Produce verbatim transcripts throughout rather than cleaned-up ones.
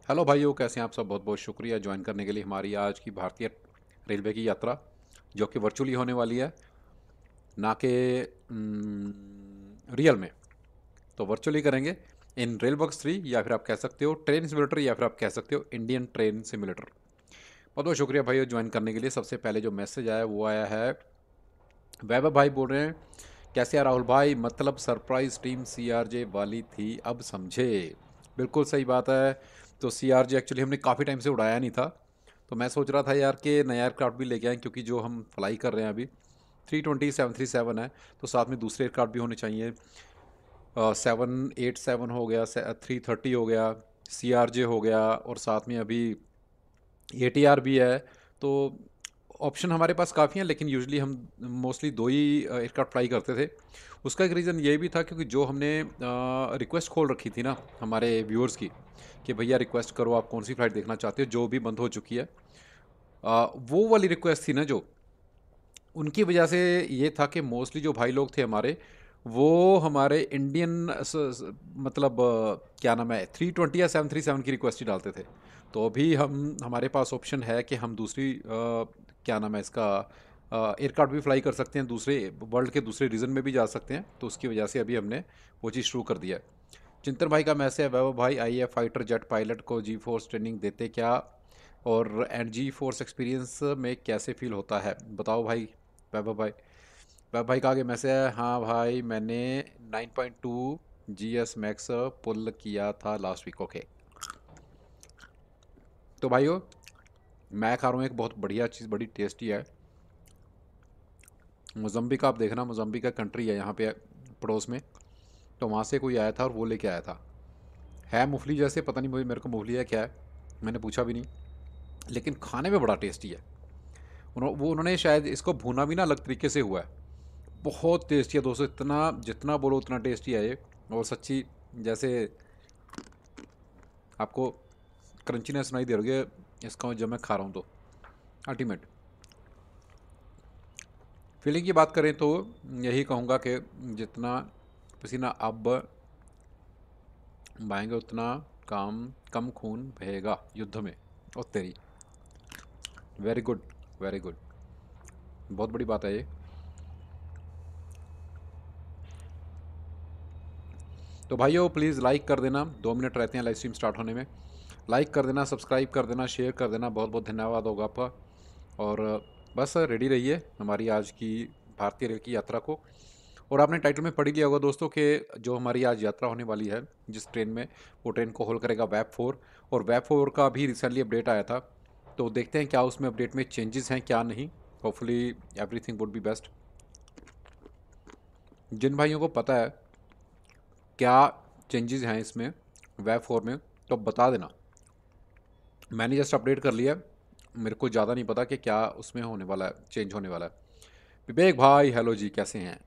Hello भाइयों, कैसे हैं आप सब। बहुत बहुत शुक्रिया ज्वाइन करने के लिए हमारी आज की भारतीय रेलवे की यात्रा, जो कि वर्चुअली होने वाली है, ना कि रियल में। तो वर्चुअली करेंगे इन रेल बक्स थ्री, या फिर आप कह सकते हो ट्रेन सिमुलेटर, या फिर आप कह सकते हो इंडियन ट्रेन सिमुलेटर। बहुत बहुत शुक्रिया भाइयों ज्वाइन करने के लिए। सबसे पहले जो मैसेज आया वो आया है, वैभव भाई बोल रहे हैं, कैसे है राहुल भाई, मतलब सरप्राइज टीम सीआरजे वाली थी, अब समझे। बिल्कुल सही बात है। तो सीआरजे एक्चुअली हमने काफ़ी टाइम से उड़ाया नहीं था, तो मैं सोच रहा था यार कि नया एयरक्राफ्ट भी लेके आएँ, क्योंकि जो हम फ्लाई कर रहे हैं अभी three twenty seven three seven है, तो साथ में दूसरे एयरक्राफ्ट भी होने चाहिए। सेवन एट सेवन हो गया, थ्री थर्टी हो गया, सी आर जे हो गया, और साथ में अभी ए टी आर भी है। तो ऑप्शन हमारे पास काफ़ी हैं, लेकिन यूजुअली हम मोस्टली दो ही एयरक्राफ्ट फ्लाई करते थे। उसका एक रीज़न ये भी था क्योंकि जो हमने रिक्वेस्ट खोल रखी थी ना हमारे व्यूअर्स की, कि भैया रिक्वेस्ट करो आप कौन सी फ़्लाइट देखना चाहते हो, जो भी बंद हो चुकी है। आ, वो वाली रिक्वेस्ट थी ना, जो उनकी वजह से ये था कि मोस्टली जो भाई लोग थे हमारे, वो हमारे इंडियन स, स, मतलब अ, क्या नाम है, थ्री ट्वेंटी या सेवन थ्री सेवन की रिक्वेस्ट ही डालते थे। तो अभी हम हमारे पास ऑप्शन है कि हम दूसरी अ, क्या नाम है इसका, एयरक्राफ्ट भी फ्लाई कर सकते हैं, दूसरे वर्ल्ड के दूसरे रीजन में भी जा सकते हैं। तो उसकी वजह से अभी हमने वो चीज़ शुरू कर दिया है। चिंतन भाई का मैसेज है, वैभव भाई I a fighter jet pilot को जी फोर्स ट्रेनिंग देते क्या, और एंड जी फोर्स एक्सपीरियंस में कैसे फील होता है, बताओ भाई। वैभव भाई वैभव भाई का आगे मैसेज है, हाँ भाई मैंने nine point two G S max pull किया था लास्ट वीक। ओके। तो भाइयों, मैं खा रहा हूँ एक बहुत बढ़िया चीज़, बड़ी टेस्टी है। मोज़म्बिक, आप देखना मोज़म्बिक का कंट्री है यहाँ पे पड़ोस में। तो वहाँ से कोई आया था और वो लेके आया था। है मूंगफली जैसे, पता नहीं मुझे, मेरे को मूंगफली है क्या है, मैंने पूछा भी नहीं, लेकिन खाने में बड़ा टेस्टी है। उन्हों, वो उन्होंने शायद इसको भुना भी ना अलग तरीके से हुआ है। बहुत टेस्टी है दोस्तों, इतना जितना बोलो उतना टेस्टी है ये। और सच्ची, जैसे आपको क्रंचीनेस सुनाई दे रही है इसका जब मैं खा रहा हूँ, तो अल्टीमेट फीलिंग की बात करें तो यही कहूँगा कि जितना पसीना अब बहाएंगे, उतना काम कम खून बहेगा युद्ध में। और तेरी, वेरी गुड, वेरी गुड, बहुत बड़ी बात है ये। तो भाइयों प्लीज़ लाइक कर देना, दो मिनट रहते हैं लाइव स्ट्रीम स्टार्ट होने में। लाइक कर देना, सब्सक्राइब कर देना, शेयर कर देना, बहुत बहुत धन्यवाद होगा आपका। और बस रेडी रहिए हमारी आज की भारतीय रेल की यात्रा को। और आपने टाइटल में पढ़ लिया होगा दोस्तों कि जो हमारी आज यात्रा होने वाली है जिस ट्रेन में, वो ट्रेन को होल्ड करेगा वैब फोर। और वैब फोर का भी रिसेंटली अपडेट आया था, तो देखते हैं क्या उसमें अपडेट में चेंजेस हैं क्या नहीं। Hopefully everything would be best. जिन भाइयों को पता है क्या चेंजेस हैं इसमें वेब फोर में, तो बता देना। मैंने जस्ट अपडेट कर लिया, मेरे को ज़्यादा नहीं पता कि क्या उसमें होने वाला है, चेंज होने वाला है। विवेक भाई हेलो जी, कैसे हैं।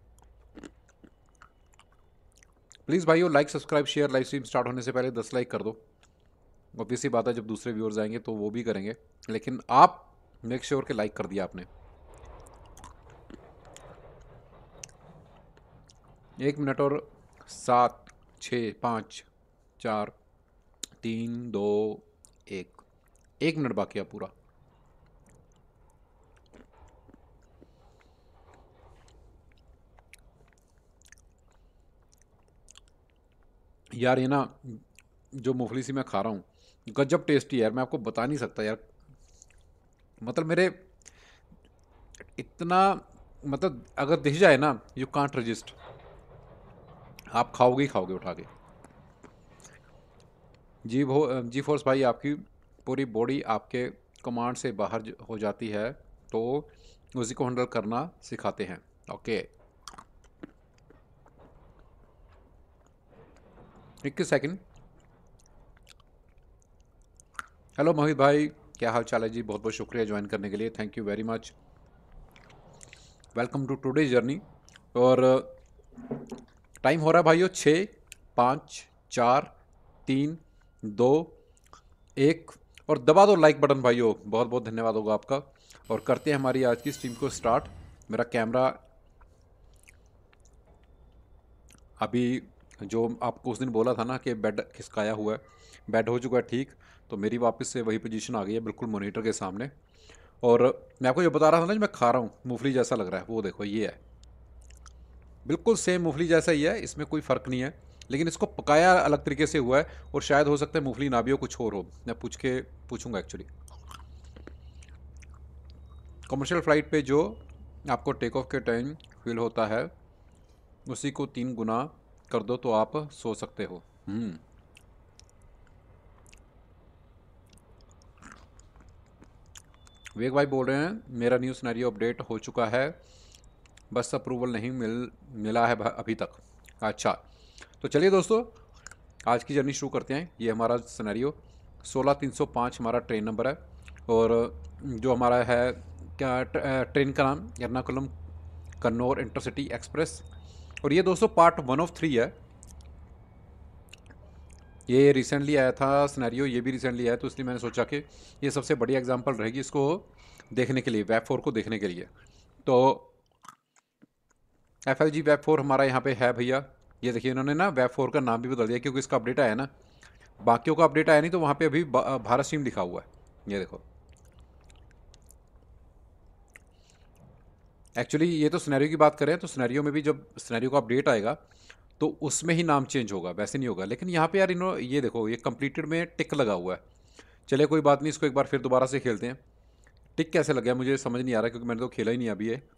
प्लीज़ भाइयों like subscribe share, live stream start होने से पहले दस लाइक कर दो। ऑब्वियस सी बात है, जब दूसरे व्यूअर्स आएंगे तो वो भी करेंगे, लेकिन आप मेक श्योर के लाइक कर दिया आपने। एक मिनट और सात, छः, पाँच, चार, तीन, दो, एक, एक मिनट बाकी है पूरा। यार ये ना, जो मूंगफली सी मैं खा रहा हूँ, गजब टेस्टी है यार, मैं आपको बता नहीं सकता यार। मतलब मेरे इतना, मतलब अगर दिख जाए ना, यू कांट रजिस्ट, आप खाओगे ही खाओगे उठा के। जी वो जी फोर्स भाई, आपकी पूरी बॉडी आपके कमांड से बाहर ज- हो जाती है, तो उसी को हैंडल करना सिखाते हैं। ओके। इक्कीस सेकंड। हेलो मोहित भाई, क्या हाल चाल है जी, बहुत बहुत शुक्रिया ज्वाइन करने के लिए, thank you very much. Welcome to today journey. और टाइम हो रहा है भाइयों छः, पाँच, चार, तीन, दो, एक। और दबा दो लाइक बटन भाइयों, बहुत बहुत धन्यवाद होगा आपका। और करते हैं हमारी आज की स्ट्रीम को स्टार्ट। मेरा कैमरा अभी, जो आपको उस दिन बोला था ना कि बेड खिसकाया हुआ है, बेड हो चुका है ठीक। तो मेरी वापस से वही पोजीशन आ गई है बिल्कुल मॉनिटर के सामने। और मैं आपको जो बता रहा था ना जो मैं खा रहा हूँ मूंगफली जैसा लग रहा है, वो देखो ये है, बिल्कुल सेम मूंगफली जैसा ही है, इसमें कोई फ़र्क नहीं है। लेकिन इसको पकाया अलग तरीके से हुआ है, और शायद हो सकता है मूंगफली ना भी हो, कुछ और हो। मैं पूछ के पूछूंगा एक्चुअली। कमर्शियल फ़्लाइट पे जो आपको टेक ऑफ के टाइम फील होता है उसी को तीन गुना कर दो तो आप सो सकते हो। हम्म विवेक भाई बोल रहे हैं मेरा न्यू सिनेरियो अपडेट हो चुका है, बस अप्रूवल नहीं मिल मिला है भ- अभी तक। अच्छा, तो चलिए दोस्तों आज की जर्नी शुरू करते हैं। ये हमारा सिनेरियो सोलह तीन सौ पाँच हमारा ट्रेन नंबर है, और जो हमारा है क्या ट- ट्रेन का नाम एर्नाकुलम कन्नौर इंटरसिटी एक्सप्रेस। और ये दोस्तों पार्ट वन ऑफ थ्री है। ये रिसेंटली आया था सिनेरियो, ये भी रिसेंटली आया, तो इसलिए मैंने सोचा कि ये सबसे बढ़िया एग्जांपल रहेगी इसको देखने के लिए, वेब फोर को देखने के लिए। तो एफ एल जी वेब फोर हमारा यहाँ पे है भैया। ये देखिए इन्होंने ना वेब फोर का नाम भी बदल दिया क्योंकि इसका अपडेट आया ना, बाकियों का अपडेट आया नहीं, तो वहाँ पे अभी बा- भारत स्ट्रीम लिखा हुआ है, ये देखो। एक्चुअली ये तो सिनेरियो की बात करें तो सिनेरियो में भी जब सिनेरियो का अपडेट आएगा तो उसमें ही नाम चेंज होगा, वैसे नहीं होगा। लेकिन यहाँ पे यार इन्होंने ये देखो ये कंप्लीटेड में टिक लगा हुआ है। चलिए कोई बात नहीं, इसको एक बार फिर दोबारा से खेलते हैं। टिक कैसे लग गया मुझे समझ नहीं आ रहा क्योंकि मैंने तो खेला ही नहीं अभी ये।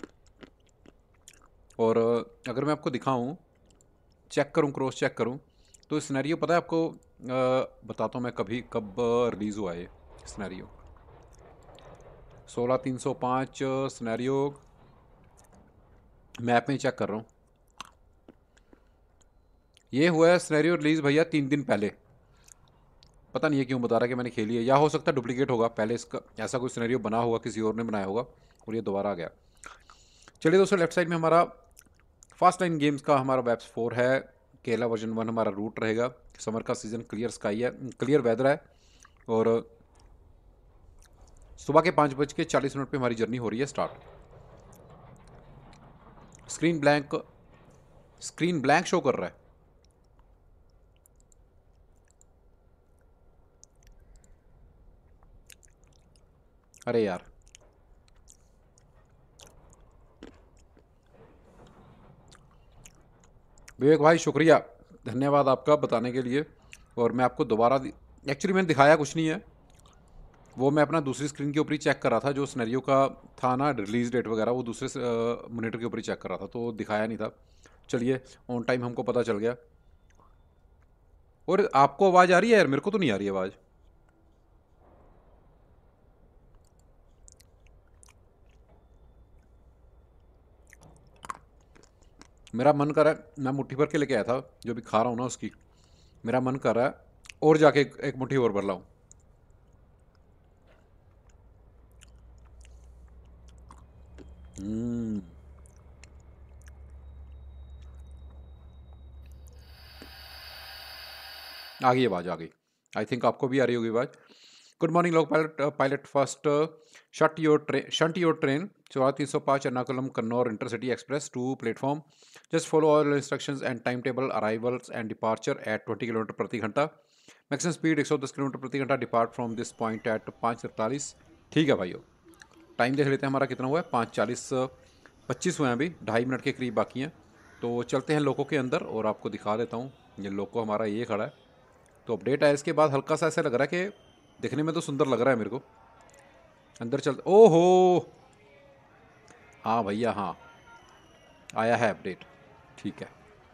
और अ, अगर मैं आपको दिखाऊं, चेक करूं, क्रॉस चेक करूं, तो सिनेरियो पता है आपको, अ, बताता हूं मैं कभी कब रिलीज़ हुआ है ये सिनेरियो। सोलह तीन सौ पाँच सिनेरियो मैप में चेक कर रहा हूँ। ये हुआ है सिनेरियो रिलीज़ भैया तीन दिन पहले। पता नहीं है क्यों बता रहा है कि मैंने खेली है, या हो सकता है डुप्लीकेट होगा, पहले इसका ऐसा कोई सिनेरियो बना होगा, किसी और ने बनाया होगा और ये दोबारा आ गया। चलिए दोस्तों लेफ्ट साइड में हमारा फास्ट लाइन गेम्स का हमारा वेब्स फोर है। केरला वर्जन वन हमारा रूट रहेगा। समर का सीज़न, क्लियर स्काई है, क्लियर वेदर है। और सुबह के पाँच बज के चालीस मिनट पे हमारी जर्नी हो रही है start. Screen blank, screen blank show कर रहा है। अरे यार, विवेक भाई शुक्रिया, धन्यवाद आपका बताने के लिए। और मैं आपको दोबारा, एक्चुअली मैंने दिखाया कुछ नहीं है, वो मैं अपना दूसरी स्क्रीन के ऊपर ही चेक कर रहा था, जो सिनेरियो का था ना रिलीज डेट वगैरह, वो दूसरे मॉनिटर के ऊपर ही चेक कर रहा था, तो दिखाया नहीं था। चलिए ऑन टाइम हमको पता चल गया। और आपको आवाज़ आ रही है यार, मेरे को तो नहीं आ रही आवाज़। मेरा मन कर रहा है, मैं मुट्ठी भर के लेके आया था जो भी खा रहा हूँ ना उसकी, मेरा मन कर रहा है और जाके एक, एक मुट्ठी और भर लाऊं। हम्म आ गई आवाज़, आ गई। आई थिंक आपको भी आ रही होगी आवाज़। Good morning loco pilot, pilot first shut your train, shunt your train चौदह तीन सौ पाँच Ernakulam Kannur intercity express to platform. Just follow all instructions and time table arrivals and departure at twenty kilometre प्रति घंटा। मैक्सिमम स्पीड एक सौ दस kilometre प्रति घंटा। Depart from this point at पाँच अड़तालीस। ठीक है भाइयों, टाइम देख लेते हैं हमारा कितना हुआ है, पाँच चालीस पच्चीस हुए हैं, अभी ढाई मिनट के करीब बाकी हैं। तो चलते हैं लोको के अंदर और आपको दिखा देता हूँ। ये लोको हमारा ये खड़ा है। तो अपडेट आया इसके बाद हल्का सा ऐसा लग रहा है कि दिखने में तो सुंदर लग रहा है मेरे को। अंदर चल, ओहो, हाँ भैया हाँ, आया है अपडेट, ठीक है।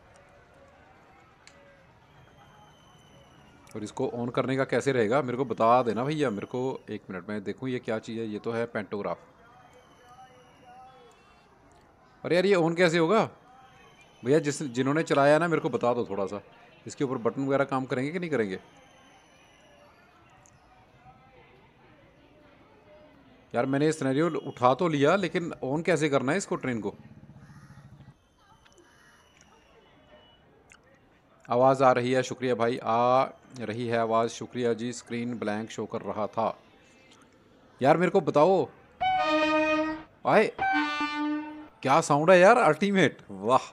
और इसको ऑन करने का कैसे रहेगा मेरे को बता देना भैया मेरे को। एक मिनट में देखूँ ये क्या चीज़ है, ये तो है पेंटोग्राफ। अरे यार ये ऑन कैसे होगा भैया, जिस जिन्होंने चलाया ना मेरे को बता दो थोड़ा सा, इसके ऊपर बटन वगैरह काम करेंगे कि नहीं करेंगे। यार मैंने ये सिनेरियो उठा तो लिया लेकिन ऑन कैसे करना है इसको, ट्रेन को। आवाज़ आ रही है, शुक्रिया भाई, आ रही है आवाज़, शुक्रिया जी। स्क्रीन ब्लैंक शो कर रहा था यार, मेरे को बताओ। आए, क्या साउंड है यार, अल्टीमेट, वाह।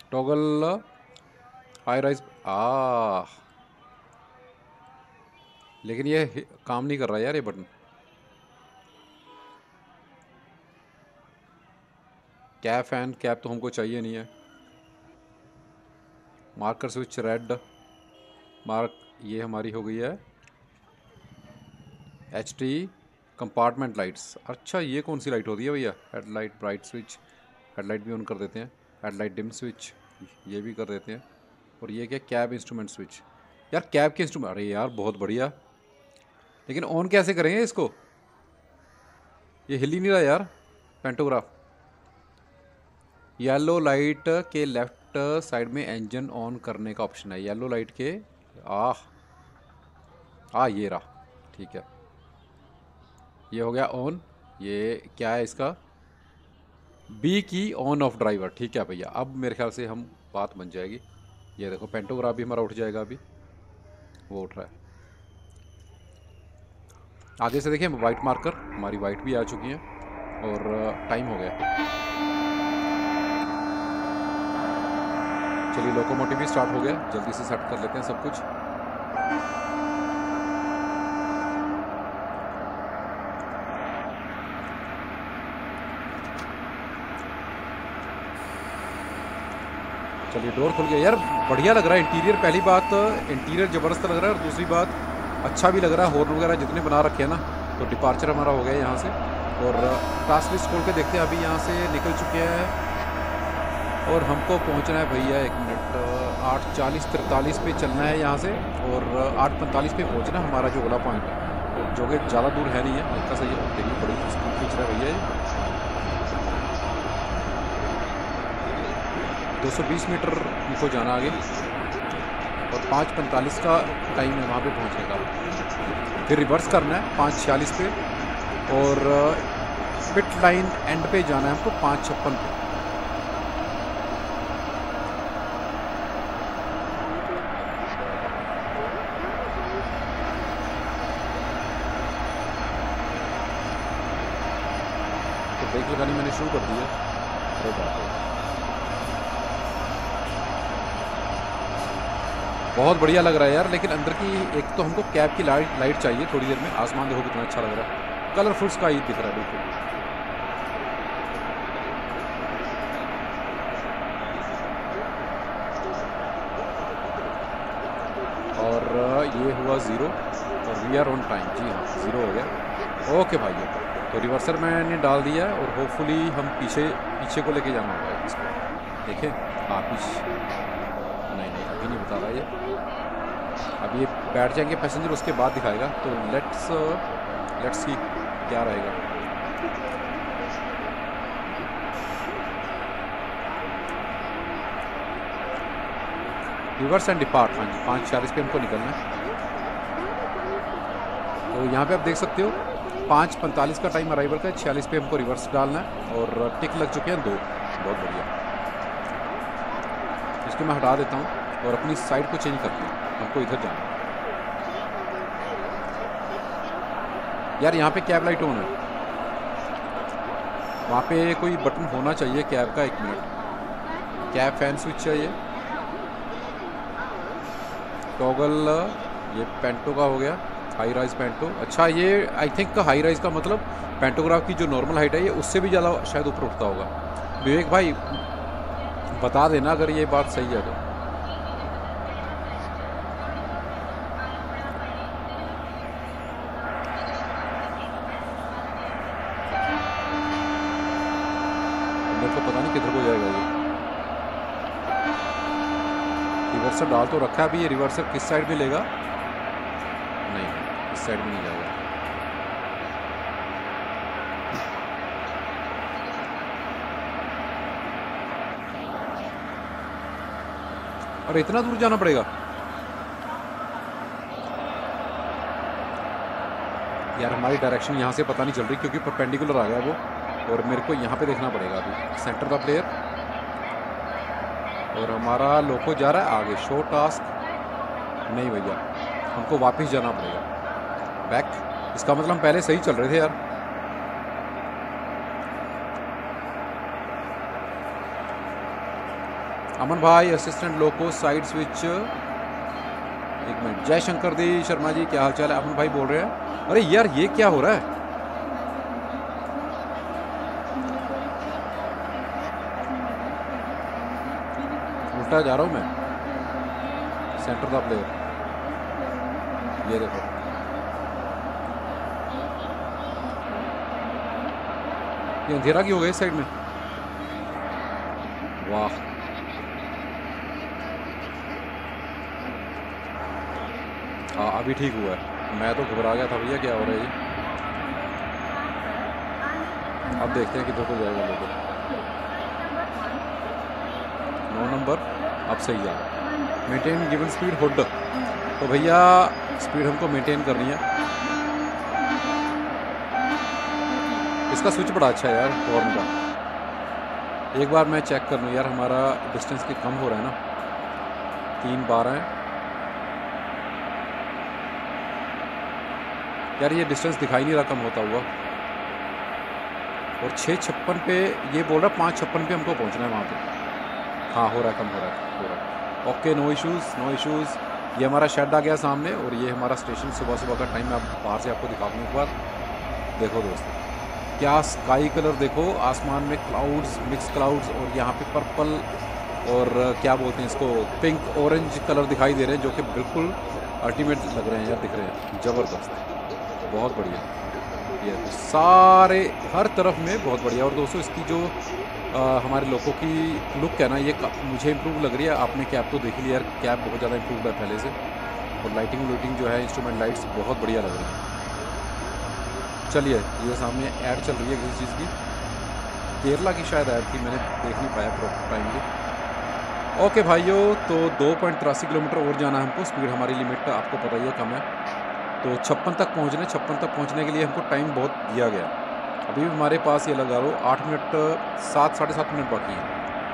Toggle high rise. आ लेकिन ये हि- काम नहीं कर रहा यार ये बटन। कैप फैन, कैप तो हमको चाहिए नहीं है। मार्कर स्विच रेड मार्क, ये हमारी हो गई है। H T compartment lights. अच्छा ये कौन सी लाइट होती है भैया? हेडलाइट ब्राइट स्विच, हेडलाइट भी ऑन कर देते हैं। हेडलाइट डिम स्विच ये भी कर देते हैं। और ये क्या? Cab instrument switch. यार कैब के इंस्ट्रूमेंट, अरे यार बहुत बढ़िया। लेकिन ऑन कैसे करेंगे इसको? ये हिल ही नहीं रहा यार पेंटोग्राफ। येलो लाइट के लेफ्ट साइड में इंजन ऑन करने का ऑप्शन है। येलो लाइट के आह आ ये रहा, ठीक है। ये हो गया ऑन। ये क्या है इसका? बी की ऑन ऑफ ड्राइवर, ठीक है भैया। अब मेरे ख्याल से हम बात बन जाएगी। ये देखो पेंटोग्राफ भी हमारा उठ जाएगा अभी, वो उठ रहा है। आगे से देखिए वाइट मार्कर, हमारी वाइट भी आ चुकी हैं। और टाइम हो गया। चलिए लोकोमोटिव भी स्टार्ट हो गया, जल्दी से सेट कर लेते हैं सब कुछ। चलिए डोर खुल गया यार, बढ़िया लग रहा है इंटीरियर। पहली बात इंटीरियर ज़बरदस्त लग रहा है, और दूसरी बात अच्छा भी लग रहा है। हॉर्न वगैरह जितने बना रखे हैं ना, तो डिपार्चर हमारा हो गया यहाँ से। और टास्क लिस्ट खोल के देखते हैं, अभी यहाँ से निकल चुके हैं और हमको पहुँचना है भैया, एक मिनट, आठ चालीस तिरतालीस पे चलना है यहाँ से, और आठ पैंतालीस पे पहुँचना है हमारा जो अगला पॉइंट है, जो कि ज़्यादा दूर है नहीं है, हल्का सा ये देखिए बड़ी स्पीड खींच रहा है भैया ये। दो सौ बीस मीटर हमको जाना आगे, और पाँच पैंतालीस का टाइम है वहाँ पे पहुँचने का। फिर रिवर्स करना है पाँच छियालीस पे, और पिट लाइन एंड पे जाना है हमको पाँच छप्पन पे। तो ब्रेक लगानी मैंने शुरू कर दी है। अरे बाप रे, बहुत बढ़िया लग रहा है यार। लेकिन अंदर की एक तो हमको कैब की लाइट लाइट चाहिए थोड़ी देर में। आसमान देखो कितना अच्छा लग रहा है, कलरफुल स्काई दिख रहा है बिल्कुल। और ये हुआ ज़ीरो, और वी आर ऑन टाइम। जी हाँ, ज़ीरो हो गया। ओके भाई, तो रिवर्सर मैंने डाल दिया है, और होपफुली हम पीछे पीछे को लेके जाना होगा इसको। देखें, हाँ पीछे, नहीं नहीं अभी नहीं बता रहा ये। अब ये बैठ जाएंगे पैसेंजर, उसके बाद दिखाएगा। तो लेट्स लेट्स सी क्या रहेगा। रिवर्स एंड डिपार्ट, हाँ जी, पाँच चालीस पे हमको निकलना है। तो यहाँ पे आप देख सकते हो पाँच पैंतालीस का टाइम अराइवल का है, छियालीस पे हमको रिवर्स डालना है, और टिक लग चुके हैं दो। बहुत बढ़िया। इसको मैं हटा देता हूँ और अपनी साइड को चेंज करता हूँ, हमको इधर जाना है। यार यहाँ पे कैब लाइट ऑन है, वहाँ पे कोई बटन होना चाहिए कैब का। एक मिनट, कैब फैन स्विच है ये, टॉगल, ये पेंटो का हो गया, हाई राइज पेंटो। अच्छा ये आई थिंक हाई राइज का मतलब पेंटोग्राफ की जो नॉर्मल हाइट है ये उससे भी ज़्यादा शायद ऊपर उठता होगा। विवेक भाई बता देना अगर ये बात सही है तो। मेरे को पता नहीं किधर को जाएगा ये। रिवर्सर डाल तो रखा है, अभी ये रिवर्सर किस साइड में लेगा? नहीं, इस साइड में नहीं जाएगा। और इतना दूर जाना पड़ेगा यार। हमारी डायरेक्शन यहाँ से पता नहीं चल रही क्योंकि परपेंडिकुलर आ गया वो, और मेरे को यहाँ पे देखना पड़ेगा अभी सेंटर का प्लेयर। और हमारा लोको जा रहा है आगे, शो टास्क नहीं भैया, हमको वापस जाना पड़ेगा बैक। इसका मतलब हम पहले सही चल रहे थे यार। अमन भाई असिस्टेंट लोको साइड स्विच। एक मिनट, जय शंकर दी शर्मा जी क्या हाल चाल है? अमन भाई बोल रहे हैं। अरे यार ये क्या हो रहा है? उल्टा जा रहा हूं मैं। सेंटर द प्लेयर, ये देखो ये अंधेरा की हो गई साइड में। वाह, हाँ अभी ठीक हुआ है। मैं तो घबरा गया था भैया क्या हो रहा है ये। अब देखते हैं किधर को जाएगा लोगों। नौ नंबर अब सही है। मेंटेन गिवन स्पीड हुड, तो भैया स्पीड हमको मेंटेन करनी है। इसका स्विच बड़ा अच्छा है यार हॉर्न का। एक बार मैं चेक कर लूँ यार, हमारा डिस्टेंस की कम हो रहा है ना। तीन बारह है यार, ये डिस्टेंस दिखाई नहीं रहा कम होता हुआ। और छः छप्पन पे ये बोल रहा है, पाँच छप्पन पे हमको पहुंचना है वहाँ पे। हाँ हो रहा है, कम हो रहा है, हो रहा है। Okay, no issues no issues. ये हमारा शेड आ गया सामने और ये हमारा स्टेशन। सुबह सुबह का टाइम मैं बाहर से आपको दिखा दूँ एक बार। देखो दोस्तों क्या स्काई कलर देखो, आसमान में क्लाउड्स, मिक्स क्लाउड्स, और यहाँ पे पर्पल और क्या बोलते हैं इसको, पिंक ऑरेंज कलर दिखाई दे रहे हैं, जो कि बिल्कुल अल्टीमेट लग रहे हैं यार, दिख रहे हैं ज़बरदस्त, बहुत बढ़िया। ये तो सारे हर तरफ में बहुत बढ़िया। और दोस्तों इसकी जो आ, हमारे लोगों की लुक है ना, ये मुझे इम्प्रूव लग रही है। आपने कैब तो देख लिया यार, कैब बहुत ज़्यादा इम्प्रूव है पहले से। और लाइटिंग वाइटिंग जो है, इंस्ट्रूमेंट लाइट्स बहुत बढ़िया लग रही है। चलिए, ये सामने ऐड चल रही है किसी चीज़ की, केरला की शायद ऐड थी, मैंने देख नहीं पाया प्रॉपर टाइम पे। ओके भाइयों, तो दो पॉइंट तिरासी किलोमीटर और जाना है हमको। स्पीड हमारी लिमिट आपको पता ही है कम है, तो छप्पन तक पहुंचने छप्पन तक पहुंचने के लिए हमको टाइम बहुत दिया गया। अभी भी हमारे पास ये लगा लो आठ मिनट, सात साढ़े सात मिनट बाकी है।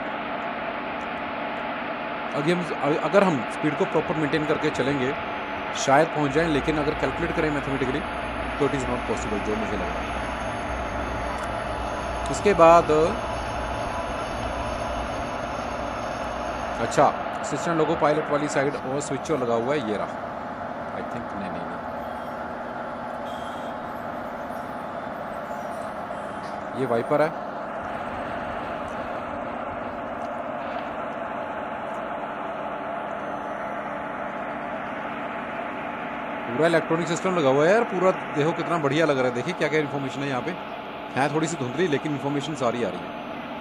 अभी हम अगर हम स्पीड को प्रॉपर मेंटेन करके चलेंगे शायद पहुंच जाएं, लेकिन अगर कैलकुलेट करें मैथमेटिकली तो इट इज़ नॉट पॉसिबल, जो मुझे लग रहा है। उसके बाद अच्छा, असिस्टेंट लोगो पायलट वाली साइड और स्विच लगा हुआ है, ये रहा आई थिंक। नहीं नहीं नहीं, ये वाइपर है। पूरा इलेक्ट्रॉनिक सिस्टम लगा हुआ है यार, पूरा देखो कितना बढ़िया लग रहा है। देखिए क्या क्या इन्फॉर्मेशन है यहाँ पे, है थोड़ी सी धुंधली लेकिन इन्फॉर्मेशन सारी आ रही है।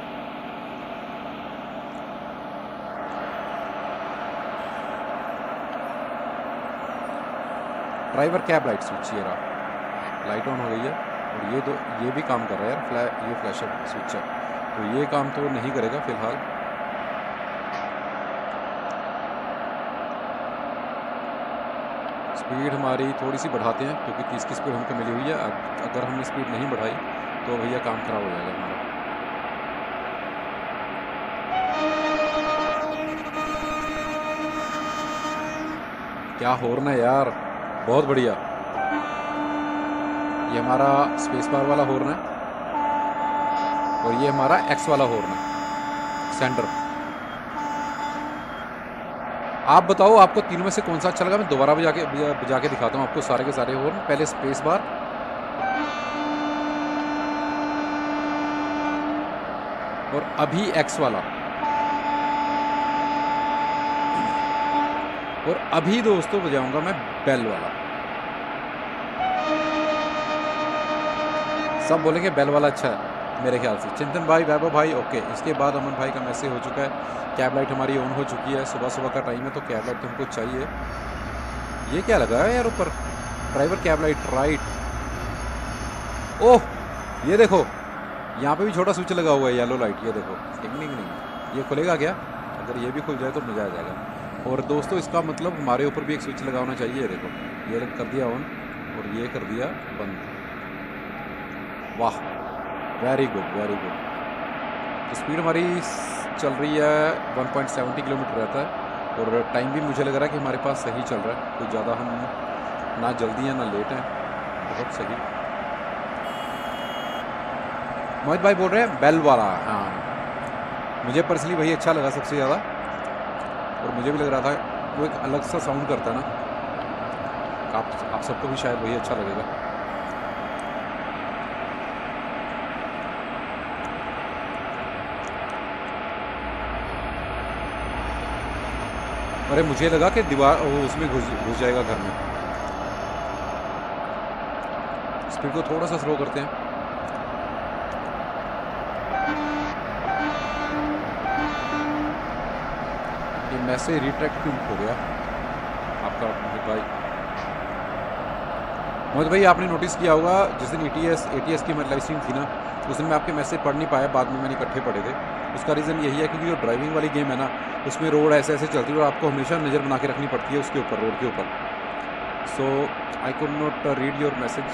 ड्राइवर कैब लाइट स्विच, ये रहा, लाइट ऑन हो गई है। और ये दो ये भी काम कर रहा है यार, फ्लै ये फ्लैशर स्विच है, तो ये काम तो नहीं करेगा फिलहाल। स्पीड हमारी थोड़ी सी बढ़ाते हैं क्योंकि तीस की स्पीड हमको मिली हुई है। अगर हमने स्पीड नहीं बढ़ाई तो भैया काम खराब हो जाएगा हमारा। क्या हॉर्न है यार, बहुत बढ़िया। ये हमारा स्पेस बार वाला हॉर्न है और ये हमारा एक्स वाला हॉर्न है, सेंटर। आप बताओ आपको तीनों में से कौन सा अच्छा लगा? मैं दोबारा बजा के बजा के दिखाता हूँ आपको सारे के सारे हॉर्न। पहले स्पेस बार, और अभी एक्स वाला, और अभी दोस्तों बजाऊंगा मैं बेल वाला। सब बोलेंगे बेल वाला अच्छा है मेरे ख्याल से। चिंतन भाई, वैभव भाई, ओके। इसके बाद अमन भाई का मैसेज हो चुका है, कैब लाइट हमारी ऑन हो चुकी है। सुबह सुबह का टाइम है तो कैब लाइट तुमको चाहिए। ये क्या लगा है यार ऊपर, driver cab light right. Oh ये देखो, यहाँ पे भी छोटा स्विच लगा हुआ है, येलो लाइट, ये देखो। नहीं नहीं, ये खुलेगा क्या? अगर ये भी खुल जाए तो मज़ा आ जाएगा। और दोस्तों इसका मतलब हमारे ऊपर भी एक स्विच लगा होना चाहिए। देखो ये कर दिया ऑन और ये कर दिया बंद। वाह, वेरी गुड वेरी गुड। तो स्पीड हमारी चल रही है one point seven zero kilometre रहता है, और टाइम भी मुझे लग रहा है कि हमारे पास सही चल रहा है। कोई ज़्यादा हम ना जल्दी हैं ना लेट हैं, बहुत सही। मोहित भाई बोल रहे हैं बेल वाला, हाँ मुझे पर्सनली वही अच्छा लगा सबसे ज़्यादा। और मुझे भी लग रहा था वो एक अलग सा साउंड करता है ना, आप आप सबको भी शायद वही अच्छा लगेगा। अरे मुझे लगा कि दीवार वो उसमें घुस घुस जाएगा घर में। स्पीड को थोड़ा सा स्लो करते हैं। ये मैसेज रिट्रैक्ट क्यों हो गया आपका मोहित भाई? मोहित भाई आपने नोटिस किया होगा जिस दिन एटीएस एटीएस की हमारी लाइव स्ट्रीम थी ना, उस दिन मैं आपके मैसेज पढ़ नहीं पाया, बाद में मैंने इकट्ठे पढ़े थे। उसका रीज़न यही है क्योंकि जो ड्राइविंग वाली गेम है ना, उसमें रोड ऐसे ऐसे चलती है और आपको हमेशा नज़र बना के रखनी पड़ती है उसके ऊपर, रोड के ऊपर। So I could not read your message.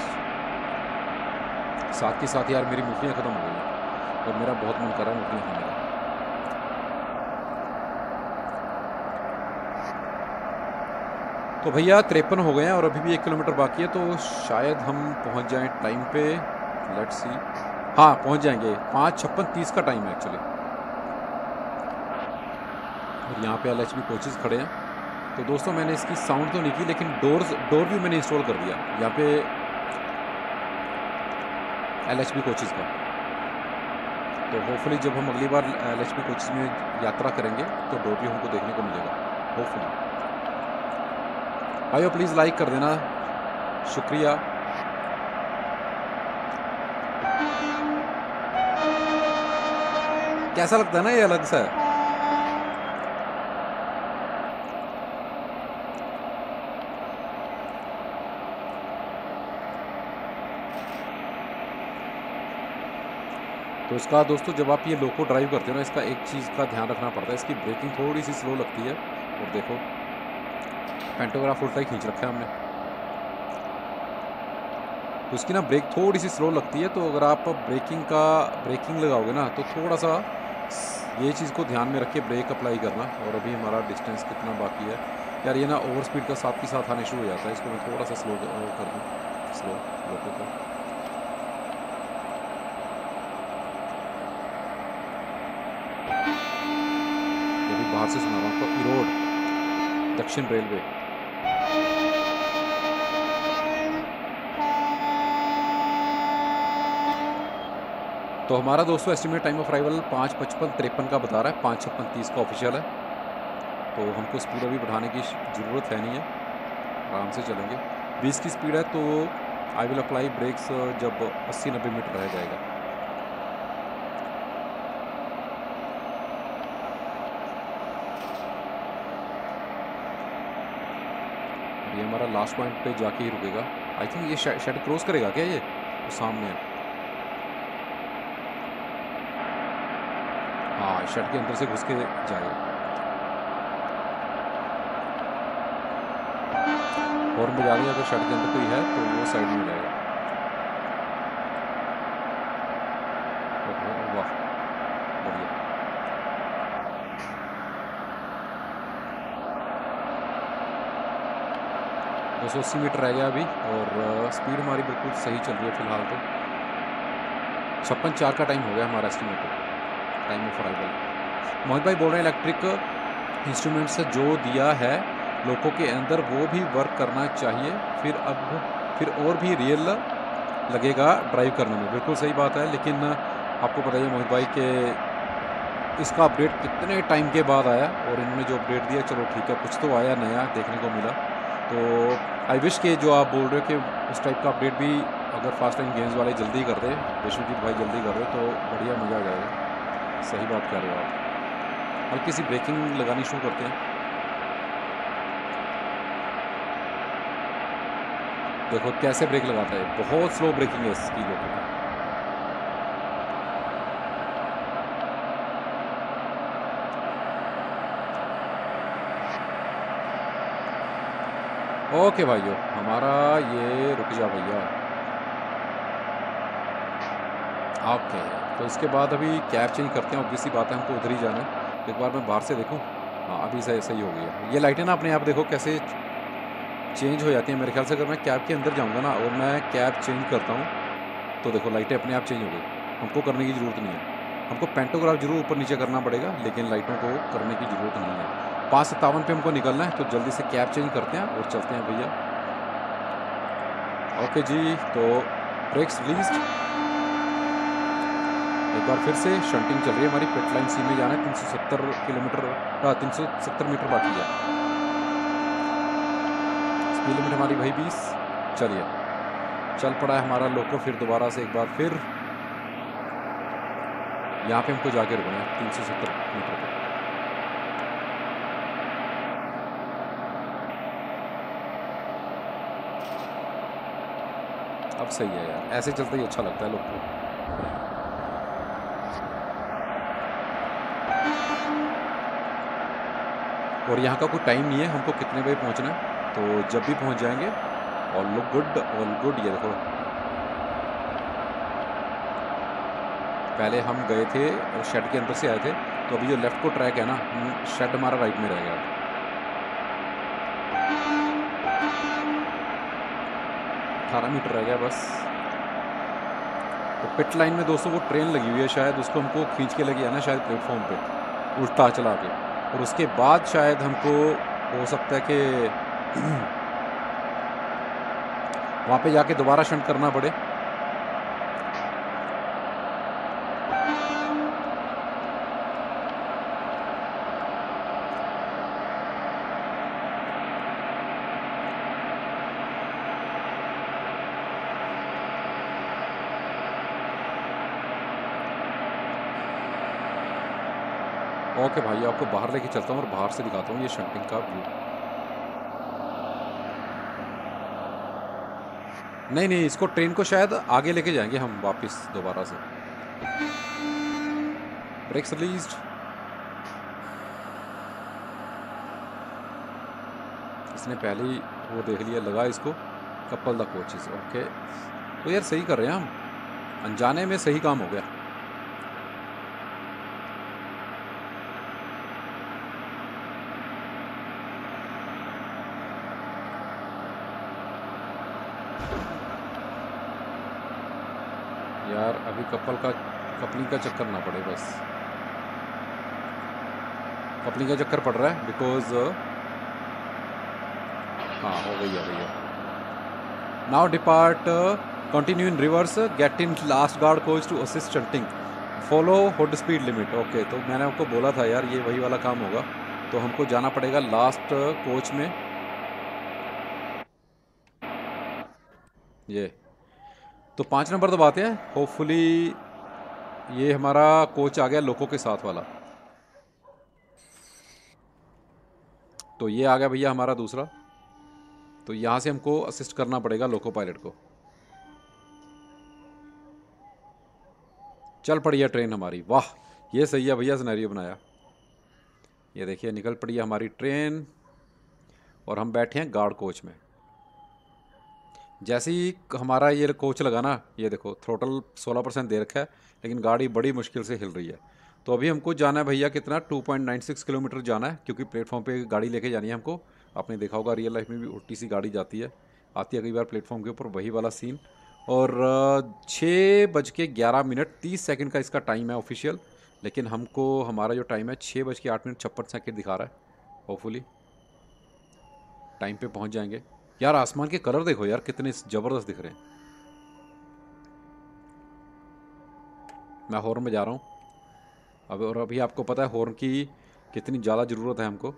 साथ के साथ यार मेरी मूर्तियाँ ख़त्म हो गई हैं और मेरा बहुत मन कर रहा है मूर्तियाँ खाने का। तो भैया तिरपन हो गए हैं और अभी भी एक किलोमीटर बाकी है, तो शायद हम पहुंच जाएं टाइम पे। लेट्स सी, हाँ पहुंच जाएंगे। पाँच छप्पन तीस का टाइम है एक्चुअली। और यहाँ पे एल एच बी कोचेज़ खड़े हैं। तो दोस्तों मैंने इसकी साउंड तो नहीं की, लेकिन डोर्स डोर व्यू मैंने इंस्टॉल कर दिया यहाँ पे एल एच बी कोचेज़ का। तो होपफुली जब हम अगली बार एल एच बी कोचेज़ में यात्रा करेंगे तो डोर व्यू हमको देखने को मिलेगा होपफुली। भाइयों प्लीज़ लाइक कर देना, शुक्रिया। कैसा लगता है ना ये अलग सा है। तो इसका दोस्तों जब आप ये लोको ड्राइव करते हो ना, इसका एक चीज़ का ध्यान रखना पड़ता है, इसकी ब्रेकिंग थोड़ी सी स्लो लगती है। और देखो पेंटोग्राफ उल्टा ही खींच रखा है हमने, तो इसकी ना ब्रेक थोड़ी सी स्लो लगती है। तो अगर आप ब्रेकिंग का ब्रेकिंग लगाओगे ना तो थोड़ा सा ये चीज़ को ध्यान में रख के ब्रेक अप्लाई करना। और अभी हमारा डिस्टेंस कितना बाकी है यार, ये ना ओवर स्पीड का साथ के साथ आने शुरू हो जाता है। इसको मैं थोड़ा सा स्लो कर दूँ, स्लो लोको को। ये भी बाहर से सुना रहा हूँ आपको, इरोड दक्षिण रेलवे। तो हमारा दोस्तों एस्टिमेट टाइम ऑफ अराइवल पाँच पचपन तिरपन का बता रहा है, पाँच छप्पन तीस का ऑफिशियल है। तो हमको स्पीड अभी बढ़ाने की ज़रूरत है नहीं है, आराम से चलेंगे। बीस की स्पीड है तो आई विल अप्लाई ब्रेक्स जब अस्सी नब्बे मीटर रह जाएगा। ये हमारा लास्ट पॉइंट पे जाके ही रुकेगा। आई थिंक ये शेड क्रॉस करेगा क्या, ये तो सामने है। हाँ शेड के अंदर से घुस के जाएगा। और बजा दिया अगर शेड के अंदर कोई है तो वो साइड में जाएगा। वाह बढ़िया। दो सौ अस्सी मीटर रह गया अभी और स्पीड हमारी बिल्कुल सही चल रही है फिलहाल। तो छप्पन चार का टाइम हो गया हमारा estimated time of arrival. Mohit भाई बोल रहे हैं इलेक्ट्रिक इंस्ट्रूमेंट्स जो दिया है लोगों के अंदर वो भी वर्क करना चाहिए, फिर अब फिर और भी रियल लगेगा ड्राइव करने में। बिल्कुल सही बात है, लेकिन आपको पता ही है मोहित भाई के इसका अपडेट कितने टाइम के बाद आया और इन्होंने जो अपडेट दिया चलो ठीक है कुछ तो आया नया देखने को मिला। तो आई विश के जो आप बोल रहे हो कि उस टाइप का अपडेट भी अगर फास्ट टाइम गेम्स वाले जल्दी कर दे, विश्वजीत भाई जल्दी कर दे तो बढ़िया मज़ा आ जाएगा। सही बात कह रहे हो आप। हल्की सी ब्रेकिंग लगानी शुरू करते हैं। देखो कैसे ब्रेक लगाता है, बहुत स्लो ब्रेकिंग है इसकी लोगों की। ओके भाइयों हमारा ये रुक जा भैया। ओके तो इसके बाद अभी कैब चेंज करते हैं, ऑब्वियसली बात है हमको उधर ही जाना है। एक बार मैं बाहर से देखूं, हाँ अभी सही सही हो गई है। ये लाइटें ना अपने आप देखो कैसे चेंज हो जाती हैं। मेरे ख्याल से अगर मैं कैब के अंदर जाऊंगा ना और मैं कैब चेंज करता हूँ तो देखो लाइटें अपने आप चेंज हो गई, हमको करने की ज़रूरत नहीं है। हमको पेंटोग्राफ जरूर ऊपर नीचे करना पड़ेगा लेकिन लाइटों को करने की ज़रूरत नहीं है। पाँच सत्तावन पे हमको निकलना है, तो जल्दी से कैब चेंज करते हैं और चलते हैं भैया। ओके जी, तो ब्रेक्स रिलीज्ड। एक बार फिर से शंटिंग चल रही है हमारी। पिट लाइन सी में जाना है, तीन सौ सत्तर किलोमीटर हाँ तीन सौ सत्तर मीटर बाकी है। स्पीड लिमिट हमारी भाई बीस। चलिए, चल पड़ा है हमारा लोको फिर दोबारा से एक बार फिर। यहाँ पे हमको जाके रुकना है तीन सौ सत्तर मीटर पे। अब सही है यार, ऐसे चलते ही अच्छा लगता है लोको। और यहाँ का कोई टाइम नहीं है हमको कितने बजे पहुँचना है, तो जब भी पहुँच जाएंगे। All look good, all good. ये देखो, पहले हम गए थे और शेड के अंदर से आए थे, तो अभी जो लेफ्ट को ट्रैक है ना, शेड हमारा राइट में रह गया। अठारह मीटर रह गया बस। तो पिट लाइन में दोस्तों वो ट्रेन लगी हुई है, शायद उसको हमको खींच के लगी है ना शायद प्लेटफॉर्म पे उल्टा चला के, और उसके बाद शायद हमको हो सकता है कि वहाँ पे जाके दोबारा शंट करना पड़े। ओके भाई, आपको बाहर लेके चलता हूँ और बाहर से दिखाता हूँ ये शंटिंग का व्यू। नहीं नहीं, इसको ट्रेन को शायद आगे लेके जाएंगे हम वापस दोबारा से। Brakes released. इसने पहले ही वो देख लिया, लगा इसको कपल द कोचेस। ओके, तो यार सही कर रहे हैं हम, अनजाने में सही काम हो गया। यार अभी कपल का कपलिंग का चक्कर ना पड़े बस। कपलिंग का चक्कर पड़ रहा है बिकॉज हाँ हो गई है भैया। Now depart, continue in reverse, get in last guard coach to assist shunting, follow hood speed limit. Okay, तो मैंने आपको बोला था यार ये वही वाला काम होगा, तो हमको जाना पड़ेगा लास्ट कोच में। ये तो पाँच नंबर दबाते हैं, होपफुली ये हमारा कोच आ गया लोको के साथ वाला। तो ये आ गया भैया हमारा दूसरा, तो यहाँ से हमको असिस्ट करना पड़ेगा लोको पायलट को। चल पड़ी है ट्रेन हमारी, वाह ये सही है भैया, सिनेरियो बनाया। ये देखिए निकल पड़ी है हमारी ट्रेन और हम बैठे हैं गार्ड कोच में। जैसे ही हमारा ये कोच लगा ना, ये देखो थ्रोटल सोलह परसेंट दे रखा है, लेकिन गाड़ी बड़ी मुश्किल से हिल रही है। तो अभी हमको जाना है भैया कितना, two point nine six kilometre जाना है, क्योंकि प्लेटफॉर्म पे गाड़ी लेके जानी है हमको। आपने देखा होगा रियल लाइफ में भी उल्टी सी गाड़ी जाती है, आती है कई बार प्लेटफॉर्म के ऊपर, वही वाला सीन। और छः बज के ग्यारह मिनट तीस सेकेंड का इसका टाइम है ऑफिशियल, लेकिन हमको हमारा जो टाइम है छः बज के आठ मिनट छप्पन सेकेंड दिखा रहा है। होपफुली टाइम पे पहुंच जाएंगे। यार आसमान के कलर देखो यार कितने ज़बरदस्त दिख रहे हैं। मैं हॉर्न में जा रहा हूँ अब, और अभी आपको पता है हॉर्न की कितनी ज़्यादा ज़रूरत है हमको,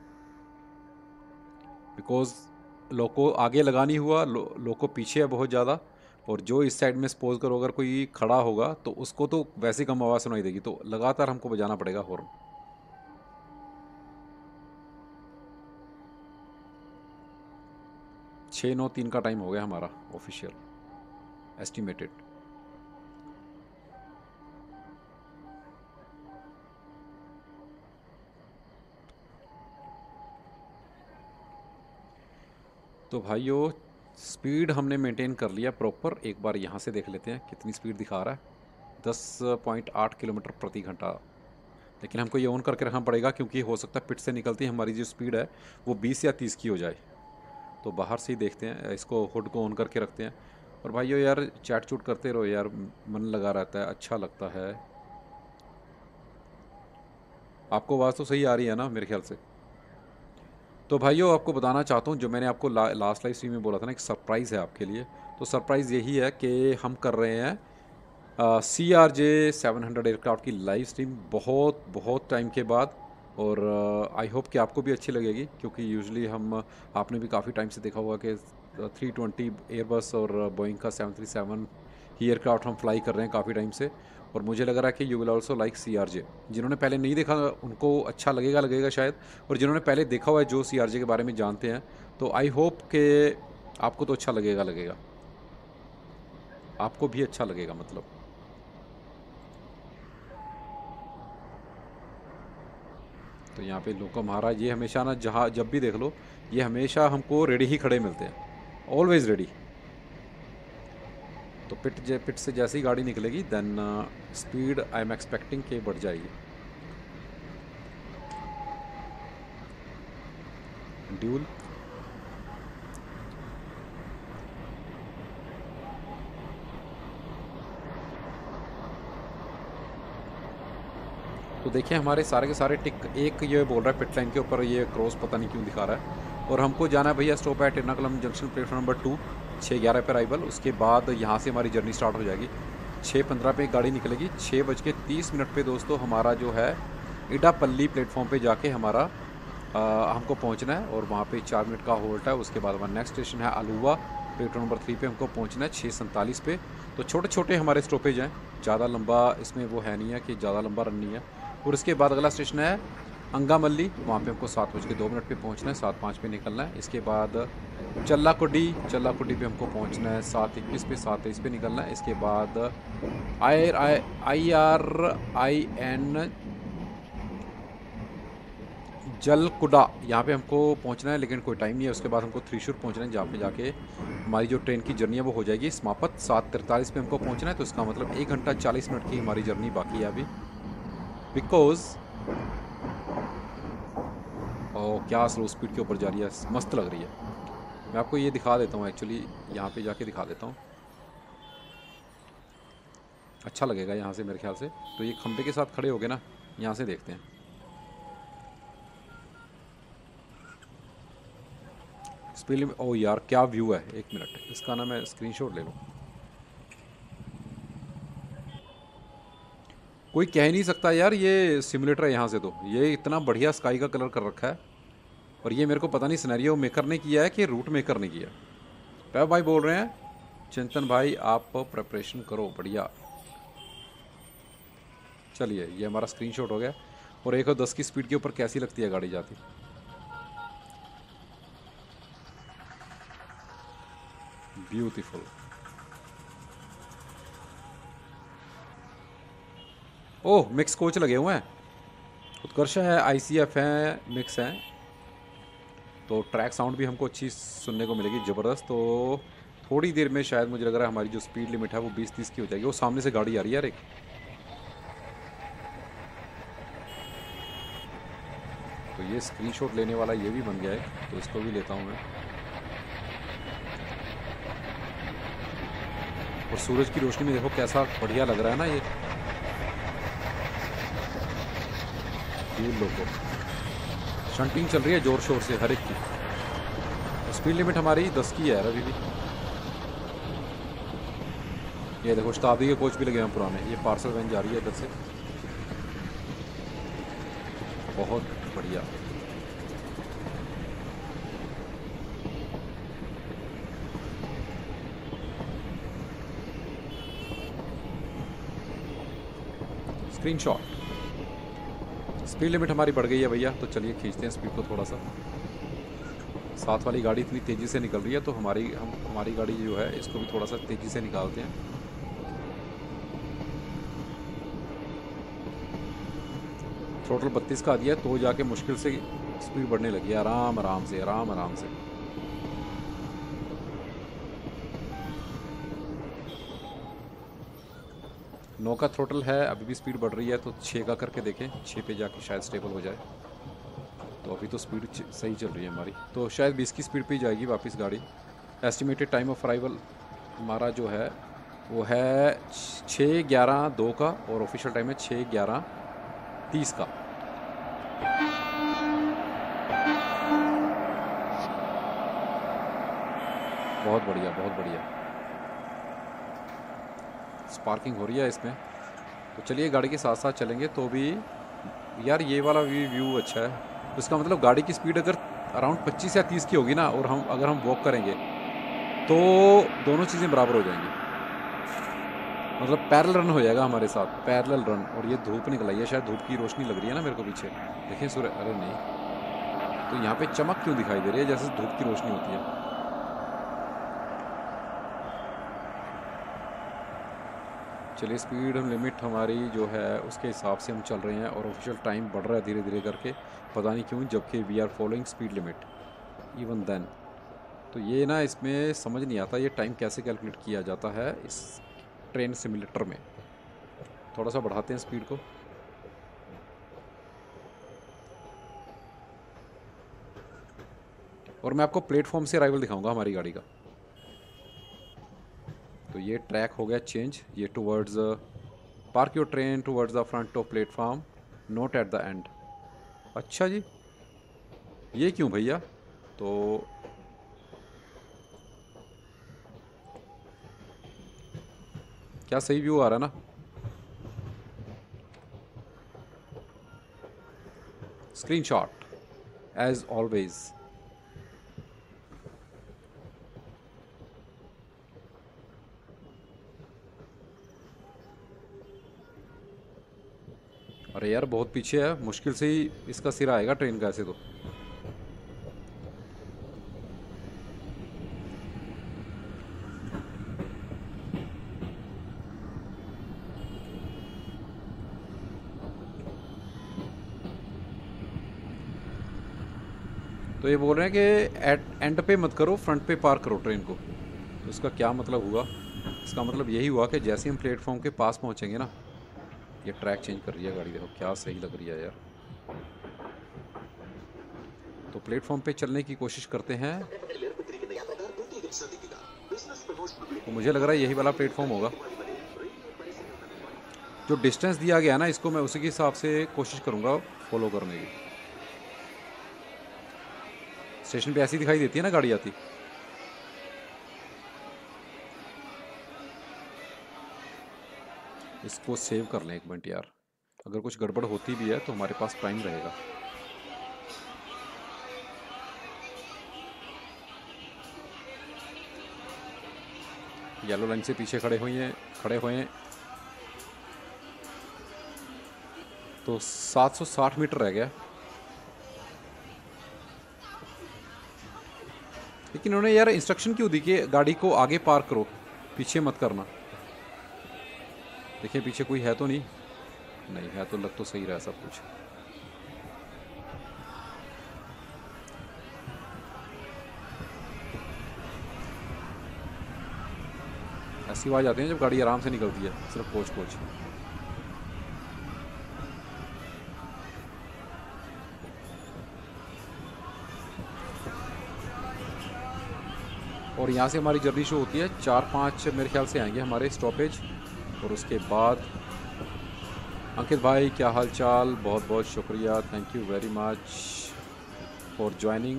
बिकॉज लोको आगे लगा नहीं हुआ, लो, लोको पीछे है बहुत ज़्यादा, और जो इस साइड में सपोज करो अगर कोई खड़ा होगा तो उसको तो वैसे ही कम आवाज़ सुनाई देगी, तो लगातार हमको बजाना पड़ेगा हॉर्न। छः नौ तीन का टाइम हो गया हमारा ऑफिशियल एस्टिमेटेड। तो भाइयों स्पीड हमने मेंटेन कर लिया प्रॉपर। एक बार यहाँ से देख लेते हैं कितनी स्पीड दिखा रहा है, दस पॉइंट आठ किलोमीटर प्रति घंटा। लेकिन हमको ये ऑन करके रखना पड़ेगा, क्योंकि हो सकता है पिट से निकलती हमारी जो स्पीड है वो बीस या तीस की हो जाए। तो बाहर से ही देखते हैं, इसको हुड को ऑन करके रखते हैं। और भाइयों यार चैट चूट करते रहो यार, मन लगा रहता है, अच्छा लगता है। आपको आवाज़ तो सही आ रही है ना मेरे ख्याल से? तो भाइयों आपको बताना चाहता हूँ, जो मैंने आपको ला, लास्ट लाइव स्ट्रीम में बोला था ना, एक सरप्राइज़ है आपके लिए। तो सरप्राइज़ यही है कि हम कर रहे हैं C R J seven hundred aircraft की लाइव स्ट्रीम बहुत बहुत टाइम के बाद। और आई होप कि आपको भी अच्छी लगेगी, क्योंकि यूजुअली हम, आपने भी काफ़ी टाइम से देखा होगा कि थ्री ट्वेंटी एयरबस और बोइंग का सेवन थ्री सेवन ही एयरक्राफ्ट हम फ्लाई कर रहे हैं काफ़ी टाइम से। और मुझे लग रहा है कि you will also like C R J. जिन्होंने पहले नहीं देखा उनको अच्छा लगेगा लगेगा शायद, और जिन्होंने पहले देखा हुआ है, जो सी आर जे के बारे में जानते हैं, तो आई होप कि आपको तो अच्छा लगेगा लगेगा आपको भी अच्छा लगेगा मतलब। तो यहाँ पे लोका महाराज ये हमेशा ना, जहाँ जब भी देख लो, ये हमेशा हमको रेडी ही खड़े मिलते हैं, ऑलवेज रेडी। तो पिट जे पिट से जैसे ही गाड़ी निकलेगी, then speed I am expecting के बढ़ जाएगी। ड्यूल तो देखिए हमारे सारे के सारे टिक, एक ये बोल रहा है पिट लाइन के ऊपर ये क्रॉस पता नहीं क्यों दिखा रहा है। और हमको जाना है भैया stop at Ernakulam junction, platform number two, छः ग्यारह पे अराइवल। उसके बाद यहाँ से हमारी जर्नी स्टार्ट हो जाएगी। छः पंद्रह पे गाड़ी निकलेगी, छः बज के तीस मिनट पे दोस्तों हमारा जो है इडापल्ली प्लेटफॉर्म पे जाके हमारा आ, हमको पहुंचना है। और वहाँ पे चार मिनट का होल्ट है। उसके बाद हमारा नेक्स्ट स्टेशन है अलुवा, प्लेटफॉर्म नंबर थ्री पे हमको पहुंचना है छः सैंतालीस पे। तो छोटे छोटे हमारे स्टॉपेज हैं, ज़्यादा लंबा इसमें वो है नहीं है कि ज़्यादा लंबा रन नहीं है। और उसके बाद अगला स्टेशन है अंगामल्ली, वहाँ पे हमको सात बज के दो मिनट पे पहुँचना है, सात पाँच पे निकलना है। इसके बाद चल्लाकुडी, चल्लाकुडी पे हमको पहुँचना है सात इक्कीस पे, सात तेईस पे निकलना है। इसके बाद आई आई आई आर आई एन जलकुडा, यहाँ पे हमको पहुँचना है, लेकिन कोई टाइम नहीं है। उसके बाद हमको त्रिशूर पहुँचना है, जहाँ पे जाके हमारी जो ट्रेन की जर्नी है वो हो जाएगी समाप्त। सात तिरतालीस पे हमको पहुँचना है, तो इसका मतलब एक घंटा चालीस मिनट की हमारी जर्नी बाकी है अभी। बिकॉज और क्या स्लो स्पीड के ऊपर जा रही है, मस्त लग रही है। मैं आपको ये दिखा देता हूँ, एक्चुअली यहाँ पे जाके दिखा देता हूँ, अच्छा लगेगा यहाँ से मेरे ख्याल से। तो ये खंबे के साथ खड़े हो गए ना, यहाँ से देखते हैं स्पीड लिमिट। ओ यार क्या व्यू है, एक मिनट, इसका ना मैं स्क्रीनशॉट ले लूँ। कोई कह नहीं सकता यार ये सिमुलेटर है। यहाँ से तो ये इतना बढ़िया स्काई का कलर कर रखा है। और ये मेरे को पता नहीं सिनेरियो मेकर ने किया है कि रूट मेकर ने किया। पैब भाई बोल रहे हैं, चिंतन भाई आप प्रिपरेशन करो, बढ़िया। चलिए ये हमारा स्क्रीनशॉट हो गया। और एक और दस की स्पीड के ऊपर कैसी लगती है गाड़ी जाती, ब्यूटीफुल। ओह मिक्स कोच लगे हुए हैं, उत्कर्ष है, आई सी एफ है, मिक्स है। तो ट्रैक साउंड भी हमको अच्छी सुनने को मिलेगी, ज़बरदस्त। तो थोड़ी देर में शायद मुझे लग रहा है हमारी जो स्पीड लिमिट है वो बीस तीस की हो जाएगी। वो सामने से गाड़ी आ रही है यार एक। तो ये स्क्रीनशॉट लेने वाला ये भी बन गया है, तो इसको भी लेता हूँ मैं। और सूरज की रोशनी में देखो कैसा बढ़िया लग रहा है ना ये व्यू। लोगों शंटिंग चल रही है जोर शोर से हर एक की। स्पीड लिमिट हमारी दस की है यार अभी भी। ये देखो शताब्दी के कोच भी लगे हैं पुराने। ये पार्सल वैन जा रही है इधर से, बहुत बढ़िया। स्क्रीनशॉट। स्पीड लिमिट हमारी बढ़ गई है भैया, तो चलिए खींचते हैं स्पीड को थोड़ा सा। साथ वाली गाड़ी इतनी तेज़ी से निकल रही है, तो हमारी हम हमारी गाड़ी जो है इसको भी थोड़ा सा तेज़ी से निकालते हैं। थ्रोटल बत्तीस का दिया, तो जाके मुश्किल से स्पीड बढ़ने लगी है, आराम आराम से, आराम आराम से। नौ का थ्रोटल है, अभी भी स्पीड बढ़ रही है, तो छः का करके देखें, छः पे जाके शायद स्टेबल हो जाए। तो अभी तो स्पीड सही चल रही है हमारी, तो शायद बीस की स्पीड पे ही जाएगी वापस गाड़ी। एस्टिमेटेड टाइम ऑफ अराइवल हमारा जो है वो है छः ग्यारह दो का, और ऑफिशियल टाइम है छः ग्यारह तीस का। बहुत बढ़िया, बहुत बढ़िया। स्पार्किंग हो रही है इसमें, तो चलिए गाड़ी के साथ साथ चलेंगे तो भी। यार ये वाला भी व्यू अच्छा है। तो इसका मतलब गाड़ी की स्पीड अगर अराउंड पच्चीस या तीस की होगी ना, और हम अगर हम वॉक करेंगे तो दोनों चीज़ें बराबर हो जाएंगी। मतलब पैरेलल रन हो जाएगा हमारे साथ, पैरेलल रन। और ये धूप निकल आई है, शायद धूप की रोशनी लग रही है ना मेरे को पीछे। देखिए सूर्य, अरे नहीं, तो यहाँ पे चमक क्यों दिखाई दे रही है, जैसे धूप की रोशनी होती है। चलिए स्पीड लिमिट हमारी जो है उसके हिसाब से हम चल रहे हैं, और ऑफिशियल टाइम बढ़ रहा है धीरे धीरे करके, पता नहीं क्यों, जबकि we are following speed limit even then. तो ये ना इसमें समझ नहीं आता ये टाइम कैसे कैलकुलेट किया जाता है इस ट्रेन सिमुलेटर में। थोड़ा सा बढ़ाते हैं स्पीड को। और मैं आपको प्लेटफॉर्म से अराइवल दिखाऊंगा हमारी गाड़ी का। तो ये ट्रैक हो गया चेंज, ये towards park your train towards the front of platform, not at the end. अच्छा जी, ये क्यों भैया? तो क्या सही व्यू आ रहा है ना? Screenshot as always. अरे यार बहुत पीछे है, मुश्किल से ही इसका सिरा आएगा ट्रेन का ऐसे तो। तो ये बोल रहे हैं कि एट एंड पे मत करो, फ्रंट पे पार्क करो ट्रेन को। तो इसका क्या मतलब हुआ? इसका मतलब यही हुआ कि जैसे हम प्लेटफॉर्म के पास पहुंचेंगे ना, ये ट्रैक चेंज कर रही है गाड़ी, देखो क्या सही लग रही है यार। तो प्लेटफॉर्म पे चलने की कोशिश करते हैं। तो मुझे लग रहा है यही वाला प्लेटफॉर्म होगा। जो डिस्टेंस दिया गया ना इसको मैं उसी के हिसाब से कोशिश करूंगा फॉलो करने की। स्टेशन पे ऐसी दिखाई देती है ना गाड़ी आती। इसको सेव कर लें एक मिनट यार, अगर कुछ गड़बड़ होती भी है तो हमारे पास टाइम रहेगा। येलो लाइन से पीछे खड़े हुए हैं खड़े हुए हैं तो सात सौ साठ मीटर रह गया। लेकिन उन्होंने यार इंस्ट्रक्शन क्यों दी कि गाड़ी को आगे पार्क करो, पीछे मत करना। देखिए पीछे कोई है तो नहीं, नहीं है तो लग तो सही रहा सब कुछ। ऐसी आवाज आती है जब गाड़ी आराम से निकलती है, सिर्फ कोच कोच। और यहाँ से हमारी जर्नी शो होती है, चार पाँच मेरे ख्याल से आएंगे हमारे स्टॉपेज। और उसके बाद अंकित भाई क्या हाल चाल, बहुत बहुत शुक्रिया, thank you very much for joining.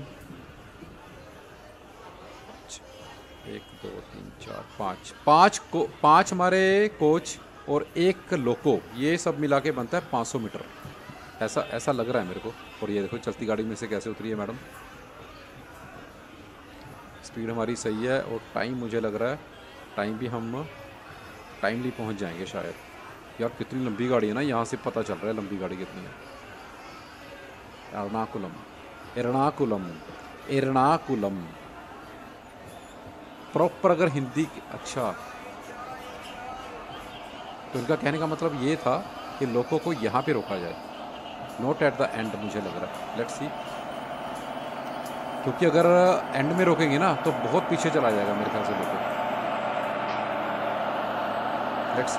एक दो तीन चार पाँच पाँच को पाँच हमारे कोच और एक लोको, ये सब मिला के बनता है पाँच सौ मीटर, ऐसा ऐसा लग रहा है मेरे को। और ये देखो चलती गाड़ी में से कैसे उतरी है मैडम। स्पीड हमारी सही है और टाइम मुझे लग रहा है टाइम भी हम टाइमली पहुंच जाएंगे शायद। यार कितनी लंबी गाड़ी है ना, यहाँ से पता चल रहा है लंबी गाड़ी कितनी है। एर्नाकुलम एर्नाकुलम एर्नाकुलम प्रॉपर अगर हिंदी, अच्छा तो इनका कहने का मतलब ये था कि लोगों को यहाँ पे रोका जाए, नोट एट द एंड मुझे लग रहा है। लेट्स सी, क्योंकि अगर एंड में रोकेंगे ना तो बहुत पीछे चला जाएगा मेरे ख्याल से लोगों। लेट्स सी,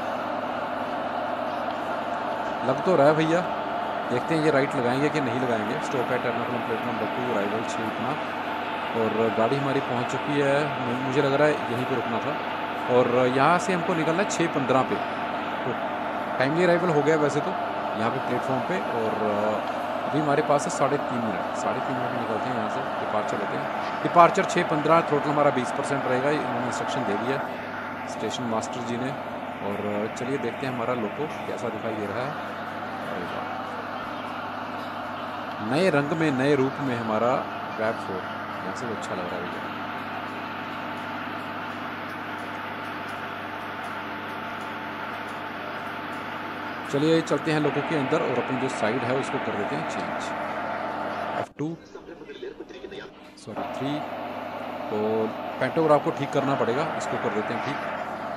लग तो रहा है भैया, देखते हैं ये राइट लगाएंगे कि नहीं लगाएंगे। Stop at Ernakulam platform number two, arrival छः इतना। और गाड़ी हमारी पहुंच चुकी है, मुझे लग रहा है यहीं पे रुकना था। और यहाँ से हमको निकलना है छः पंद्रह पे, तो टाइमली अराइवल हो गया वैसे तो यहाँ पे प्लेटफॉर्म पे। और अभी हमारे पास है साढ़े तीन मिनट साढ़े तीन मिनट में निकलते हैं यहाँ से, डिपार्चर होते हैं। डिपार्चर छः पंद्रह, थ्रोटल हमारा बीस परसेंट रहेगा, इन्होंने इंस्ट्रक्शन दे दिया स्टेशन मास्टर जी ने। और चलिए देखते हैं हमारा लोको कैसा दिखाई दे रहा है। नए रंग में, नए रूप में हमारा वैब फोर, यहाँ से अच्छा लग रहा है भैया। चलिए चलते हैं लोगों के अंदर और अपनी जो साइड है उसको कर देते हैं change. F two sorry three, तो पेंटोग्राफ को ठीक करना पड़ेगा, इसको कर देते हैं ठीक।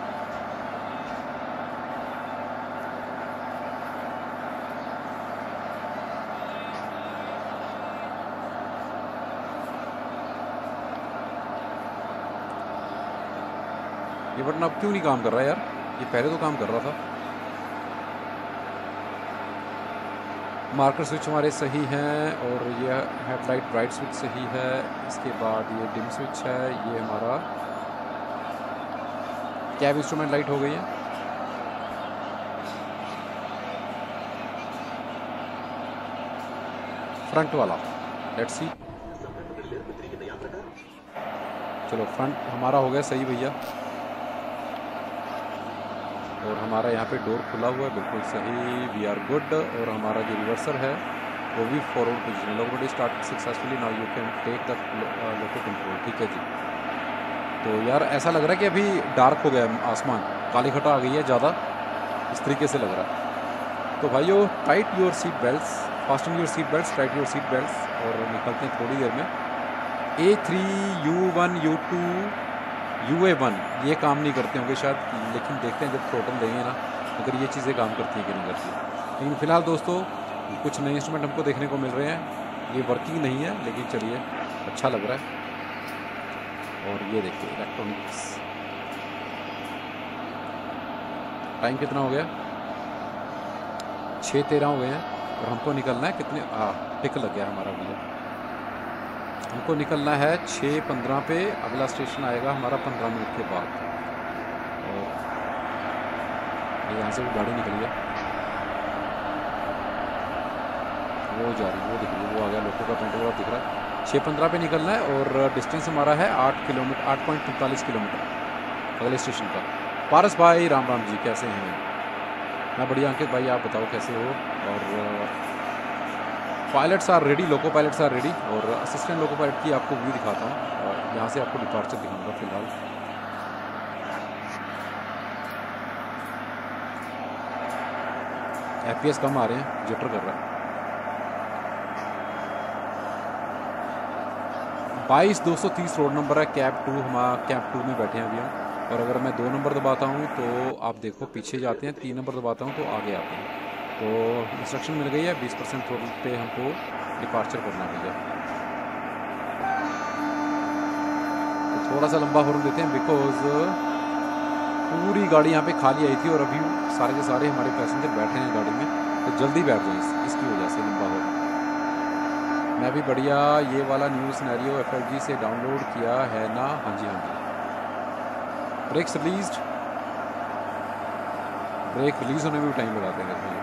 ये बटन अब क्यों नहीं काम कर रहा है यार, ये पहले तो काम कर रहा था। मार्कर स्विच हमारे सही हैं और ये हेडलाइट ब्राइट स्विच सही है। इसके बाद ये डिम स्विच है, ये हमारा कैब इंस्ट्रूमेंट लाइट हो गई है। फ्रंट वाला लेट्स सी, चलो फ्रंट हमारा हो गया सही भैया। और हमारा यहाँ पे डोर खुला हुआ है, बिल्कुल सही, वी आर गुड। और हमारा जो रिवर्सर है वो भी forward position, loco start successfully, now you can take the loco control. ठीक है जी। तो यार ऐसा लग रहा है कि अभी डार्क हो गया आसमान, काली घटा आ गई है ज़्यादा, इस तरीके से लग रहा है। तो भाइयों tight your seat belts, fasten your seat belts, tight your seat belts, और निकलते हैं थोड़ी देर में। A three, U one, U two, U A one ये काम नहीं करते होंगे शायद, लेकिन देखते हैं जब थ्रोटल देंगे ना अगर ये चीज़ें काम करती हैं कि नहीं करती। लेकिन फ़िलहाल दोस्तों कुछ नए इंस्ट्रूमेंट हमको देखने को मिल रहे हैं, ये वर्किंग नहीं है लेकिन चलिए अच्छा लग रहा है। और ये देखिए इलेक्ट्रॉनिक्स, टाइम कितना हो गया, छः तेरह हो गए हैं और हमको निकलना है कितने, हाँ टिक लग गया हमारा भैया, हमको निकलना है छः पंद्रह पे, अगला स्टेशन आएगा हमारा पंद्रह मिनट के बाद। और यहाँ से वो गाड़ी निकली है, वो जा रही है, वो दिख रही है, वो आ गया, लोगों का पेंटोग्राफ दिख रहा है। छः पंद्रह पे निकलना है और डिस्टेंस हमारा है आठ किलोमीटर, आठ पॉइंट पैंतालीस किलोमीटर अगले स्टेशन का। पारस भाई राम राम जी, कैसे हैं? मैं बढ़िया। अंकित भाई आप बताओ कैसे हो? और pilots are ready, loco pilots are ready. और असिस्टेंट लोको पायलट की आपको व्यू दिखाता हूँ और यहाँ से आपको डिपार्चर दिखाऊंगा फिलहाल। एफपीएस कम आ रहे हैं, जिटर कर रहा है। बाईस दो सौ तीस रोड नंबर है, कैब टू, हमारा कैब टू में बैठे हैं अभी हम। और अगर मैं दो नंबर दबाता हूँ तो आप देखो पीछे जाते हैं, तीन नंबर दबाता हूँ तो आगे आते हैं। तो इंस्ट्रक्शन मिल गई है, बीस परसेंट थ्रोटल पे हमको डिपार्चर करना भैया। तो थोड़ा सा लंबा हॉर्न देते हैं बिकॉज पूरी गाड़ी यहाँ पे खाली आई थी और अभी सारे के सारे हमारे पैसेंजर बैठे हैं गाड़ी में, तो जल्दी बैठ जाए इस, इसकी वजह से लंबा हॉर्न। मैं भी बढ़िया। ये वाला new scenario F L G से डाउनलोड किया है ना? हाँ जी हाँ जी। ब्रेक्स रिलीज्ड, ब्रेक रिलीज होने में भी टाइम लगाते हैं भाई।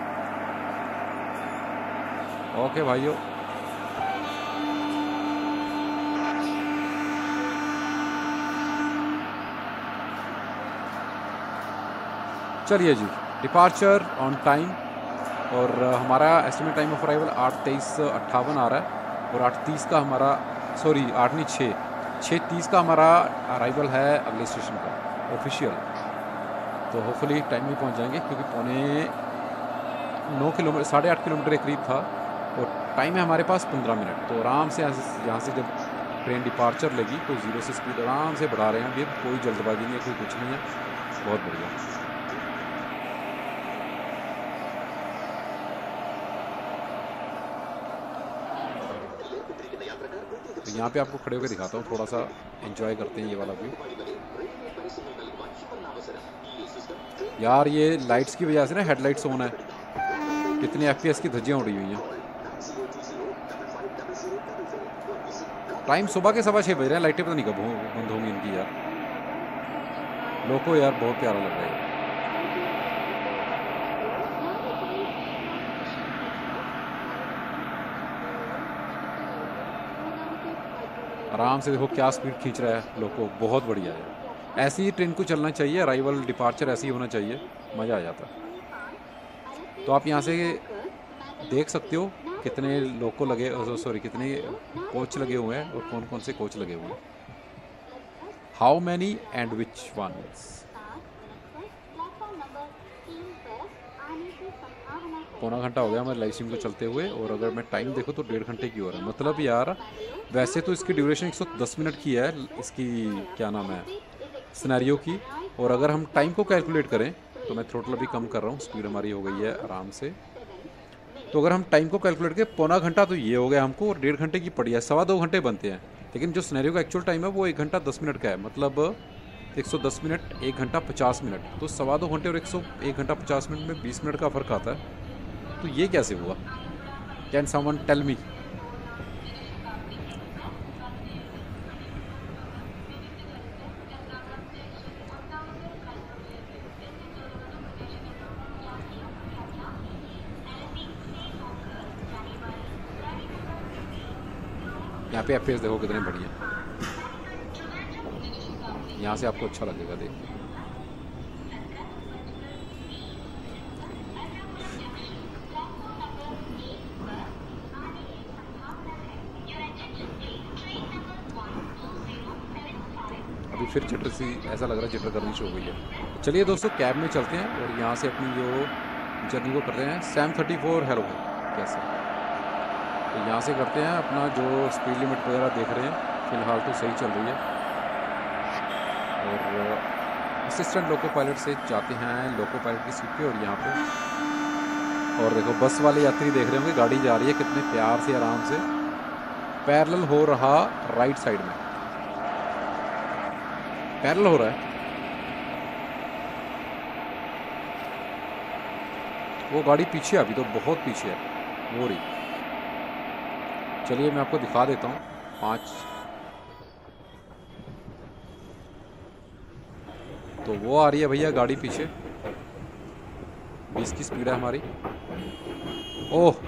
ओके भाइयों, चलिए जी, डिपार्चर ऑन टाइम। और हमारा एस्टिमेट टाइम ऑफ अराइवल आठ तेईस अट्ठावन आ रहा है और आठ तीस का हमारा, सॉरी आठ नहीं छः छः तीस का हमारा अराइवल है अगले स्टेशन का ऑफिशियल। तो होपफुली टाइम में पहुंच जाएंगे क्योंकि पौने नौ किलोमीटर साढ़े आठ किलोमीटर के करीब था और टाइम है हमारे पास पंद्रह मिनट। तो आराम से यहाँ से जब ट्रेन डिपार्चर लेगी तो जीरो से स्पीड आराम से बढ़ा रहे हैं अभी, कोई जल्दबाजी नहीं है, कोई कुछ नहीं है, बहुत बढ़िया। तो यहाँ पे आपको खड़े होकर दिखाता हूँ, थोड़ा सा एंजॉय करते हैं ये वाला व्यू। यार ये लाइट्स की वजह से ना हेडलाइट्स ऑन है, कितनी एफपीएस की धज्जियाँ उड़ी हुई हैं। टाइम सुबह के सवा छः बज रहे हैं, लाइटें पता नहीं कब बंद होंगी इनकी यार। लोको यार बहुत प्यारा लग रहा है। आराम से देखो क्या स्पीड खींच रहा है लोको, बहुत बढ़िया है। ऐसी ही ट्रेन को चलना चाहिए, अराइवल डिपार्चर ऐसी ही होना चाहिए, मज़ा आ जाता है। तो आप यहाँ से देख सकते हो कितने लोको लगे, सॉरी कितने कोच लगे हुए हैं और कौन कौन से कोच लगे हुए हैं, how many and which ones. पौना घंटा हो गया हमारे लाइव स्ट्रीम को चलते हुए, और अगर मैं टाइम देखूँ तो डेढ़ घंटे की हो रहा है। मतलब यार वैसे तो इसकी ड्यूरेशन एक सौ दस मिनट की है, इसकी क्या नाम है सिनेरियो की, और अगर हम टाइम को कैलकुलेट करें तो मैं थ्रोटल अभी कम कर रहा हूँ, स्पीड हमारी हो गई है आराम से। तो अगर हम टाइम को कैलकुलेट करें पौना घंटा तो ये हो गया हमको, और डेढ़ घंटे की पड़ी है, सवा दो घंटे बनते हैं। लेकिन जो सिनेरियो का एक्चुअल टाइम है वो एक घंटा दस मिनट का है, मतलब एक सौ दस मिनट एक घंटा पचास मिनट, तो सवा दो घंटे और एक सौ एक घंटा पचास मिनट में बीस मिनट का फ़र्क आता है। तो ये कैसे हुआ? Can someone tell me? यहाँ पे एफ देखो कितने बढ़िया, यहाँ से आपको अच्छा लगेगा देख के। अभी फिर चिटर सी ऐसा लग रहा है चिटर करनी शुरू हो गई है। चलिए दोस्तों कैब में चलते हैं और यहाँ से अपनी जो जर्नी को करते हैं। सैम थर्टी फोर हेलो कैसे, तो यहाँ से करते हैं अपना जो स्पीड लिमिट वगैरह देख रहे हैं, फ़िलहाल तो सही चल रही है। और असिस्टेंट लोको पायलट से जाते हैं लोको पायलट की सीट पे, और यहाँ पे और देखो बस वाले यात्री देख रहे होंगे गाड़ी जा रही है कितने प्यार से आराम से, पैरेलल हो रहा राइट साइड में, पैरेलल हो रहा है। वो गाड़ी पीछे अभी तो बहुत पीछे है वो रही। चलिए मैं आपको दिखा देता हूँ पाँच, तो वो आ रही है भैया गाड़ी पीछे, बीस की स्पीड है हमारी। ओह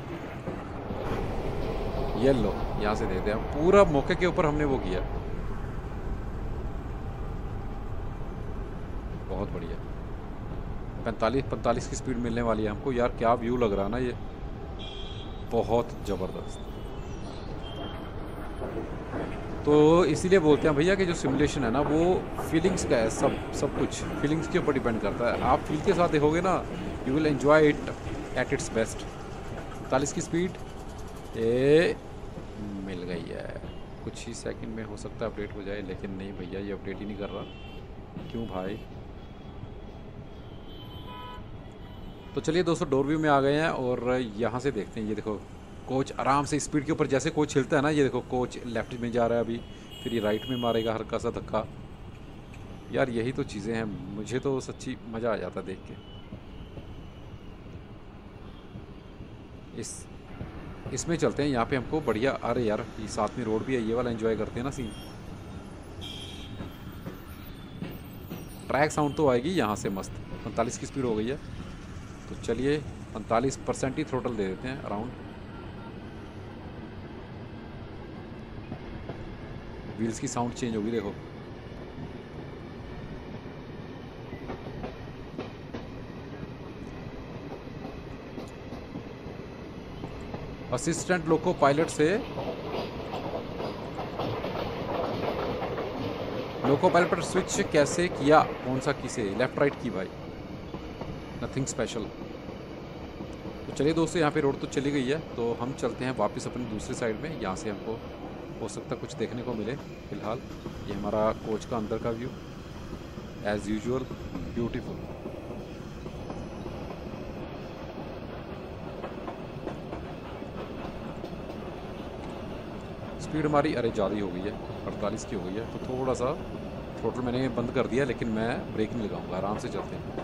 ये लो यहाँ से देखते हैं, पूरा मौके के ऊपर हमने वो किया, बहुत बढ़िया। पैंतालीस पैंतालीस की स्पीड मिलने वाली है हमको यार, क्या व्यू लग रहा है ना ये, बहुत ज़बरदस्त। तो इसीलिए बोलते हैं भैया कि जो सिमुलेशन है ना वो फीलिंग्स का है, सब सब कुछ फीलिंग्स के ऊपर डिपेंड करता है। आप फील के साथ देखोगे ना, you will enjoy it at its best. पैंतालीस की स्पीड ए मिल गई है, कुछ ही सेकंड में हो सकता है अपडेट हो जाए, लेकिन नहीं भैया ये अपडेट ही नहीं कर रहा, क्यों भाई? तो चलिए दोस्तों डोर व्यू में आ गए हैं और यहाँ से देखते हैं, ये देखो कोच आराम से स्पीड के ऊपर जैसे कोच हिलता है ना, ये देखो कोच लेफ्ट में जा रहा है अभी, फिर ये राइट में मारेगा हल्का सा धक्का। यार यही तो चीज़ें हैं, मुझे तो सच्ची मज़ा आ जाता देख के। इस इसमें चलते हैं, यहाँ पे हमको बढ़िया, अरे यार ये साथ में रोड भी है, ये वाला एंजॉय करते हैं ना सीन। ट्रैक साउंड तो आएगी यहाँ से मस्त। पैंतालीस की स्पीड हो गई है, तो चलिए पैंतालीस परसेंट ही थ्रोटल दे देते हैं अराउंड। व्हील्स की साउंड चेंज होगी देखो, असिस्टेंट लोको पायलट से लोको पायलट पर स्विच कैसे किया, कौन सा किसे, लेफ्ट राइट की भाई, नथिंग स्पेशल। तो चलिए दोस्तों यहाँ पे रोड तो चली गई है, तो हम चलते हैं वापस अपनी दूसरी साइड में, यहाँ से हमको हो सकता कुछ देखने को मिले। फिलहाल ये हमारा कोच का अंदर का view as usual beautiful. Speed हमारी अरे ज़्यादा हो गई है, अड़तालीस की हो गई है, तो थोड़ा सा थ्रोटल मैंने बंद कर दिया, लेकिन मैं ब्रेक नहीं लगाऊंगा, आराम से चलते हैं।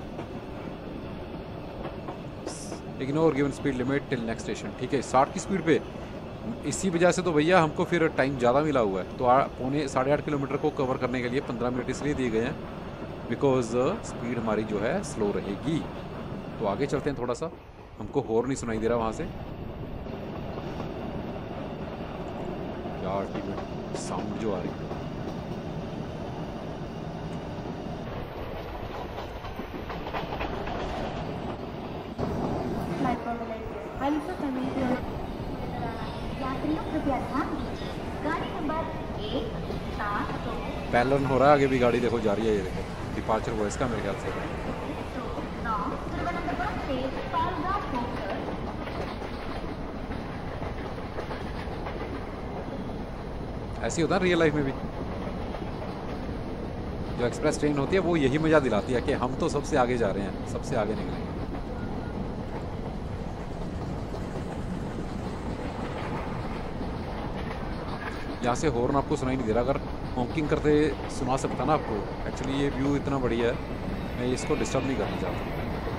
Ignore given speed limit till next station, ठीक है साठ की स्पीड पे। इसी वजह से तो भैया हमको फिर टाइम ज़्यादा मिला हुआ है, तो पौने साढ़े आठ किलोमीटर को कवर करने के लिए पंद्रह मिनट इसलिए दिए गए हैं बिकॉज स्पीड हमारी जो है स्लो रहेगी। तो आगे चलते हैं थोड़ा सा, हमको हॉर्न नहीं सुनाई दे रहा वहाँ से। यार साउंड जो आ रही है। पैलर्न हो रहा है, आगे भी गाड़ी देखो जा रही है, ये देखो डिपार्चर हुआ इसका मेरे ख्याल से। ऐसी होता है रियल लाइफ में भी, जो एक्सप्रेस ट्रेन होती है वो यही मजा दिलाती है कि हम तो सबसे आगे जा रहे हैं, सबसे आगे निकलेंगे। यहाँ से हॉर्न आपको सुनाई नहीं दे रहा, अगर हॉकिंग करते सुना सकता ना आपको। एक्चुअली ये व्यू इतना बढ़िया है, मैं इसको डिस्टर्ब नहीं करना चाहता।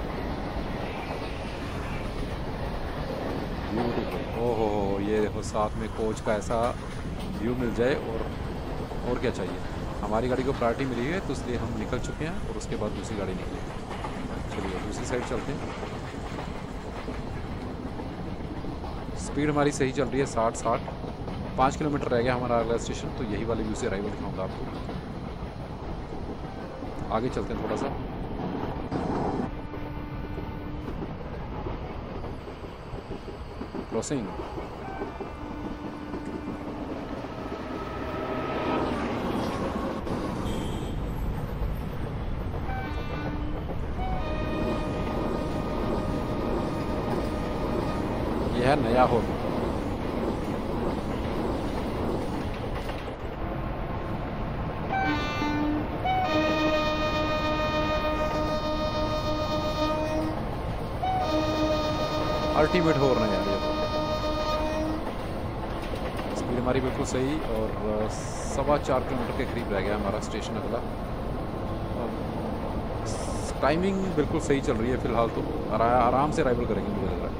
ब्यूटीफुल, ओहो हो, ये देखो साथ में कोच का ऐसा व्यू मिल जाए और और क्या चाहिए। हमारी गाड़ी को प्रायोरिटी मिली है तो इसलिए हम निकल चुके हैं और उसके बाद दूसरी गाड़ी निकली। चलिए दूसरी साइड चलते हैं। स्पीड हमारी सही चल रही है, साठ साठ। पाँच किलोमीटर रह गया हमारा अगला स्टेशन, तो यही वाले व्यू से अराइवल दिखाऊंगा आपको। आगे चलते हैं थोड़ा सा। क्रॉसिंग, यह है नया हॉर्न। अल्टीमेट हॉर्न है यार ये। स्पीड हमारी बिल्कुल सही और सवा चार किलोमीटर के करीब रह गया हमारा स्टेशन अगला। टाइमिंग बिल्कुल सही चल रही है फिलहाल, तो आराम से अराइवल करेंगे मुझे लग रहा है।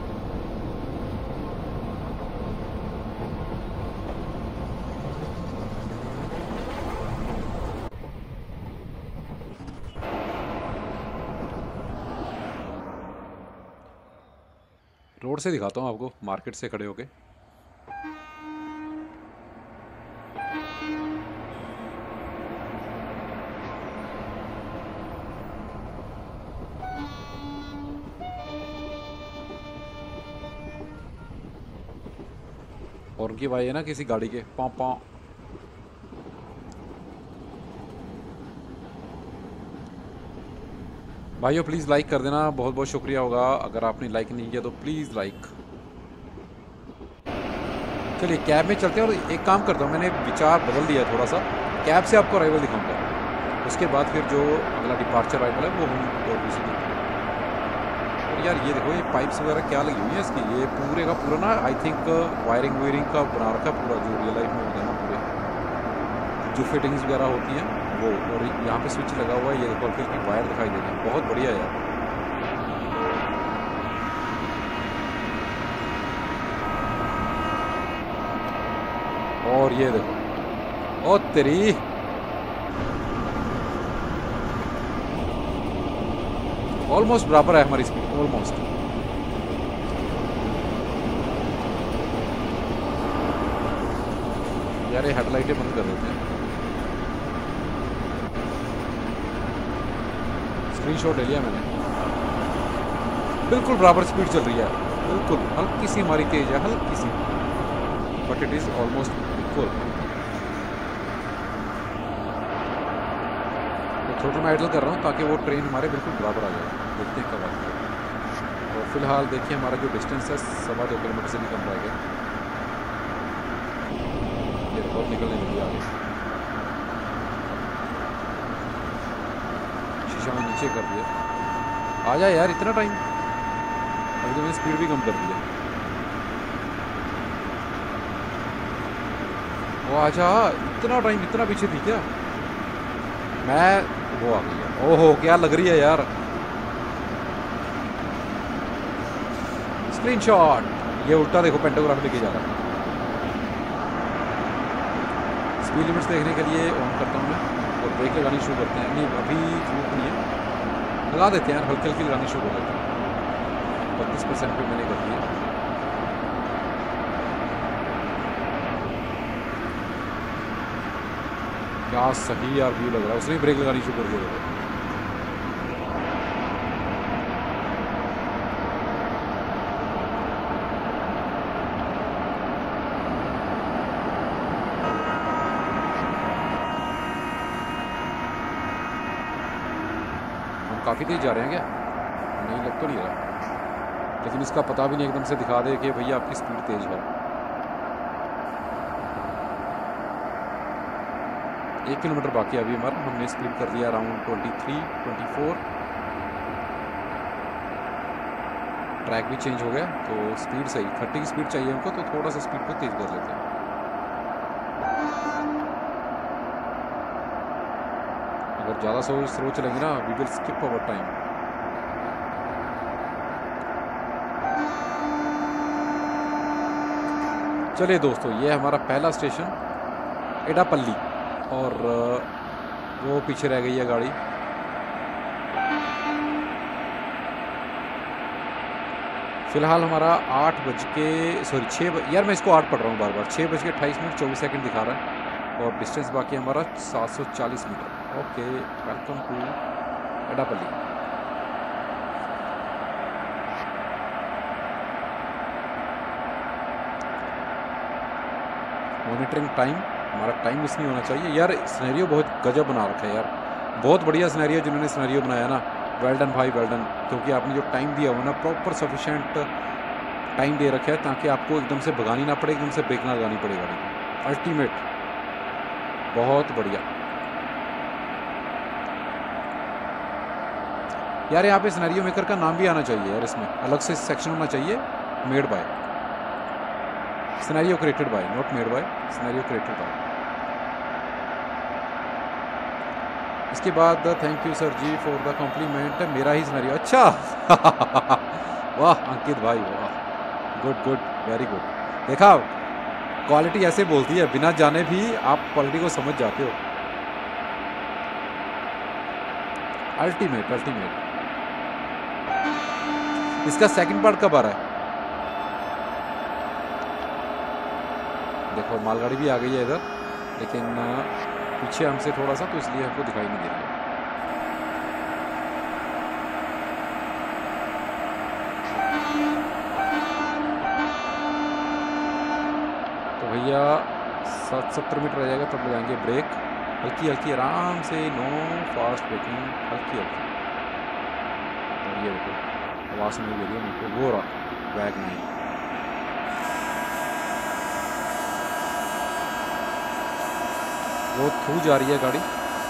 रोड से दिखाता हूँ आपको, मार्केट से खड़े होके। और उनकी भाई है ना किसी गाड़ी के पाँव पाँव। भाइयों प्लीज़ लाइक कर देना, बहुत बहुत शुक्रिया होगा। अगर आपने लाइक नहीं किया तो प्लीज़ लाइक। चलिए कैब में चलते हैं और एक काम करता हूँ, मैंने विचार बदल दिया थोड़ा सा। कैब से आपको अराइवल दिखाऊंगा, उसके बाद फिर जो अगला डिपार्चर अराइवल है वो हम और दूसरी। और यार ये देखो ये पाइप्स वगैरह क्या लगी हुई है इसकी, ये पूरे का पूरा ना आई थिंक वायरिंग वायरिंग का बना रखा पूरा, जो रियल लाइफ में होता है ना पूरे जो फिटिंग्स वगैरह होती हैं वो। और यहाँ पे स्विच लगा हुआ है, ये देखो हल्की हल्की वायर दिखाई दे रही है, बहुत बढ़िया यार। और ये देखो, ओ तेरी ऑलमोस्ट बराबर है हमारी स्पीड, ऑलमोस्ट। यार ये हेडलाइटें बंद कर देते हैं। स्क्रीनशॉट ले लिया मैंने, बिल्कुल बराबर स्पीड चल रही है, बिल्कुल हल्की सी हमारी तेज है, हल्की सी, but it is almost equal. थोड़ा मैं आइडल कर रहा हूँ ताकि वो ट्रेन हमारे बिल्कुल बराबर आ जाए। देखते हैं कब आती है। और फिलहाल देखिए हमारा जो डिस्टेंस है सवा दो किलोमीटर से भी कम रह गया। ये बहुत निकलने लगी आगे, शीशा में नीचे कर दिया। आ जाए यार, इतना टाइम, अभी तो मैंने स्पीड भी कम कर दिया। वो आजा, इतना टाइम, इतना पीछे थी क्या मैं? वो आ गई है, ओहो क्या लग रही है यार। स्क्रीनशॉट, ये उल्टा देखो पेंटाग्राफ लेके जा रहा है। स्पीड लिमिट्स देखने के लिए ऑन करता हूँ मैं और ब्रेक लगानी शुरू करते हैं। नहीं अभी जरूरत नहीं है, लगा देते हैं यार, हल्की हल्की लगानी शुरू कर देते हैं। बत्तीस परसेंट पे मैंने कर दिया। क्या सही यार व्यू लग रहा है, उसने ब्रेक लगानी शुरू कर दिया। हम काफ़ी तेज जा रहे हैं क्या? नहीं लग तो नहीं रहा, लेकिन इसका पता भी नहीं एकदम से दिखा दे कि भैया आपकी स्पीड तेज है। एक किलोमीटर बाकी है अभी हमारा, हमने स्पीड कर दिया around twenty three twenty four. Track भी चेंज हो गया तो स्पीड सही, थर्टी की स्पीड चाहिए हमको, तो थोड़ा सा स्पीड को तेज कर लेते हैं। अगर ज़्यादा स्लो स्लो चलेंगे ना, we will skip our time. चलिए दोस्तों, ये है हमारा पहला स्टेशन एडापल्ली, और वो पीछे रह गई है गाड़ी। फिलहाल हमारा आठ बज के सॉरी छः यार मैं इसको आठ पढ़ रहा हूँ बार बार, छः बज के अट्ठाईस मिनट चौबीस सेकंड दिखा रहा है, और डिस्टेंस बाकी हमारा सात सौ चालीस metre. Okay, welcome to Edappally. Monitoring time, हमारा टाइम मिस नहीं होना चाहिए यार। सिनेरियो बहुत गजब बना रखा है यार, बहुत बढ़िया सिनेरियो जिन्होंने सिनेरियो बनाया ना, वेल डन भाई, वेल डन। क्योंकि आपने जो टाइम दिया हो ना, प्रॉपर सफिशेंट टाइम दे रखा है, ताकि आपको एकदम से भगानी ना पड़े, एकदम से ब्रेक ना लगानी पड़े गाड़ी। अल्टीमेट, बहुत बढ़िया यार। यहाँ पे सिनेरियो मेकर का नाम भी आना चाहिए यार, इसमें अलग से सेक्शन होना चाहिए, made by, scenario created by, not made by, scenario created by. इसके बाद थैंक यू सर जी फॉर द कॉम्प्लीमेंट, मेरा ही सिनेरियो। अच्छा वाह अंकित भाई वाह, गुड गुड, वेरी गुड। देखा, क्वालिटी ऐसे बोलती है, बिना जाने भी आप क्वालिटी को समझ जाते हो। Ultimate ultimate. इसका सेकंड पार्ट कब आ रहा है? देखो मालगाड़ी भी आ गई है इधर, लेकिन पीछे हमसे थोड़ा सा, तो इसलिए हमको दिखाई नहीं दे रही है। तो भैया सात सत्तर मीटर रह जाएगा, तब लगाएंगे ब्रेक, हल्की हल्की आराम से, नो फास्ट ब्रेकिंग, हल्की हल्की। और ये देखो आवाज़ नहीं दे रही है मुझको, वो रहा बैग नहीं। वो थ्रू जा रही है गाड़ी।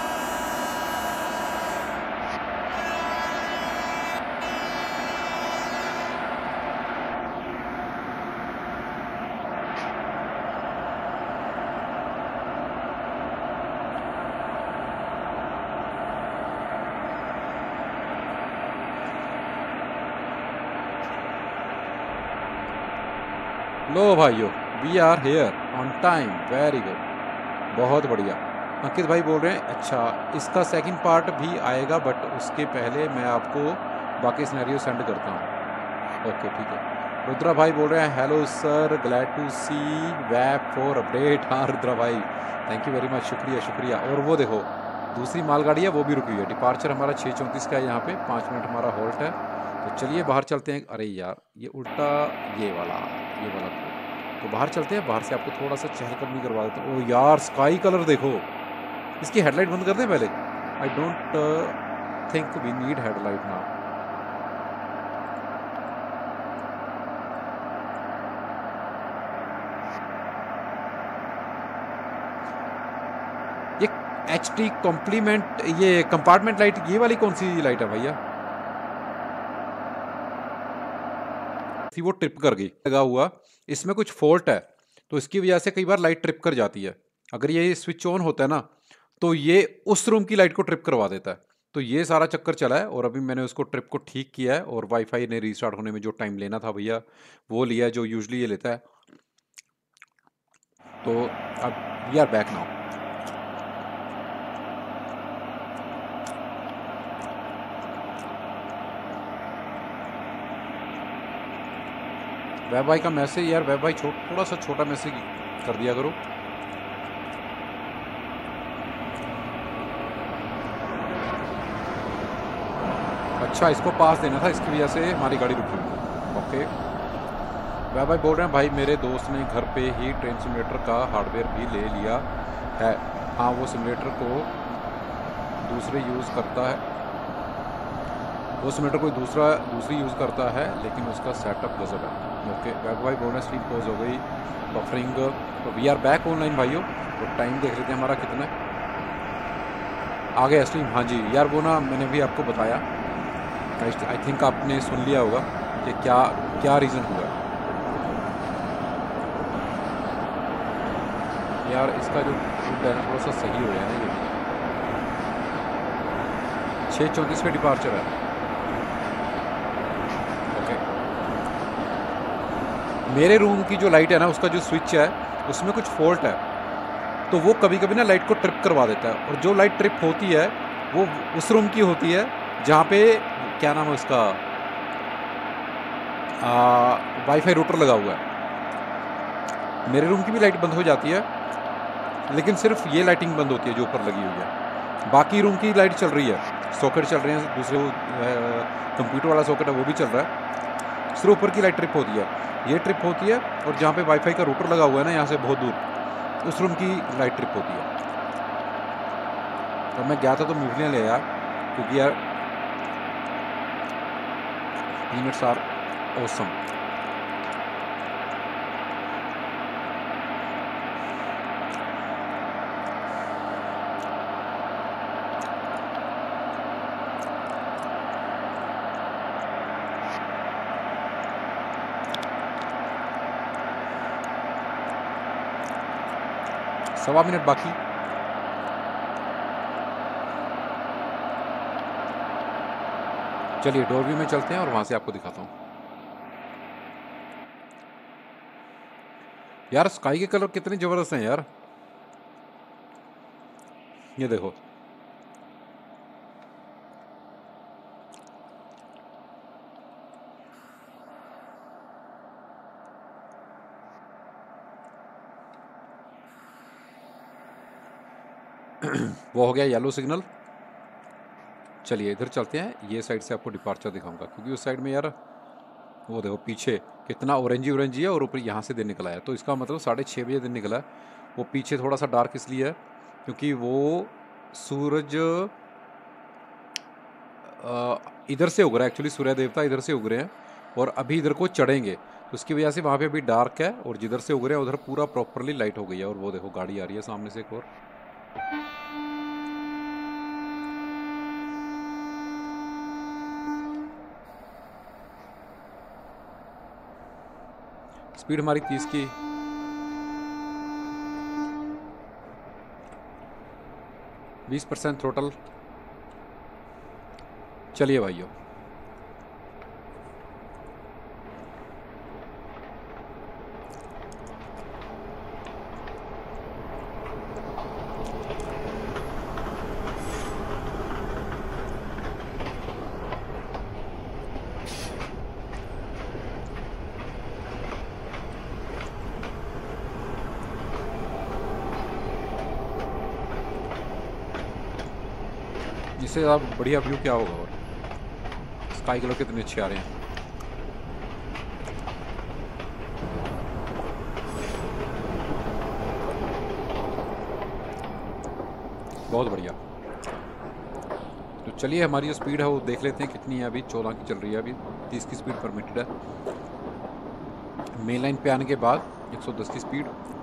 लो भाइयों, we are here on time, very good, बहुत बढ़िया। अंकित भाई बोल रहे हैं अच्छा इसका सेकंड पार्ट भी आएगा, बट उसके पहले मैं आपको बाकी सिनेरियो सेंड करता हूँ। ओके ठीक है। रुद्रा भाई बोल रहे हैं hello sir, glad to see वैप फॉर अपडेट। हाँ रुद्रा भाई, थैंक यू वेरी मच, शुक्रिया शुक्रिया। और वो देखो दूसरी मालगाड़ी है, वो भी रुकी हुई है। डिपार्चर हमारा छः चौंतीस का है, यहाँ पे पाँच मिनट हमारा हॉल्ट है। तो चलिए बाहर चलते हैं। अरे यार ये उल्टा, ये वाला ये वाला तो बाहर चलते हैं। बाहर से आपको थोड़ा सा चहलकदमी करवा देते हैं। ओ यार स्काई कलर देखो, इसकी हेडलाइट बंद कर दें पहले। I don't think we need headlight now. ये एच टी कॉम्प्लीमेंट, ये कंपार्टमेंट लाइट, ये वाली कौन सी लाइट है भैया? थी वो ट्रिप कर गई, लगा हुआ इसमें कुछ फॉल्ट है, तो इसकी वजह से कई बार लाइट ट्रिप कर जाती है। अगर ये स्विच ऑन होता है ना, तो ये उस रूम की लाइट को ट्रिप करवा देता है। तो ये सारा चक्कर चला है, और अभी मैंने उसको ट्रिप को ठीक किया है, और वाईफाई ने रीस्टार्ट होने में जो टाइम लेना था भैया वो लिया है, जो यूजुअली ये लेता है। तो अब we are back now. Web भाई का मैसेज, यार वेब भाई थोड़ा सा छोटा मैसेज कर दिया करो। अच्छा, इसको पास देना था, इसकी वजह से हमारी गाड़ी रुकी। ओके, वह भाई बोल रहे हैं भाई मेरे दोस्त ने घर पे ही ट्रेन सिमुलेटर का हार्डवेयर भी ले लिया है। हाँ, वो सिमुलेटर को दूसरे यूज़ करता है, वो सिमुलेटर कोई दूसरा दूसरी यूज़ करता है, लेकिन उसका सेटअप गजब है। ओके, वह भाई बोल रहे हैं स्ट्रीम क्लोज हो गई, बफरिंग। तो वी आर बैक ऑनलाइन भाइयों। तो टाइम देख लेते हैं हमारा कितना है। आ गया स्ट्रीम। हाँ जी यार, वो ना मैंने भी आपको बताया, आई थिंक आपने सुन लिया होगा कि क्या क्या रीज़न हुआ है यार। इसका जो है ना थोड़ा सा सही हो गया ना, ये छः चौंतीस पे डिपार्चर है। ओके, मेरे रूम की जो लाइट है ना, उसका जो स्विच है उसमें कुछ फॉल्ट है, तो वो कभी कभी ना लाइट को ट्रिप करवा देता है। और जो लाइट ट्रिप होती है वो उस रूम की होती है जहाँ पे क्या नाम है उसका, वाईफाई रूटर लगा हुआ है। मेरे रूम की भी लाइट बंद हो जाती है, लेकिन सिर्फ ये लाइटिंग बंद होती है जो ऊपर लगी हुई है। बाकी रूम की लाइट चल रही है, सॉकेट चल रहे हैं, दूसरे कंप्यूटर वाला सॉकेट है वो भी चल रहा है, सिर्फ ऊपर की लाइट ट्रिप होती है। ये ट्रिप होती है, और जहाँ पे वाईफाई का रूटर लगा हुआ है ना, यहाँ से बहुत दूर, उस रूम की लाइट ट्रिप होती है। तो मैं गया था तो मूवलियाँ ले आया, क्योंकि यार पीनट्स आर ऑसम। सवा मिनट बाकी। चलिए डोर व्यू में चलते हैं और वहां से आपको दिखाता हूँ। यार स्काई के कलर कितने जबरदस्त हैं यार, ये देखो। वो हो गया येलो सिग्नल। चलिए इधर चलते हैं, ये साइड से आपको डिपार्चर दिखाऊंगा, क्योंकि उस साइड में यार वो देखो पीछे कितना ऑरेंजी ऑरेंजी है, और ऊपर यहाँ से दिन निकला है, तो इसका मतलब साढ़े छः बजे दिन निकला है। वो पीछे थोड़ा सा डार्क इसलिए है क्योंकि वो सूरज इधर से उग रहा है, एक्चुअली सूर्य देवता इधर से उग रहे हैं और अभी इधर को चढ़ेंगे, तो उसकी वजह से वहाँ पे अभी डार्क है, और जिधर से उग रहे हैं उधर पूरा प्रॉपरली लाइट हो गई है। और वो देखो गाड़ी आ रही है सामने से एक और। स्पीड हमारी तीस की, बीस परसेंट थ्रोटल। चलिए भाइयों, इससे आप बढ़िया व्यू क्या होगा। और स्काई कलर कितने अच्छे आ रहे हैं। बहुत बढ़िया। तो चलिए हमारी जो स्पीड है वो देख लेते हैं कितनी है। अभी चौदह की चल रही है, अभी तीस की स्पीड परमिटेड है। मेन लाइन पे आने के बाद एक सौ दस की स्पीड।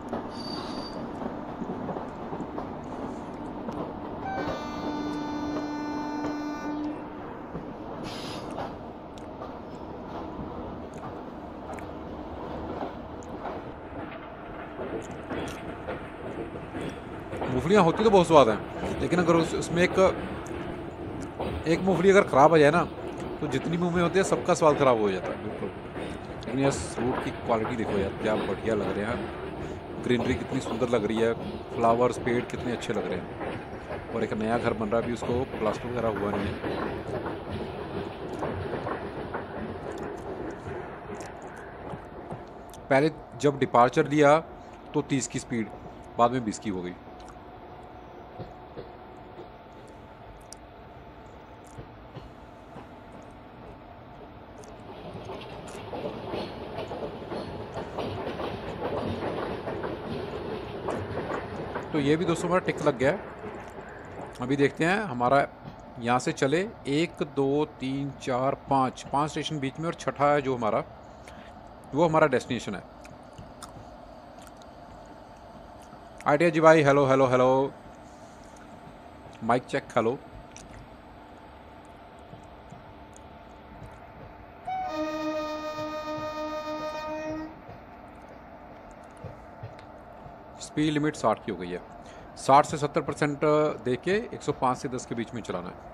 मूंगफलियाँ होती तो बहुत स्वाद हैं, लेकिन अगर उस, उसमें एक एक मूंगफली अगर ख़राब आ जाए ना, तो जितनी मुंह में होती है सबका स्वाद ख़राब हो जाता है बिल्कुल। लेकिन यार फ्रूट की क्वालिटी देखो यार, क्या बढ़िया लग रहे हैं। ग्रीनरी कितनी सुंदर लग रही है, फ्लावर्स पेड़ कितने अच्छे लग रहे हैं। और एक नया घर बन रहा है अभी, उसको प्लास्टर वगैरह हुआ नहीं है। पहले जब डिपार्चर लिया तो तीस की स्पीड, बाद में बीस की हो गई। तो ये भी दोस्तों हमारा टिक लग गया है। अभी देखते हैं हमारा यहाँ से चले एक दो तीन चार पाँच पाँच स्टेशन बीच में और छठा है जो हमारा, वो हमारा डेस्टिनेशन है। आइडिया जी भाई, hello hello hello, mic check, hello. Speed limit साठ की हो गई है। साठ से सत्तर परसेंट दे के एक सौ पाँच से दस के बीच में चलाना है।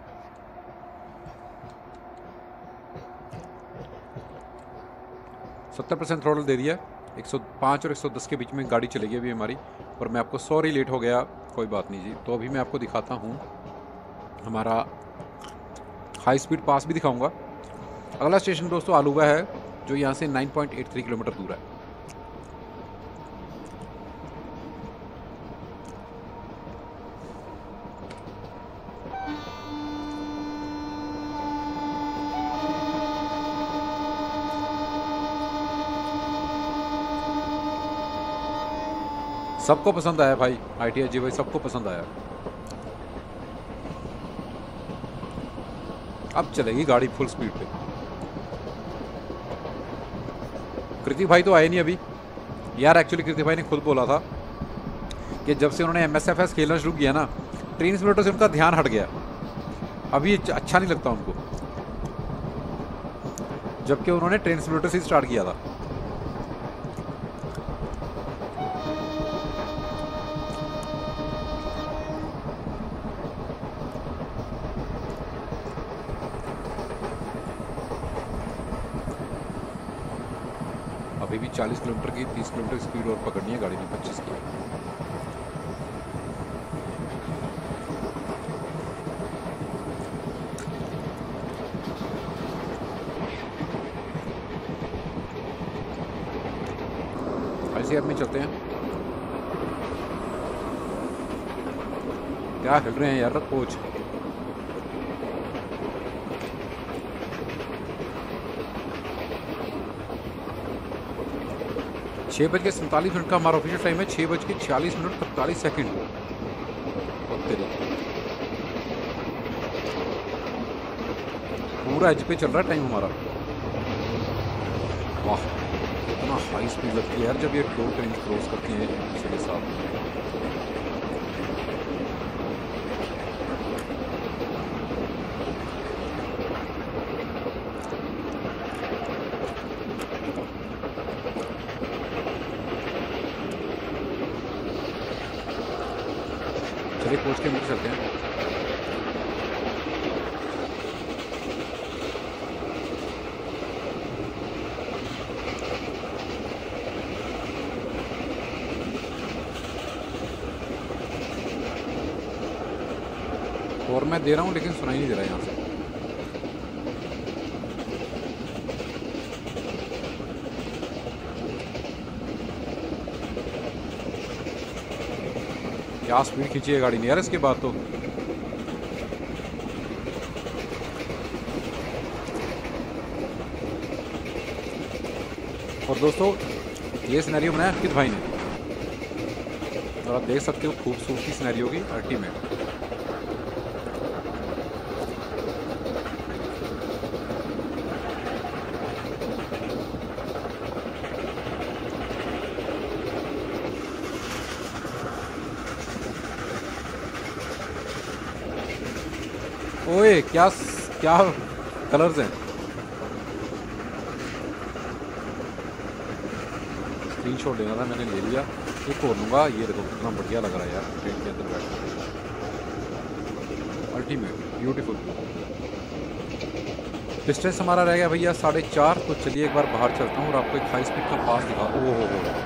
सत्तर परसेंट थ्रोटल दे दिया, एक सौ पाँच और एक सौ दस के बीच में गाड़ी चलेगी अभी हमारी। और मैं आपको सॉरी लेट हो गया, कोई बात नहीं जी। तो अभी मैं आपको दिखाता हूँ हमारा हाई स्पीड पास भी दिखाऊंगा। अगला स्टेशन दोस्तों आलूवा है, जो यहाँ से नौ पॉइंट आठ तीन किलोमीटर दूर है। सबको पसंद आया भाई, आई टी आई जी भाई, सबको पसंद आया। अब चलेगी गाड़ी फुल स्पीड पे। कृति भाई तो आए नहीं अभी यार। एक्चुअली कृति भाई ने खुद बोला था कि जब से उन्होंने एम एस एफ एस खेलना शुरू किया ना, ट्रेन सिमुलेटर से उनका ध्यान हट गया। अभी अच्छा नहीं लगता उनको, जबकि उन्होंने ट्रेन सिमुलेटर से स्टार्ट किया था। अभी भी चालीस किलोमीटर की तीस किलोमीटर स्पीड और पकड़नी है गाड़ी ने, पच्चीस की। ऐसे अब में चलते हैं। क्या हिल रहे हैं यार कोच। छः बज के सैंतालीस मिनट का हमारा ऑफिशियल टाइम है, छः बज के छियालीस मिनट पैंतालीस सेकेंड। पूरा एज पे चल रहा है टाइम हमारा। वाह, इतना हाई स्पीड लगती है यार जब ये दो ट्रेन क्रॉस करती हैं एक दूसरे के साथ। चलिए कोच के अंदर चलते हैं। और मैं दे रहा हूँ लेकिन सुनाई नहीं दे रहा यहाँ से। क्या स्पीड खींची है गाड़ी ने यार इसके बाद तो। और दोस्तों ये सिनेरियो बनाया अंकित भाई ने, और आप देख सकते हो खूबसूरती सिनेरियो की अल्टीमेट। ओए क्या क्या कलर्स हैं। स्क्रीनशॉट लेना था, मैंने ले लिया। एक और लूँगा। ये देखो कितना बढ़िया लग रहा है यार ट्रेन के अंदर बैठ कर, अल्टीमेट ब्यूटीफुल। डिस्टेंस हमारा रह गया भैया साढ़े चार। तो चलिए एक बार बाहर चलता हूँ और आपको एक हाई स्पीड का पास दिखा। ओ हो हो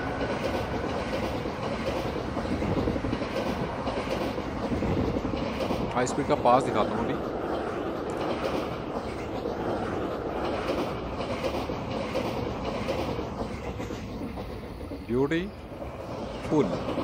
हाई स्पीड का पास दिखाता हूँ अभी। ब्यूटीफुल।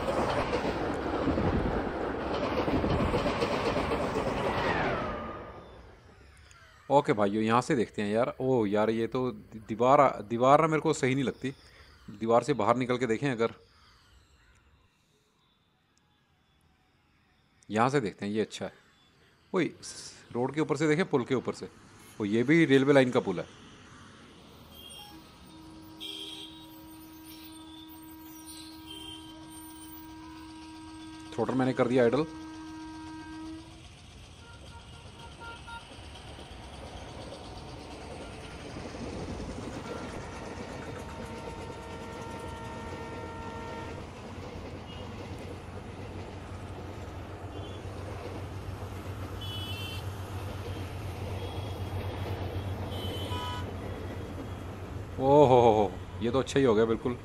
ओके भाइयों, यहाँ से देखते हैं यार। ओ यार ये तो दीवार दीवार ना मेरे को सही नहीं लगती। दीवार से बाहर निकल के देखें अगर। यहाँ से देखते हैं, ये अच्छा है। वही रोड के ऊपर से देखें, पुल के ऊपर से। वो ये भी रेलवे लाइन का पुल है। थ्रोटल मैंने कर दिया आइडल। ओह हो हो, ये तो अच्छा ही हो गया बिल्कुल।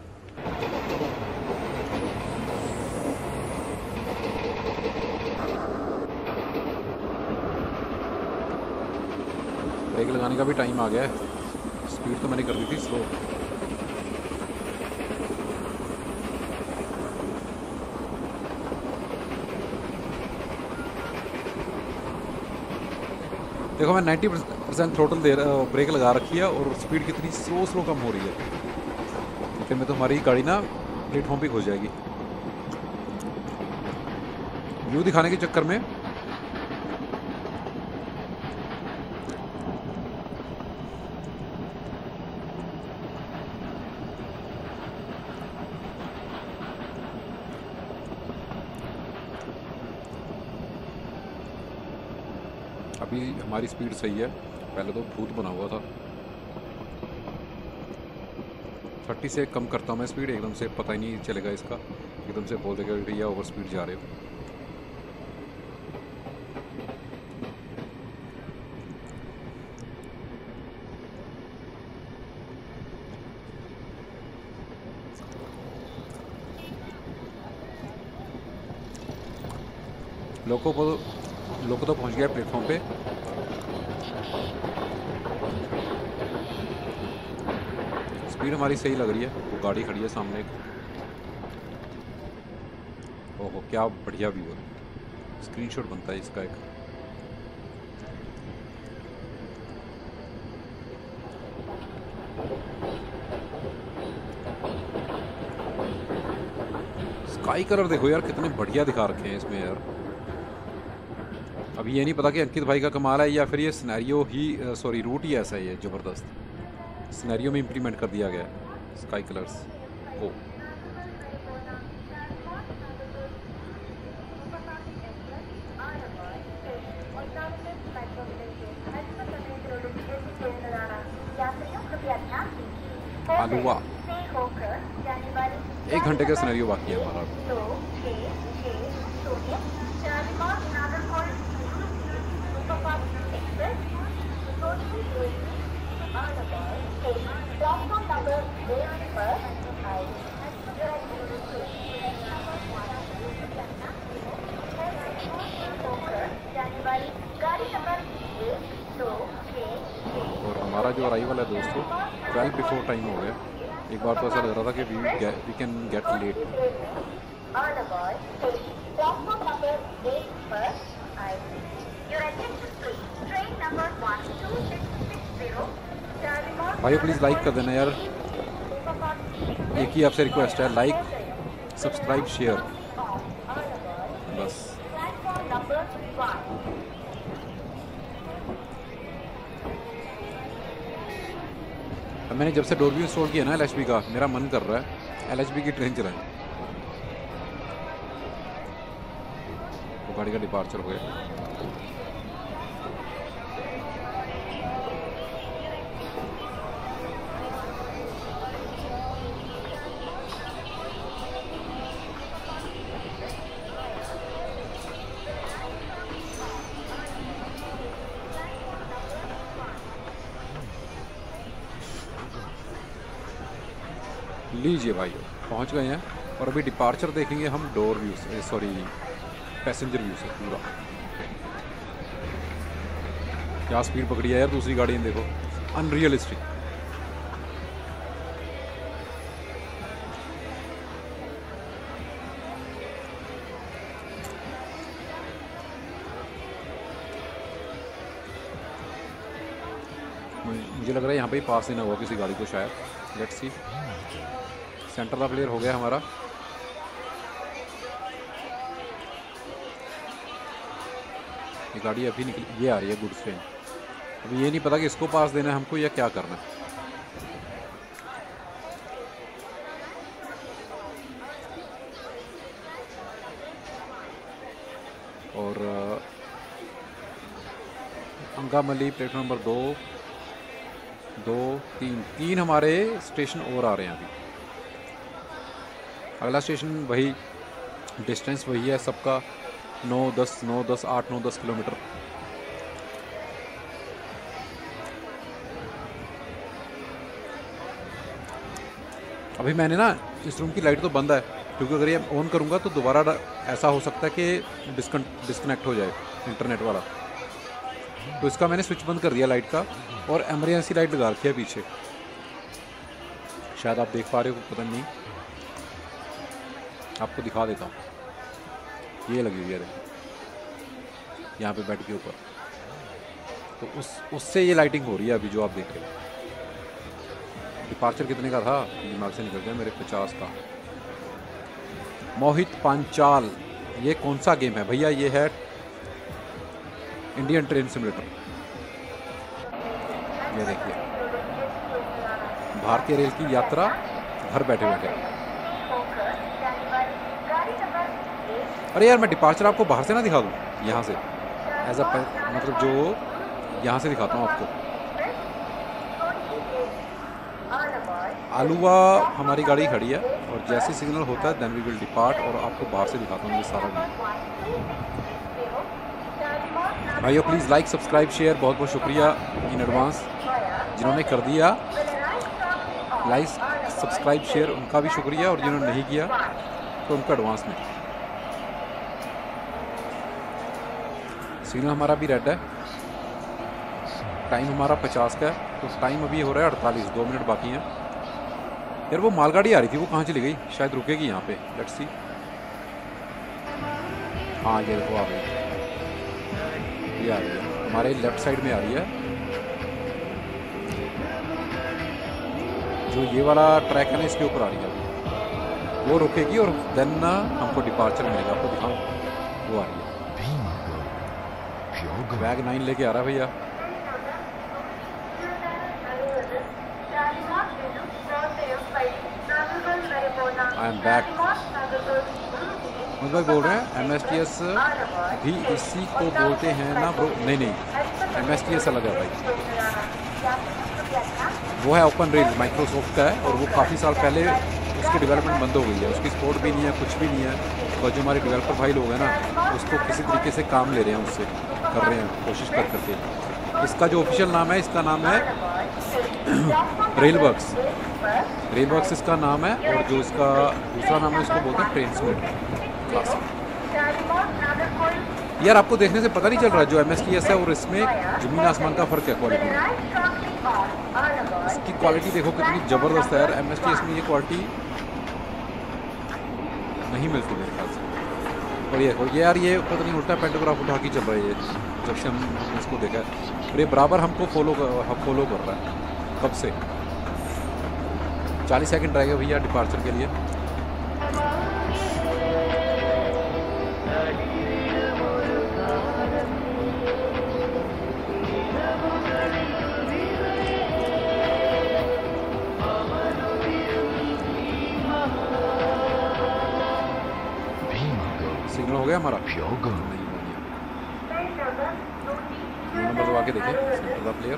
ब्रेक लगाने का भी टाइम आ गया है। स्पीड तो मैंने कर दी थी स्लो। देखो मैं नाइन्टी परसेंट थ्रोटल दे रहा, ब्रेक लगा रखी है और स्पीड कितनी स्लो स्लो कम हो रही है। इतने में तो हमारी गाड़ी ना प्लेटफॉर्म पे खो जाएगी। व्यू दिखाने के चक्कर में अभी हमारी स्पीड सही है, पहले तो भूत बना हुआ था। थर्टी से कम करता हूँ मैं स्पीड, एकदम से पता ही नहीं चलेगा इसका, एकदम से बोल देगा भैया ओवर स्पीड जा रहे हो। लोगों को लोगों तो पहुंच गया प्लेटफॉर्म पे। स्पीड हमारी सही लग रही है। वो गाड़ी खड़ी है सामने एक। ओहो क्या बढ़िया व्यू है, स्क्रीनशॉट बनता है इसका एक। स्काई कलर देखो यार, कितने बढ़िया दिखा रखे हैं इसमें यार। अभी ये नहीं पता कि अंकित भाई का कमाल है या फिर ये सिनेरियो ही, सॉरी रूट ही ऐसा ही है ज़बरदस्त। सिनेरियो में इम्प्लीमेंट कर दिया गया है स्काई कलर्स को। आलूवा एक घंटे का सिनेरियो बाकी है हमारा। और हमारा जो अराइवल है दोस्तों ट्वेल्व बिफोर टाइम हो गया। एक बार तो ऐसा लग रहा था कि we we can get late. भाइयों प्लीज़ लाइक कर देना यार, एक ही आपसे रिक्वेस्ट है, लाइक सब्सक्राइब शेयर बस। अब मैंने जब से डोरबी इंस्टॉल किया ना एल एच बी का, मेरा मन कर रहा है एल एच बी की ट्रेन चलाएं। वो गाड़ी का डिपार्चर हो गया। लीजिए भाई पहुंच गए हैं और अभी डिपार्चर देखेंगे हम डोर व्यू से, सॉरी पैसेंजर व्यू से पूरा। क्या स्पीड पकड़ी है यार दूसरी गाड़ी ने, देखो अनरियलिस्टिक। मुझे लग रहा है यहाँ पे ही पास देना होगा किसी गाड़ी को शायद। Let's see. सेंटर का प्लेयर हो गया हमारा। ये गाड़ी अभी निकली, ये आ रही है गुड्स ट्रेन। अभी ये नहीं पता कि इसको पास देना है हमको या क्या करना है। और अंगामली प्लेटफॉर्म नंबर दो दो तीन तीन हमारे स्टेशन और आ रहे हैं अभी। अगला स्टेशन वही, डिस्टेंस वही है सबका, नौ दस नौ दस आठ नौ दस किलोमीटर। अभी मैंने ना इस रूम की लाइट तो बंद है, क्योंकि अगर ये ऑन करूँगा तो दोबारा ऐसा हो सकता है कि डिस्कन डिस्कनेक्ट हो जाए इंटरनेट वाला। तो इसका मैंने स्विच बंद कर दिया लाइट का, और एमरजेंसी लाइट लगा रखी है पीछे। शायद आप देख पा रहे हो, पता नहीं, आपको दिखा देता हूँ। ये लगी हुई है यहाँ पे बेड के ऊपर, तो उस उससे ये लाइटिंग हो रही है अभी जो आप देख रहे हो। डिपार्चर कितने का था दिमाग से निकल गया मेरे, पचास का। मोहित पांचाल, ये कौन सा गेम है भैया? ये है इंडियन ट्रेन सिमुलेटर। ये देखिए, भारतीय रेल की यात्रा घर बैठे बैठे। अरे यार, मैं डिपार्चर आपको बाहर से ना दिखा दूँ, यहाँ से एज अ मतलब जो यहाँ से दिखाता हूँ आपको। आलूवा हमारी गाड़ी खड़ी है, और जैसे सिग्नल होता है देन वी विल डिपार्ट, और आपको बाहर से दिखाता हूँ ये सारा व्यू। भाइयों प्लीज़ लाइक सब्सक्राइब शेयर, बहुत बहुत शुक्रिया इन एडवांस जिन्होंने कर दिया लाइक सब्सक्राइब शेयर, उनका भी शुक्रिया, और जिन्होंने नहीं किया तो उनका एडवांस में। सिग्नल हमारा भी रेड है, टाइम हमारा पचास का है, तो टाइम अभी हो रहा है अड़तालीस, दो मिनट बाकी हैं। यार वो मालगाड़ी आ रही थी, वो कहाँ चली गई? शायद रुकेगी यहाँ पे, लेट्स सी। हाँ ये देखो आ गई, ये आ रही है हमारे लेफ्ट साइड में आ रही है। जो ये वाला ट्रैक है ना, इसके ऊपर आ रही है, वो रुकेगी और देन ना हमको डिपार्चर मिलेगा। आपको दिखाऊं, वो आ रही है, बैग नाइन लेके आ रहा है भैया। I am back. भाई बोल रहे हैं एम एस टी एस भी इसी को बोलते हैं ना ब्रो? नहीं नहीं, एम एस टी एस अलग है भाई, वो है ओपन रेल, माइक्रोसॉफ्ट का है, और वो काफ़ी साल पहले उसकी डेवलपमेंट बंद हो गई है, उसकी सपोर्ट भी नहीं है, कुछ भी नहीं है। और जो हमारे डेवलपर भाई लोग हैं ना, उसको किसी तरीके से काम ले रहे हैं, उससे कर रहे हैं कोशिश कर करके। इसका जो ऑफिशियल नाम है, इसका नाम है रेलवर्क्स। रेलवर्क्स इसका नाम है, और जो इसका दूसरा नाम है उसको बोलते हैं ट्रेन सिमुलेटर क्लासिक। यार आपको देखने से पता नहीं चल रहा, जो एम एस टी एस है और इसमें ज़मीन आसमान का फ़र्क है क्वालिटी में। इसकी क्वालिटी देखो कितनी ज़बरदस्त है यार, एम एस टी एस में ये क्वालिटी नहीं मिलती मेरे ख्याल से। और ये देखो, ये यार ये पता नहीं उल्टा पेंटोग्राफ उठा के चल रहा है ये, जब से हम इसको देखा है, और ये बराबर हमको फॉलो कर फॉलो कर रहा है कब से। चालीस सेकंड रहेगा भैया डिपार्चर के लिए। सिग्नल हो गया हमारा, नहीं हो गया। नंबर दबा के देखें, सेंटर द प्लेयर।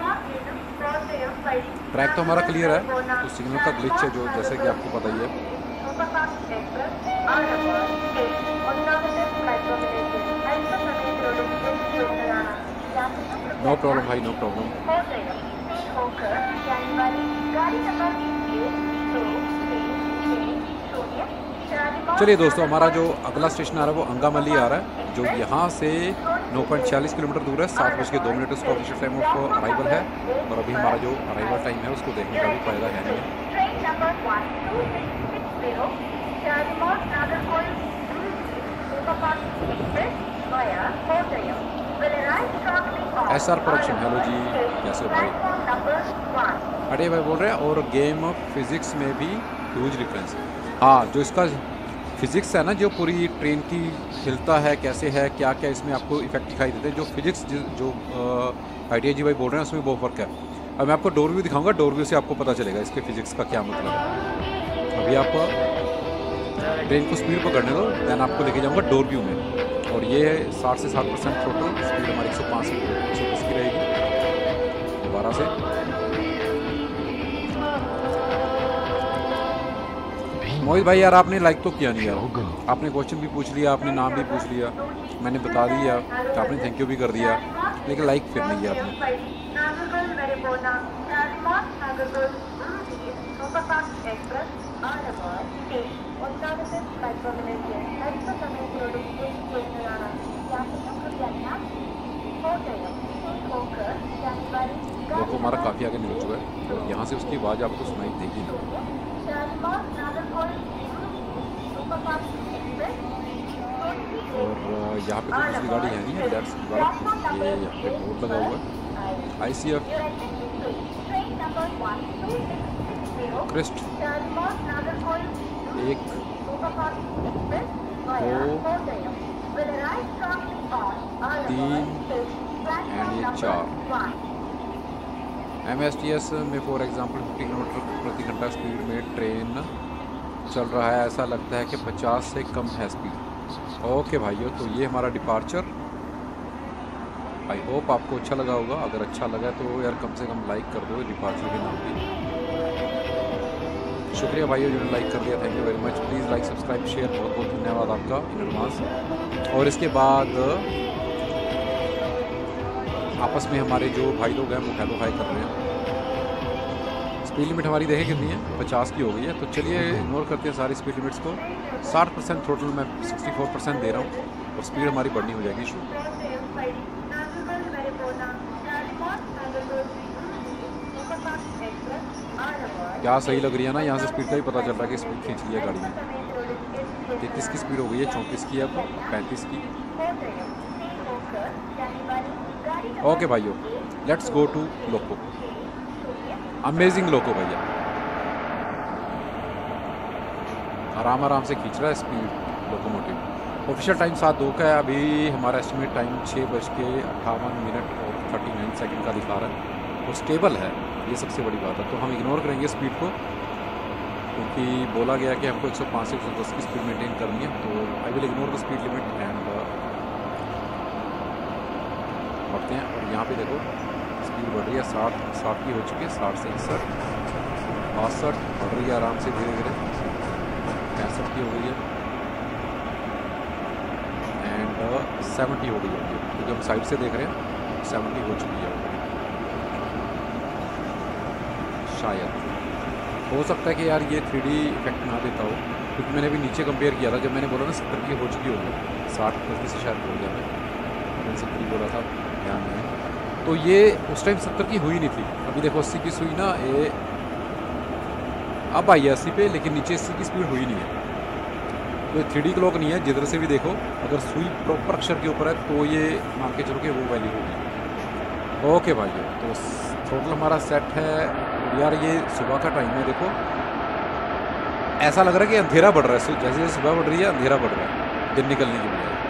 ट्रैक तो हमारा क्लियर है, तो सिग्नल का ग्लिच है जो, जैसे कि आपको पता ही है। नो प्रॉब्लम भाई, नो प्रॉब्लम। चलिए दोस्तों, हमारा जो अगला स्टेशन आ रहा है वो अंगामली आ रहा है, जो यहाँ से नौ पॉइंट छियालीस किलोमीटर दूर है। सात बज के दो मिनट उसका ऑफिशियल टाइम ऑफ अराइवल है, और अभी हमारा जो अराइवल टाइम है उसको देखने का भी फायदा है नहीं। एस आर प्रोडक्शन, हेलो जी, कैसे हो भाई? अरे भाई बोल रहे हैं, और गेम ऑफ फिजिक्स में भी ह्यूज डिफरेंस है। हाँ, जो इसका फिजिक्स है ना जो पूरी ट्रेन की हिलता है कैसे है, क्या क्या इसमें आपको इफेक्ट दिखाई देते हैं, जो फिजिक्स जो आई टी आई जी भाई बोल रहे हैं उसमें बहुत फ़र्क है। अब मैं आपको डोर व्यू दिखाऊंगा, डोर व्यू से आपको पता चलेगा इसके फिजिक्स का क्या मतलब है। अभी आप ट्रेन को स्पीड पकड़ने दो, देन आपको लेके जाऊंगा डोर व्यू में। और ये साठ से साठ परसेंट टोटल स्पीड हमारी एक सौ पाँच से एक सौ बीस की रहेगी। दोबारा से मोहित भाई यार आपने लाइक तो किया नहीं यार, आपने क्वेश्चन भी पूछ लिया, आपने नाम भी पूछ लिया, मैंने बता दिया, आपने थैंक यू भी कर दिया, लेकिन लाइक फिर नहीं किया आपने। लोगों हमारा काफ़ी आगे निकल चुका है, तो यहाँ से उसकी आवाज़ आपको सुनाई देगी ना। और यहाँ पे तो दूसरी गाड़ी है नहीं है, लेट्स ये यहाँ पे बोर्ड लगा हुआ है आई सी एफ क्रिस्ट। एक दो तीन एंड ये चार। एम एस टी एस में फॉर एग्जांपल फिफ्टी किलोमीटर प्रति घंटा स्पीड में ट्रेन चल रहा है, ऐसा लगता है कि पचास से कम है स्पीड। ओके भाइयों, तो ये हमारा डिपार्चर। आई होप आपको अच्छा लगा होगा, अगर अच्छा लगा तो यार कम से कम लाइक कर दो डिपार्चर के नाम पे। शुक्रिया भाइयों जिन्होंने लाइक कर दिया, thank you very much. Please like subscribe share, बहुत बहुत धन्यवाद आपका इन एडवांस। और इसके बाद आपस में हमारे जो भाई लोग हैं वो हेलो हाई कर रहे हैं। स्पीड लिमिट हमारी देखें कितनी है, पचास की हो गई है। तो चलिए इग्नोर करते हैं सारी स्पीड लिमिट्स को। साठ परसेंट टोटल मैं सिक्सटी फोर परसेंट दे रहा हूँ और स्पीड हमारी बढ़नी हो जाएगी शुरू। क्या सही लग रही है ना, यहाँ से स्पीड का भी पता चल रहा है कि स्पीड खींच लिया गाड़ी में। तैंतीस की स्पीड हो गई है, चौंतीस की है, अब पैंतीस की। ओके भाइयों, let's go to loco. Amazing loco भैया, आराम आराम से खींच रहा है स्पीड लोकोमोटिव। ऑफिशियल टाइम सात दो का है, अभी हमारा एस्टिमेट टाइम छः बज के अट्ठावन मिनट और थर्टी नाइन सेकेंड का दिखा रहा है और स्टेबल है, ये सबसे बड़ी बात है। तो हम इग्नोर करेंगे स्पीड को, क्योंकि बोला गया कि हमको एक सौ पाँच से एक सौ दस की स्पीड मेंटेन करनी है। तो I will ignore the speed limit and बढ़ते हैं। और यहाँ पे देखो स्पीड बढ़ रही है, साठ साठ की हो चुकी है, साठ से इकसठ बासठ बढ़ रही है आराम से धीरे धीरे, पैंसठ की हो गई है एंड सेवेंटी हो गई है, क्योंकि हम साइड से देख रहे हैं सेवेंटी हो चुकी है। शायद हो सकता है कि यार ये थ्री डी इफेक्ट ना देता हो, क्योंकि मैंने अभी नीचे कंपेयर किया था, जब मैंने बोला ना सत्तर की हो चुकी होगी, साठ गलती से शायद बोल गया मैं, सत्तर की बोला था ध्यान में, तो ये उस टाइम सत्तर की हुई नहीं थी। अभी देखो अस्सी की सुई ना, ये अब आई है अस्सी पे, लेकिन नीचे अस्सी की स्पीड हुई नहीं है। तो थ्री डी क्लॉक नहीं है, जिधर से भी देखो अगर सुई प्रॉपर अक्षर के ऊपर है तो ये मान के चलो कि वो वैल्यू होगी। ओके भाई, तो टोटल हमारा सेट है यार। ये सुबह का टाइम है, देखो ऐसा लग रहा है कि अंधेरा बढ़ रहा है, जैसे जैसे सुबह बढ़ रही है अंधेरा बढ़ रहा है दिन निकलने की बजाय।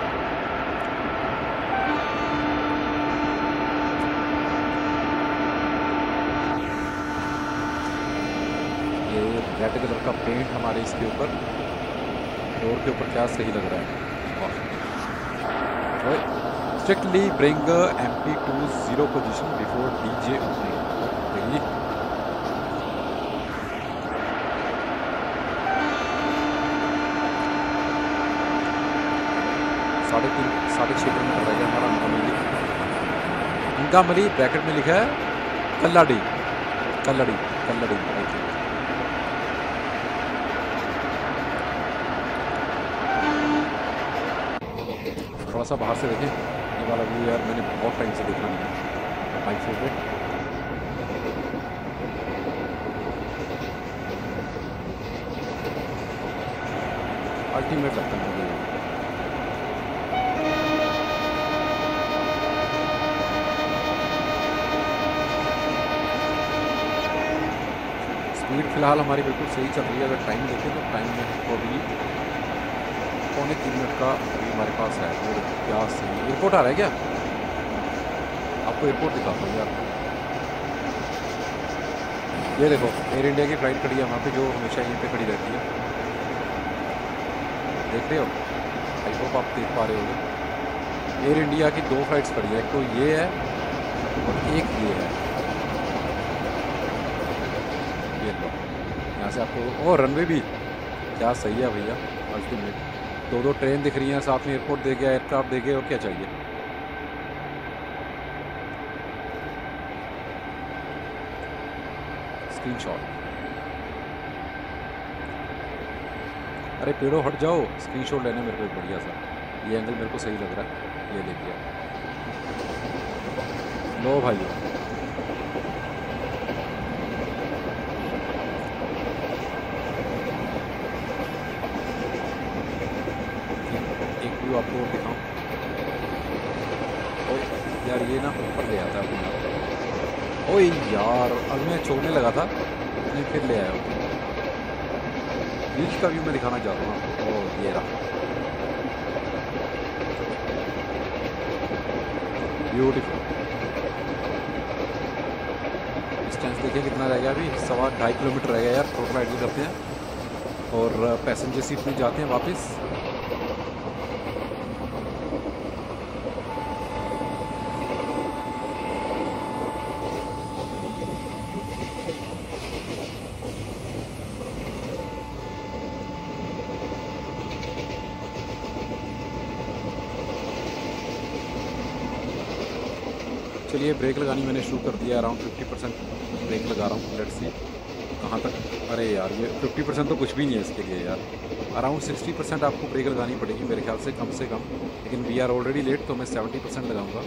ये रेड कलर का पेंट हमारे इसके ऊपर डोर के ऊपर क्या सही लग रहा है। Strictly bring MP to zero position before DJ opening. साढ़े तीन साढ़े छः किलोमीटर रह गया हमारा अंकामली। अंकामली ब्रैकेट में लिखा है कल्लाडी, कल्लड़ी कल्लड़ी आई थिंक। थोड़ा सा बाहर से देखें ये वाला व्यू, यार मैंने बहुत टाइम से देखा नहीं है, माय फेवरेट। अल्टीमेट लगता है मुझे। स्पीड फिलहाल हमारी बिल्कुल सही चल रही है, अगर टाइम देखें तो टाइम में हमको अभी पौने तीन मिनट का अभी हमारे पास है। वो क्या सही एयरपोर्ट आ रहा है क्या? आपको एयरपोर्ट दिखाता हूँ यार। ये देखो एयर इंडिया की फ़्लाइट खड़ी है वहाँ पे, जो हमेशा यहीं पे खड़ी रहती है। देख रहे हो? आई होप आप देख पा रहे होगे। एयर इंडिया की दो फ्लाइट्स खड़ी है, एक तो ये है और एक ये है। ये लो, यहाँ से आपको, ओ रनवे भी क्या सही है भैया, अल्टीमेट। दो दो ट्रेन दिख रही हैं साथ में, एयरपोर्ट दे गया, एयरक्राफ्ट दे गए, और क्या चाहिए। स्क्रीनशॉट। अरे पेड़ो हट जाओ, स्क्रीनशॉट लेना मेरे को एक बढ़िया सा। ये एंगल मेरे को सही लग रहा है, ये ले लिया। लो भाई, एक व्यू आपको दिखाऊं। ओ यार ये ना ऊपर ले आता है अपने आप। ओए यार अब मैं छोड़ने लगा था, नहीं फिर ले आया हूँ। बीच का व्यू मैं दिखाना चाहता हूँ आपको। ओ ये रहा, ब्यूटीफुल। डिस्टेंस देखिए कितना रह गया, अभी सवा ढाई किलोमीटर रह गया यार। टोटल राइड करते हैं और पैसेंजर सीट में जाते हैं वापस। चलिए ब्रेक लगानी मैंने शुरू कर दिया। अराउंड फिफ्टी परसेंट ब्रेक लगा रहा हूँ। लेट्स सी कहाँ तक। अरे यार ये फिफ्टी परसेंट तो कुछ भी नहीं है इसके लिए यार। अराउंड सिक्सटी परसेंट आपको ब्रेक लगानी पड़ेगी मेरे ख्याल से, कम से कम। लेकिन वी आर ऑलरेडी लेट, तो मैं सेवेंटी परसेंट लगाऊंगा।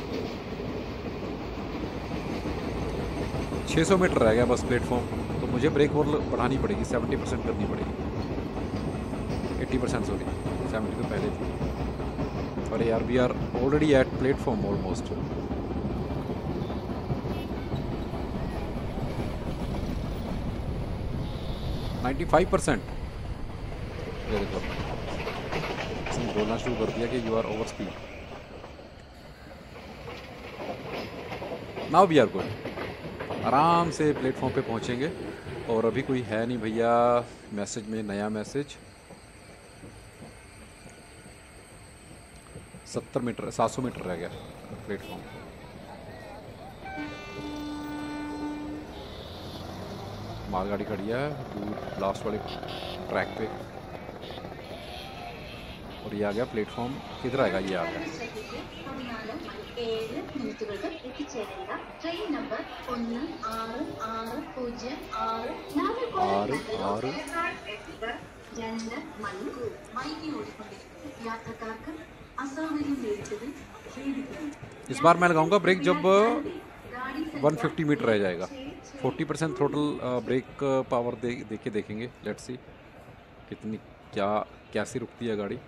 छः सौ मीटर रह गया बस प्लेटफॉर्म, तो मुझे ब्रेक और बढ़ानी पड़ेगी, सेवेंटी परसेंट करनी पड़ेगी। एट्टी परसेंट सॉरी, सेवेंटी तो पहले थी। अरे यार we are already at platform almost. Ninety five percent. ये देखो इसने बोलना शुरू कर दिया कि you are over speed. Now we are good. आराम से प्लेटफॉर्म पे पहुंचेंगे। और अभी कोई है नहीं भैया मैसेज में, नया मैसेज। सत्तर मीटर सात सौ मीटर रह गया प्लेटफॉर्म। मालगाड़ी खड़ी है दूर लास्ट वाले ट्रैक पे। और ये आ गया प्लेटफॉर्म, किधर आएगा, ये आ गया। आറ് आറ് इस बार मैं लगाऊंगा ब्रेक जब वन फिफ्टी मीटर रह जाएगा। Forty percent throttle brake power दे दे के देखेंगे। लेट्स सी कितनी क्या कैसी रुकती है गाड़ी।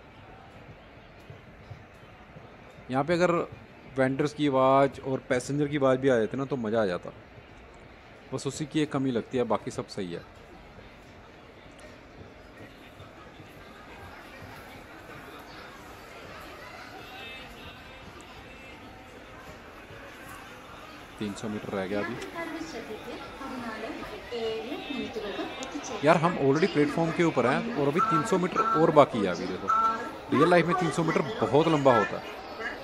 यहाँ पे अगर वेंडर्स की आवाज़ और पैसेंजर की आवाज़ भी आ जाती ना तो मज़ा आ जाता। बस उसी की एक कमी लगती है, बाकी सब सही है। तीन सौ मीटर रह गया अभी। यार हम ऑलरेडी प्लेटफॉर्म के ऊपर हैं और अभी तीन सौ मीटर और बाकी है। अभी देखो रियल लाइफ में तीन सौ मीटर बहुत लंबा होता है।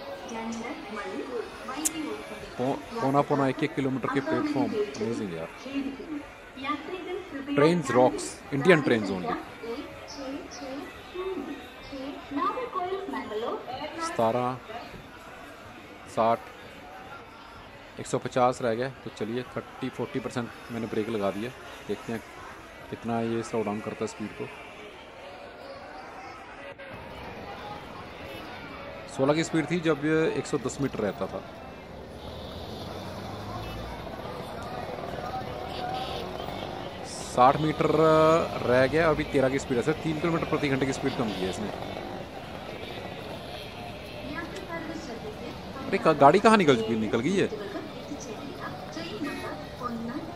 पौना पौना एक एक किलोमीटर के प्लेटफॉर्म, अमेजिंग यार। Trains rocks, Indian trains only. सतारह साठ एक सौ पचास रह गया। तो चलिए थर्टी फोर्टी परसेंट मैंने ब्रेक लगा दिया। देखते हैं कितना ये स्लो डाउन करता है स्पीड को। सोलह की स्पीड थी जब ये एक सौ दस मीटर रहता था। साठ मीटर रह गया अभी। तेरह की स्पीड है सर, तीन किलोमीटर प्रति घंटे की स्पीड कम की है इसने। अरे गाड़ी कहाँ निकल निकल गई है।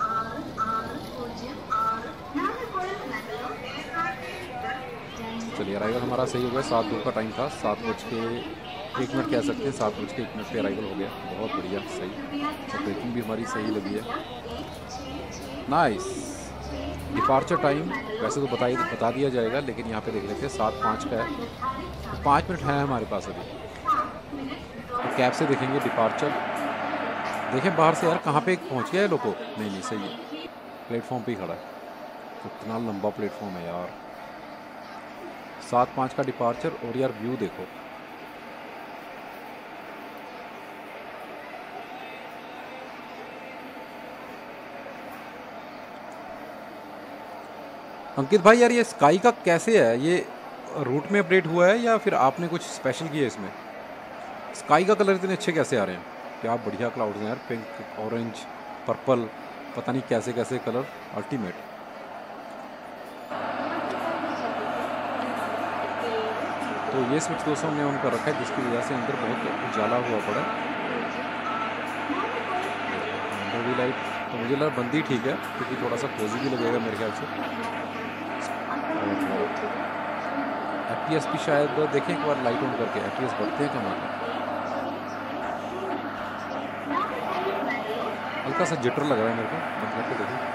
चलिए अराइवल हमारा सही हो गया। सात दो का टाइम था, सात बज के एक मिनट कह सकते हैं, सात बज के एक मिनट पे अराइवल हो गया। बहुत बढ़िया, सही। और ब्रेकिंग भी हमारी सही लगी है, नाइस। डिपार्चर टाइम वैसे तो बता ही बता दिया जाएगा, लेकिन यहाँ पे देख लेते हैं सात पाँच का है, तो पाँच मिनट है हमारे पास अभी। तो कैब से देखेंगे डिपार्चर, देखें बाहर से यार कहाँ पे पहुँच गया है लोगों। नहीं नहीं सही है, प्लेटफॉर्म पे ही खड़ा है। कितना लंबा प्लेटफॉर्म है यार। सात पाँच का डिपार्चर, और यार व्यू देखो, अंकित भाई यार ये स्काई का कैसे है, ये रूट में अपडेट हुआ है या फिर आपने कुछ स्पेशल किया है इसमें? स्काई का कलर इतने अच्छे कैसे आ रहे हैं, क्या बढ़िया क्लाउड्स हैं यार, पिंक, ऑरेंज, पर्पल, पता नहीं कैसे कैसे कलर, अल्टीमेट। तो ये स्विच दोस्तों हमने ऑन कर रखा है, जिसकी वजह से अंदर बहुत उजाला हुआ पड़ा। अंदर भी लाइट तो मुझे लगा बंदी ठीक है, क्योंकि थोड़ा सा कोजी भी लगेगा मेरे ख्याल से। एफ पी एस भी शायद देखें एक बार लाइट ऑन करके, एफ पी एस बढ़ते हैं कम आते, हल्का सा जिटर लग रहा है मेरे को, मतलब के देखिए।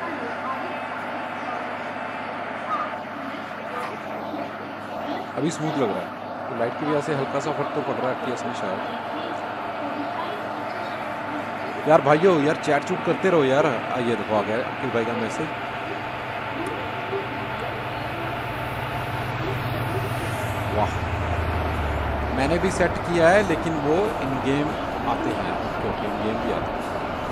अभी स्मूथ लग रहा है, तो लाइट की वजह से हल्का सा फर्क तो पड़ रहा है एफ पी एस में शायद। यार भाइयों यार चैट चूट करते रहो यार। ये देखो आ गया अखिल भाई का मैसेज। वाह, मैंने भी सेट किया है, लेकिन वो इन गेम आते हैं, क्योंकि इन गेम भी आते हैं।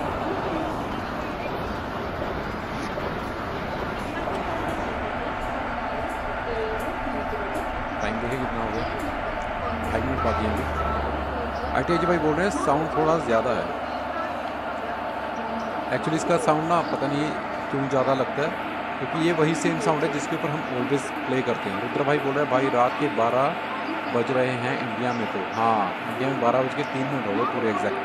टाइम देखिए कितना हो गया, ढाई मिनट बाकी हैं। आई टी आई जी भाई बोल रहे हैं साउंड थोड़ा ज़्यादा है। एक्चुअली इसका साउंड ना पता नहीं क्यों ज़्यादा लगता है, क्योंकि ये वही सेम साउंड है जिसके ऊपर हम ऑलवेज प्ले करते हैं। रुद्र भाई बोल रहे हैं भाई रात के बारह बज रहे हैं इंडिया में, तो हाँ इंडिया में बारह बज के तीन मिनट हो गए पूरे एग्जैक्ट।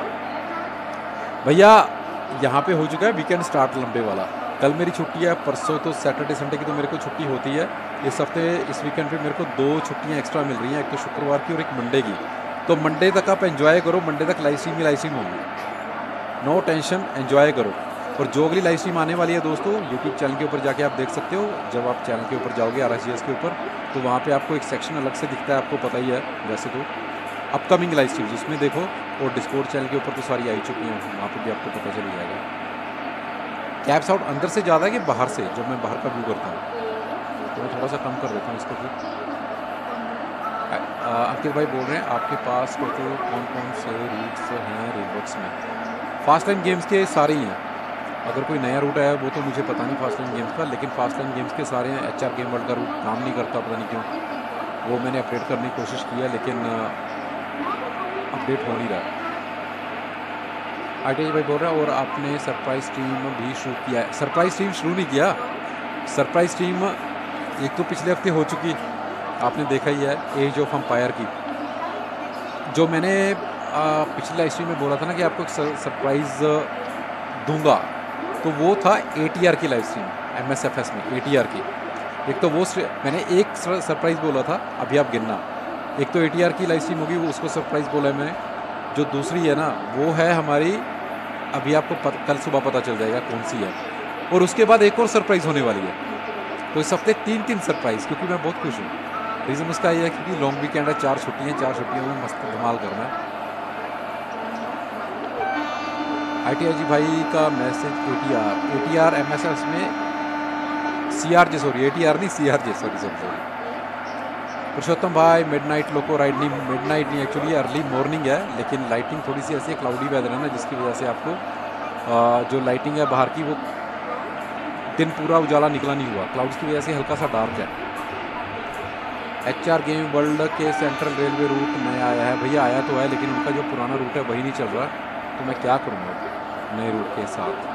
भैया यहाँ पे हो चुका है वीकेंड स्टार्ट लंबे वाला। कल मेरी छुट्टी है, परसों तो सैटरडे संडे की तो मेरे को छुट्टी होती है। इस हफ्ते इस वीकेंड पे मेरे को दो छुट्टियाँ एक्स्ट्रा मिल रही हैं, एक तो शुक्रवार की और एक मंडे की। तो मंडे तक आप एंजॉय करो, मंडे तक लाइव स्ट्रीम ही लाइव स्ट्रीम होंगी, नो टेंशन, एंजॉय करो। और जो अगली लाइव स्ट्रीम आने वाली है दोस्तों, यूट्यूब चैनल के ऊपर जाके आप देख सकते हो। जब आप चैनल के ऊपर जाओगे आर एस जी एस के ऊपर, तो वहाँ पे आपको एक सेक्शन अलग से दिखता है, आपको पता ही है वैसे तो, अपकमिंग लाइव स्ट्रीम्स, उसमें देखो। और डिस्कॉर्ड चैनल के ऊपर तो सारी आई चुकी हैं, वहाँ पर भी आपको पता चल जाएगा। कैप साउंड अंदर से ज़्यादा है कि बाहर से, जब मैं बाहर का व्यू करता हूँ तो मैं थोड़ा सा कम कर देता हूँ इसको। फिर अंकित भाई बोल रहे हैं आपके पास टोटल कौन कौन से रूट्स हैं रेलबॉक्स में? फास्ट लाइन गेम्स के सारे ही हैं। अगर कोई नया रूट है वो तो मुझे पता नहीं फास्ट लाइन गेम्स का, लेकिन फास्ट लाइन गेम्स के सारे हैं। एच आर गेम वर्ल्ड का रूट काम नहीं करता, पता नहीं क्यों, वो मैंने अपडेट करने की कोशिश की है, लेकिन अपडेट हो नहीं रहा। आई टी आई भाई बोल रहे हैं और आपने सरप्राइज स्ट्रीम भी शुरू किया है? सरप्राइज स्ट्रीम शुरू नहीं किया, सरप्राइज स्ट्रीम एक तो पिछले हफ्ते हो चुकी, आपने देखा ही है, एज ऑफ एम्पायर की, जो मैंने आ, पिछले लाइव स्ट्रीम में बोला था ना कि आपको एक सरप्राइज़ दूंगा, तो वो था ए टी आर की live stream M S F S में, ए टी आर की। एक तो वो मैंने एक सरप्राइज़ बोला था, अभी आप गिनना। एक तो ए टी आर की लाइव स्ट्रीम होगी, वो उसको सरप्राइज़ बोला है मैंने। जो दूसरी है ना वो है हमारी, अभी आपको पत, कल सुबह पता चल जाएगा कौन सी है। और उसके बाद एक और सरप्राइज़ होने वाली है। तो इस हफ्ते तीन तीन सरप्राइज़, क्योंकि मैं बहुत खुश हूँ। रीज़न उसका ये है क्योंकि लॉन्ग वीकेंड है, चार छुट्टियाँ, चार छुट्टियों में मस्त धमाल करना है। आई टी आई जी भाई का message, A T R A T R M S S में C R J, sorry A T R नहीं C R J, sorry sorry sorry Purushottam भाई मिडनाइट लोको राइड नहीं, मिडनाइट नहीं actually early morning है, लेकिन lighting थोड़ी सी ऐसी cloudy weather है ना, जिसकी वजह से आपको आ, जो लाइटिंग है बाहर की, वो दिन पूरा उजाला निकला नहीं हुआ, क्लाउड्स की वजह से हल्का सा डार्क है। एच आर गेम वर्ल्ड के सेंट्रल रेलवे रूट नया आया है? भैया आया तो है, लेकिन उनका जो पुराना रूट है वही नहीं चल रहा, तो मैं क्या करूँगा नए रूट के साथ।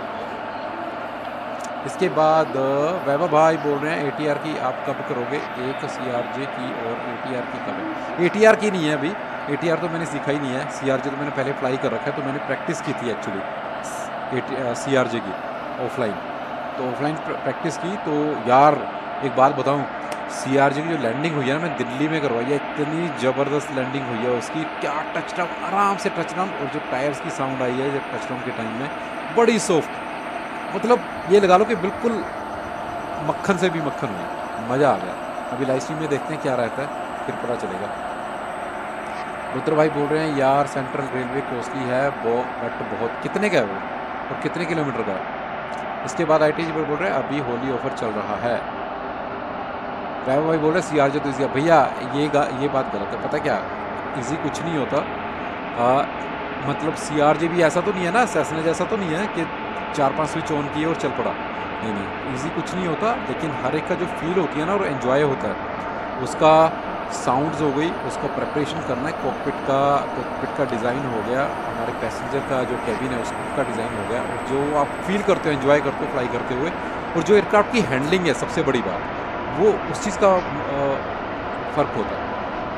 इसके बाद वैभव भाई बोल रहे हैं ए टी आर की आप कब करोगे? एक सी आर जे की और ए टी आर की कब है? ए टी आर की नहीं है अभी, ए टी आर तो मैंने सीखा ही नहीं है। सी आर जे तो मैंने पहले अप्लाई कर रखा है, तो मैंने प्रैक्टिस की थी एक्चुअली सी आर जे की ऑफलाइन, तो ऑफलाइन प्रैक्टिस की। तो यार एक बात बताऊं, सीआरजे की जो लैंडिंग हुई है ना, मैं दिल्ली में करवाई है, इतनी ज़बरदस्त लैंडिंग हुई है उसकी, क्या टचडाउन, आराम से टचडाउन। और जो टायर्स की साउंड आई है जब टचडाउन के टाइम में, बड़ी सॉफ्ट, मतलब ये लगा लो कि बिल्कुल मक्खन से भी मक्खन हुई, मज़ा आ गया। अभी लाइव स्ट्रीम में देखते हैं क्या रहता है, फिर पता चलेगा। रुद्र भाई बोल रहे हैं यार सेंट्रल रेलवे कॉस्टली है वो, बट बहुत, कितने का है वो और कितने किलोमीटर का है? इसके बाद आई टी जी पर बोल रहे हैं अभी होली ऑफर चल रहा है। ड्राइवर भाई बोल रहे हैं सी आर जे तो ईजी है। भैया ये ये बात गलत है, पता क्या, ईजी कुछ नहीं होता। आ, मतलब सी आर जे भी ऐसा तो नहीं है ना, सेसना जैसा तो नहीं है कि चार पांच स्विच ऑन किए और चल पड़ा। नहीं नहीं, ईजी कुछ नहीं होता, लेकिन हर एक का जो फील होती है ना और एंजॉय होता है उसका, साउंड्स हो गई, उसका प्रिपरेशन करना है, कॉकपिट का कॉकपिट का डिज़ाइन हो गया, हमारे पैसेंजर का जो कैबिन है उसका डिज़ाइन हो गया, और जो आप फील करते हो, एंजॉय करते हो फ्लाई करते हुए, और जो एयरक्राफ्ट की हैंडलिंग है सबसे बड़ी बात, वो उस चीज़ का फ़र्क होता है।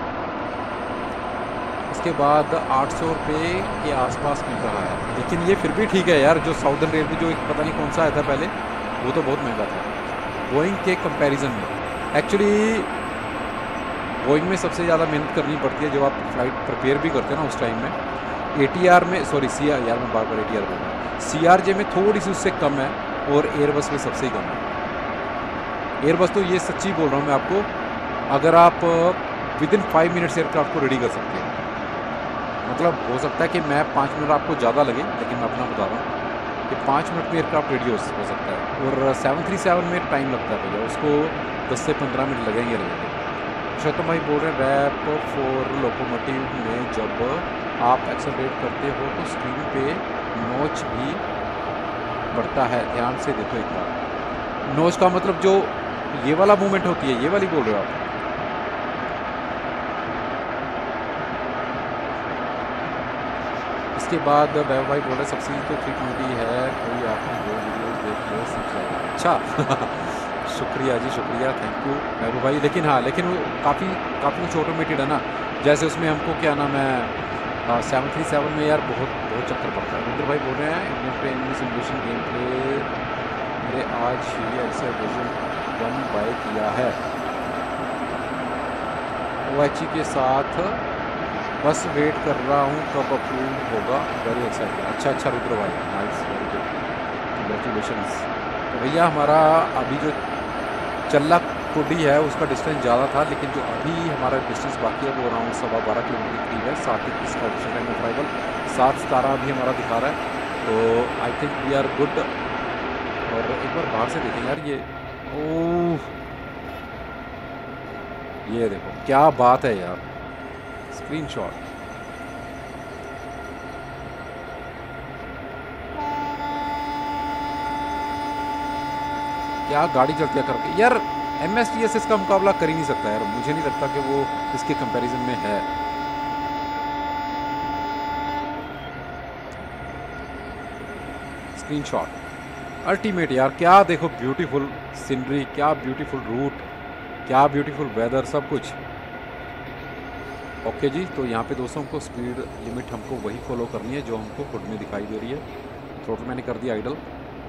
इसके बाद आठ सौ रुपये के आसपास मिल रहा है, लेकिन ये फिर भी ठीक है यार। जो साउदर्न रेलवे जो एक पता नहीं कौन सा आया था पहले, वो तो बहुत महंगा था बोइंग के कंपैरिजन में। एक्चुअली बोइंग में सबसे ज़्यादा मेहनत करनी पड़ती है जब आप फ्लाइट प्रिपेयर भी करते हैं ना उस टाइम में। ए टी आर में, सॉरी सी आर यार मैं बार बार ए टी आर बोल रहा हूँ, सी आर जे में थोड़ी सी उससे कम है, और एयरबस में सबसे ही कम है। एयरबस तो ये सच्ची बोल रहा हूँ मैं आपको, अगर आप within five minutes aircraft को रेडी कर सकते हैं, मतलब हो सकता है कि मैं पाँच मिनट आपको ज़्यादा लगे, लेकिन मैं अपना बता रहा हूँ कि पाँच मिनट में एयरक्राफ्ट रेडी हो सकता है। और सेवन थ्री सेवन में टाइम लगता है भैया, उसको दस से पंद्रह मिनट लगेंगे लगेंगे। शतम भाई बोल रहे हैं रैप फॉर लोकोमोटिव में जब आप एक्सेलरेट करते हो तो स्क्रीन पे नोच भी बढ़ता है, ध्यान से देखो एक बार। नोच का मतलब जो ये वाला मूवमेंट होती है, ये वाली बोल रहे हो आप? इसके बाद वैभव भाई बोल रहे सब्सिडी तो थ्री ट्वेंटी है, कोई आपने दो वीडियोस देख लो सीख जाएगा। अच्छा शुक्रिया जी, शुक्रिया, थैंक यू वैभव भाई। लेकिन हाँ, लेकिन वो काफ़ी काफ़ी कुछ ऑटोमेटेड है ना, जैसे उसमें हमको क्या नाम है सेवन थ्री सेवन में यार बहुत बहुत चक्कर पड़ता है। रुद्र भाई बोल रहे हैं इंडियन ट्रेन में सिमुलेशन गेम प्ले मेरे आज ही ऐसे वर्जन वन बाय किया है ओ एच के साथ, बस वेट कर रहा हूँ कब अप्रूव होगा, वेरी एक्साइटेड। अच्छा अच्छा रुद्र भाई, नाइस, वेरी गुड, कंग्रेचुलेशंस। तो भैया हमारा अभी जो चल्ला कोडी है उसका डिस्टेंस ज़्यादा था, लेकिन जो अभी हमारा डिस्टेंस बाकी है वो अराउंड सवा बारह किलोमीटर के करीब है। साथ ही इसका ऑप्शन टाइम ऑफ अराइवल सात सतारह भी हमारा दिखा रहा है, तो I think we are good. और एक बार बाहर से देखें यार, ये ओह ये देखो क्या बात है यार, स्क्रीनशॉट। क्या गाड़ी चलती है करके यार, एम एस टी एस इसका मुकाबला कर ही नहीं सकता यार, मुझे नहीं लगता कि वो इसके कंपैरिजन में है। स्क्रीनशॉट अल्टीमेट यार, क्या देखो ब्यूटीफुल सीनरी, क्या ब्यूटीफुल रूट, क्या ब्यूटीफुल वेदर, सब कुछ ओके जी। तो यहाँ पे दोस्तों हमको स्पीड लिमिट हमको वही फॉलो करनी है जो हमको खुद में दिखाई दे रही है। थ्रोटल मैंने कर दिया आइडल,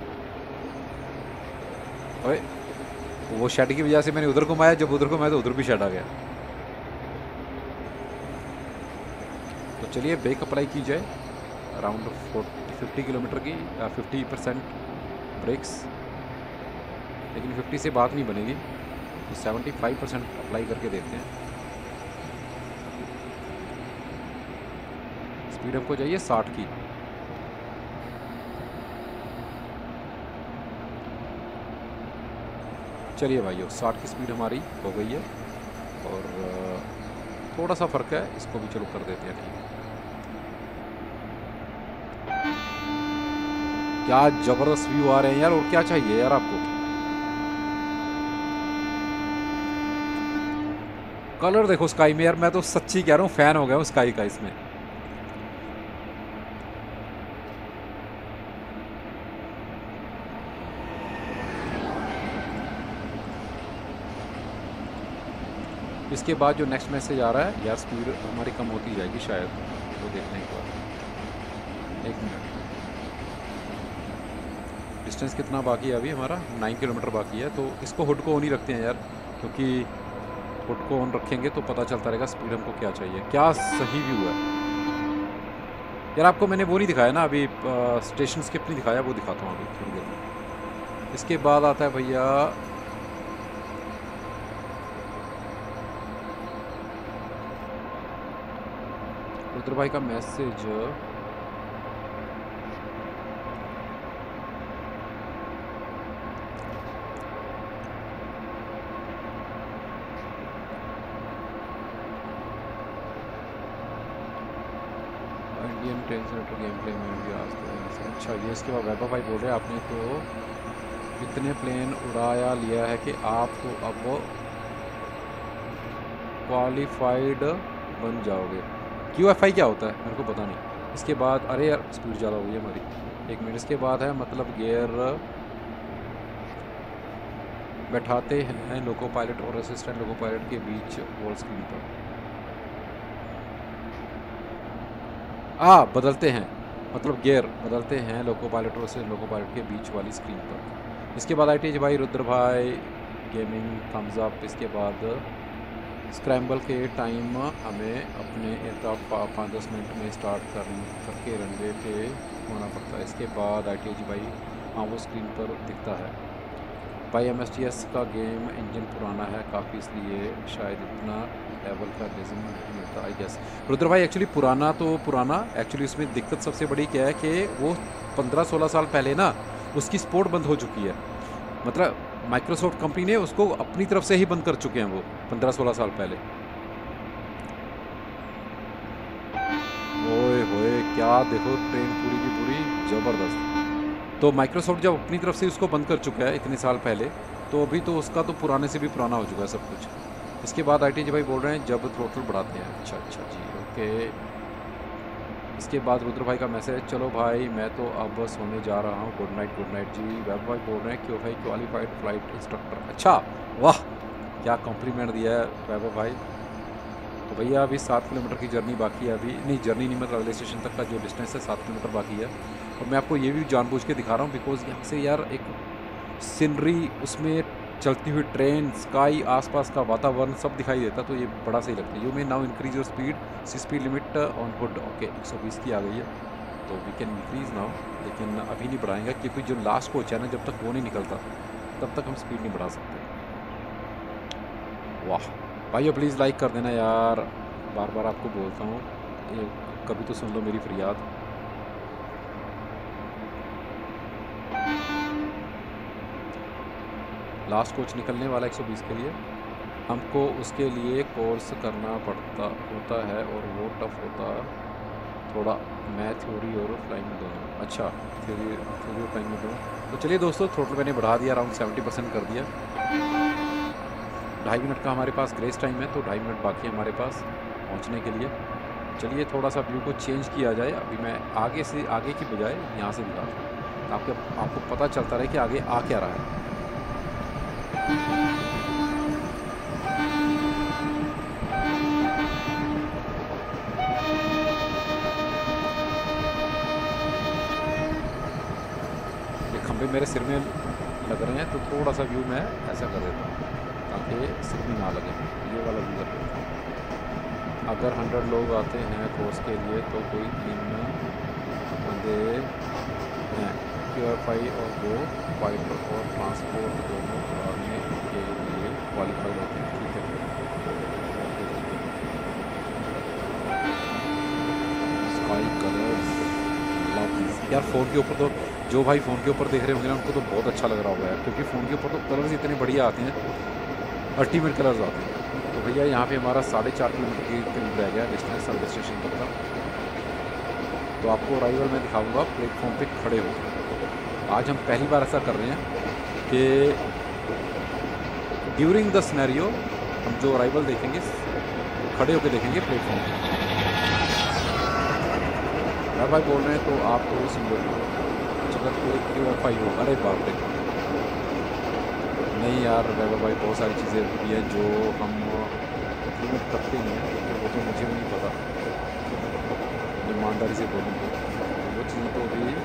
ओए वो शेड की वजह से मैंने उधर घुमाया, जब उधर घुमाया तो उधर भी शेड आ गया। तो चलिए ब्रेक अप्लाई की जाए, अराउंड फोर्टी फिफ्टी किलोमीटर की फिफ्टी परसेंट ब्रेक्स, लेकिन फिफ्टी से बात नहीं बनेगी, तो सेवेंटी फाइव परसेंट अप्लाई करके देखते हैं। स्पीड हमको चाहिए साठ की। चलिए भाइयों, साठ की स्पीड हमारी हो गई है, और थोड़ा सा फ़र्क है, इसको भी चलो कर देते हैं ठीक। क्या ज़बरदस्त व्यू आ रहे हैं यार, और क्या चाहिए यार आपको। कलर देखो स्काई में यार, मैं तो सच्ची कह रहा हूँ फ़ैन हो गया हूँ स्काई का इसमें। इसके बाद जो नेक्स्ट मैसेज आ रहा है यार, स्पीड हमारी कम होती जाएगी शायद, वो देखने के बाद। एक मिनट, डिस्टेंस कितना बाकी है अभी हमारा, नाइन किलोमीटर बाकी है, तो इसको हुड को ऑन ही रखते हैं यार, क्योंकि फुट को ऑन रखेंगे तो पता चलता रहेगा स्पीड हमको क्या चाहिए। क्या सही व्यू है यार। आपको मैंने वो नहीं दिखाया ना अभी, स्टेशन स्किप नहीं दिखाया, वो दिखाता हूँ अभी थोड़ी देर में। इसके बाद आता है भैया रुद्र भाई का message. Indian train simulator game play में भी आज तो अच्छा ये इसके बाद वैभव भाई बोल रहे हैं आपने तो इतने प्लेन उड़ाया लिया है कि आप तो अब क्वालिफाइड बन जाओगे। क्यू एफ आई क्या होता है मेरे को पता नहीं। इसके बाद अरे यार स्पीड ज़्यादा हुई है हमारी, एक मिनट। इसके बाद है मतलब गियर बैठाते हैं लोको पायलट और असिस्टेंट लोको पायलट के बीच वॉल स्क्रीन पर। आ बदलते हैं मतलब गियर बदलते हैं लोको पायलट और असिस्टेंट लोको पायलट के बीच वाली स्क्रीन पर। इसके बाद आई टी एच भाई रुद्र भाई गेमिंग थम्स अप। इसके बाद स्क्रैम्बल के टाइम हमें अपने एयरक्राफ्ट पाँच दस मिनट में स्टार्ट कर करके रनवे पे होना पड़ता है। इसके बाद आई टी एच भाई हाँ वो स्क्रीन पर दिखता है भाई। एम एस टी एस का गेम इंजन पुराना है काफ़ी, इसलिए शायद इतना लेवल का रिज्म नहीं मिलता आई गेस। रुद्र भाई एक्चुअली पुराना तो पुराना, एक्चुअली उसमें दिक्कत सबसे बड़ी क्या है कि वो पंद्रह सोलह साल पहले ना उसकी सपोर्ट बंद हो चुकी है। मतलब माइक्रोसॉफ्ट कंपनी ने उसको अपनी तरफ से ही बंद कर चुके हैं वो पंद्रह सोलह साल पहले। ओए होए क्या देखो ट्रेन पूरी की पूरी ज़बरदस्त। तो माइक्रोसॉफ्ट जब अपनी तरफ से उसको बंद कर चुका है इतने साल पहले, तो अभी तो उसका तो पुराने से भी पुराना हो चुका है सब कुछ। इसके बाद आई टी जी भाई बोल रहे हैं जब थ्रोटल बढ़ाते हैं। अच्छा अच्छा जी ओके। इसके बाद रुद्र भाई का मैसेज, चलो भाई मैं तो अब सोने जा रहा हूँ, good night good night ji. Vaibhav भाई बोल रहे हैं क्यों भाई क्वालिफाइड फ्लाइट इंस्ट्रक्टर। अच्छा वाह क्या कॉम्प्लीमेंट दिया है वैभव भाई। तो भैया अभी सात किलोमीटर की जर्नी बाकी है, अभी नहीं जर्नी नहीं मतलब रेलवे स्टेशन तक का जो डिस्टेंस है सात किलोमीटर बाकी है। और मैं आपको ये भी जानबूझ के दिखा रहा हूँ बिकॉज यहाँ से यार एक सीनरी, उसमें चलती हुई ट्रेन, स्काई, आसपास का वातावरण सब दिखाई देता, तो ये बड़ा सही लगता है। You may now increase your speed, see speed limit on hood okay एक सौ बीस की आ गई है तो वी कैन इंक्रीज नाउ, लेकिन अभी नहीं बढ़ाएंगे क्योंकि जो लास्ट कोच है ना जब तक वो नहीं निकलता तब तक हम स्पीड नहीं बढ़ा सकते। वाह भाइयों प्लीज़ लाइक कर देना यार, बार बार आपको बोलता हूँ, ये कभी तो सुन लो मेरी फरियाद। लास्ट कोच निकलने वाला एक सौ बीस के लिए हमको उसके लिए कोर्स करना पड़ता होता है और वो टफ होता थोड़ा, मैं थ्योरी और फ्लाइंग में दोनों। अच्छा थ्योरी थ्योरी और फ्लाइंग में दोनों। तो चलिए दोस्तों थ्रोटल मैंने बढ़ा दिया, अराउंड सेवेंटी परसेंट कर दिया। ढाई मिनट का हमारे पास ग्रेस टाइम है, तो ढाई मिनट बाकी है हमारे पास पहुंचने के लिए। चलिए थोड़ा सा व्यू को चेंज किया जाए, अभी मैं आगे से आगे की बजाय यहाँ से दिखाता हूँ, आपके आपको पता चलता रहे कि आगे आ क्या रहा है। ये खंभे मेरे सिर में लग रहे हैं तो थोड़ा सा व्यू मैं ऐसा कर देता हूँ ताकि सिर में ना लगे। ये वाला व्यू कर देता हूँ। अगर हंड्रेड लोग आते हैं कोर्स के लिए तो कोई तीन बंदे हैं, क्यू एफ आई और वो फाइटर और ट्रांसपोर्ट दोनों करने के लिए क्वालिफाइड होते हैं। ठीक है स्काई कलर्स लव यार, फ़ोन के ऊपर तो जो भाई फ़ोन के ऊपर देख रहे होंगे ना उनको तो बहुत अच्छा लग रहा होगा यार, क्योंकि फ़ोन के ऊपर तो कलर्स इतने बढ़िया आते हैं, अल्टीमेट कलर्स आते हैं। तो भैया यहाँ पे हमारा साढ़े चार किलोमीटर के करीब रह गया डिस्टेंस सर्विस स्टेशन तक का। तो आपको अराइवल में दिखाऊंगा प्लेटफॉर्म पे खड़े हो। आज हम पहली बार ऐसा कर रहे हैं कि ड्यूरिंग द सिनेरियो हम जो अराइवल देखेंगे खड़े होकर देखेंगे प्लेटफॉर्म पे। यार भाई बोल रहे हैं तो आप तो सिंगल अगर कोई क्यू एफ आई हो, अरे बाप रे नहीं यार वैभव भाई बहुत सारी चीज़ें भी हैं जो हम इम्प्लीमेंट करते नहीं हैं, तो वो तो मुझे भी नहीं पता, ईमानदारी से बोलूँगा वो चीज़ें तो भी।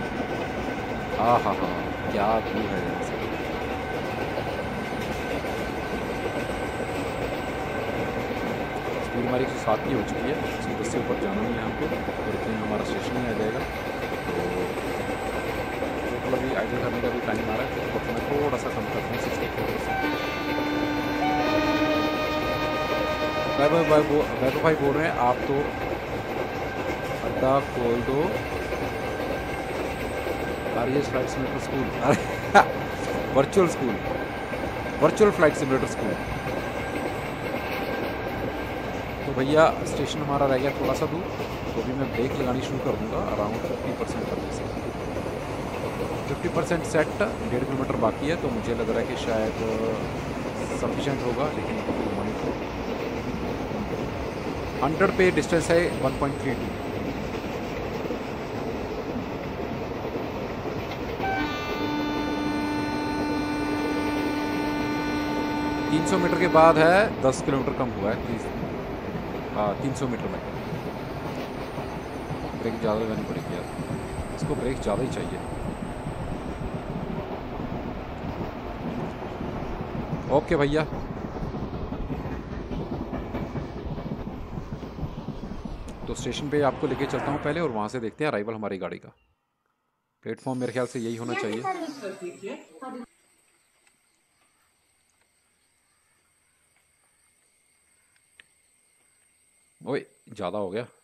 हाँ हाँ हाँ क्या व्यू है यहाँ से, हमारी एक सौ सात की हो चुकी है, एक सौ दस से ऊपर जाना नहीं है हमको, और इतने में हमारा स्टेशन ही आ जाएगा। तो टोटल अभी आइडल करने का भी टाइम आ रहा है, तो मैं थोड़ा सा कम करता हूँ सिक्सटी फोर परसेंट। वैभव भाई वो वैभव भाई बोल रहे हैं आप तो अड्डा खोल दो R S flight simulator school, virtual school, virtual flight simulator school. तो भैया स्टेशन हमारा रह गया थोड़ा सा दूर, तो भी मैं ब्रेक लगानी शुरू कर दूंगा अराउंड फिफ्टी परसेंट करने से। फिफ्टी परसेंट सेट, डेढ़ किलोमीटर बाकी है, तो मुझे लग रहा है कि शायद सफिशेंट होगा, लेकिन हंड्रेड पे डिस्टेंस है वन पॉइंट थ्री टू। तीन सौ मीटर के बाद है, दस किलोमीटर कम हुआ है, हाँ तीन सौ मीटर में। ब्रेक ज़्यादा लगानी पड़ेगी यार, इसको ब्रेक ज़्यादा ही चाहिए। ओके भैया, तो स्टेशन पे आपको लेके चलता हूँ पहले, और वहाँ से देखते हैं अराइवल हमारी गाड़ी का। प्लेटफॉर्म मेरे ख्याल से यही होना चाहिए। ओए ज़्यादा हो गया।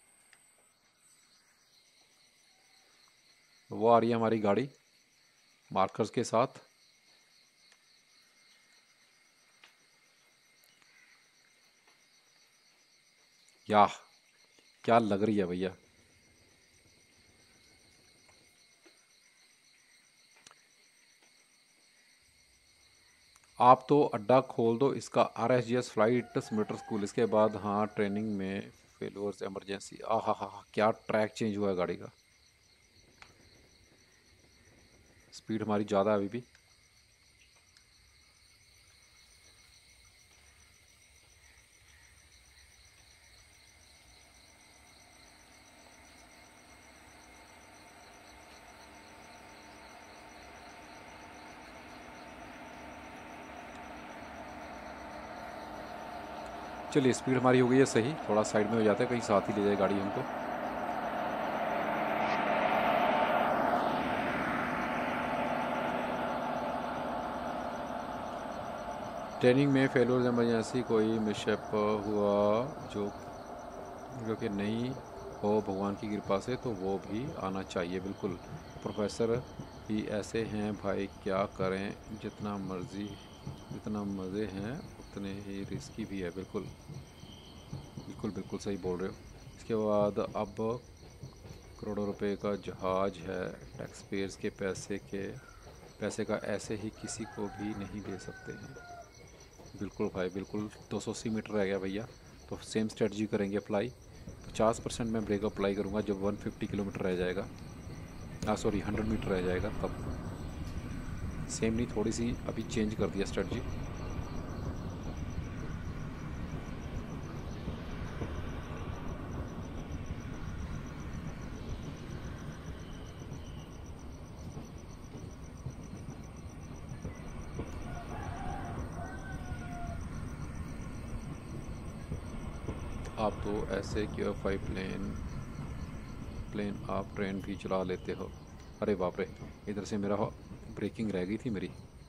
वो आ रही है हमारी गाड़ी मार्कर्स के साथ। या क्या लग रही है भैया, आप तो अड्डा खोल दो इसका, R S G S flight simulator school. इसके बाद हाँ ट्रेनिंग में फेलोर्स इमरजेंसी। आ हा हा क्या ट्रैक चेंज हुआ है गाड़ी का, स्पीड हमारी ज़्यादा है अभी भी। चलिए स्पीड हमारी हो गई है सही, थोड़ा साइड में हो जाता है, कहीं साथ ही ले जाए गाड़ी हमको। ट्रेनिंग में फेलोर्स इमरजेंसी कोई मिसहैप हुआ जो जो कि नहीं हो भगवान की कृपा से, तो वो भी आना चाहिए। बिल्कुल प्रोफेसर ही ऐसे हैं भाई, क्या करें, जितना मर्जी जितना मज़े हैं उतने ही रिस्की भी है। बिल्कुल बिल्कुल बिल्कुल सही बोल रहे हो। इसके बाद अब करोड़ों रुपए का जहाज़ है, टैक्स पेयर्स के पैसे के पैसे का ऐसे ही किसी को भी नहीं दे सकते हैं। बिल्कुल भाई बिल्कुल। दो सौ अस्सी मीटर रह गया भैया, तो सेम स्ट्रेटजी करेंगे अप्लाई। पचास परसेंट मैं ब्रेक अप्लाई करूँगा जब एक सौ पचास किलोमीटर रह जाएगा, हाँ सॉरी हंड्रेड मीटर रह जाएगा, तब सेम नहीं, थोड़ी सी अभी चेंज कर दिया स्ट्रेटजी। आप तो ऐसे Q F I plane plane आप ट्रेन भी चला लेते हो। अरे बाप रे, इधर से मेरा ब्रेकिंग रह गई थी मेरी।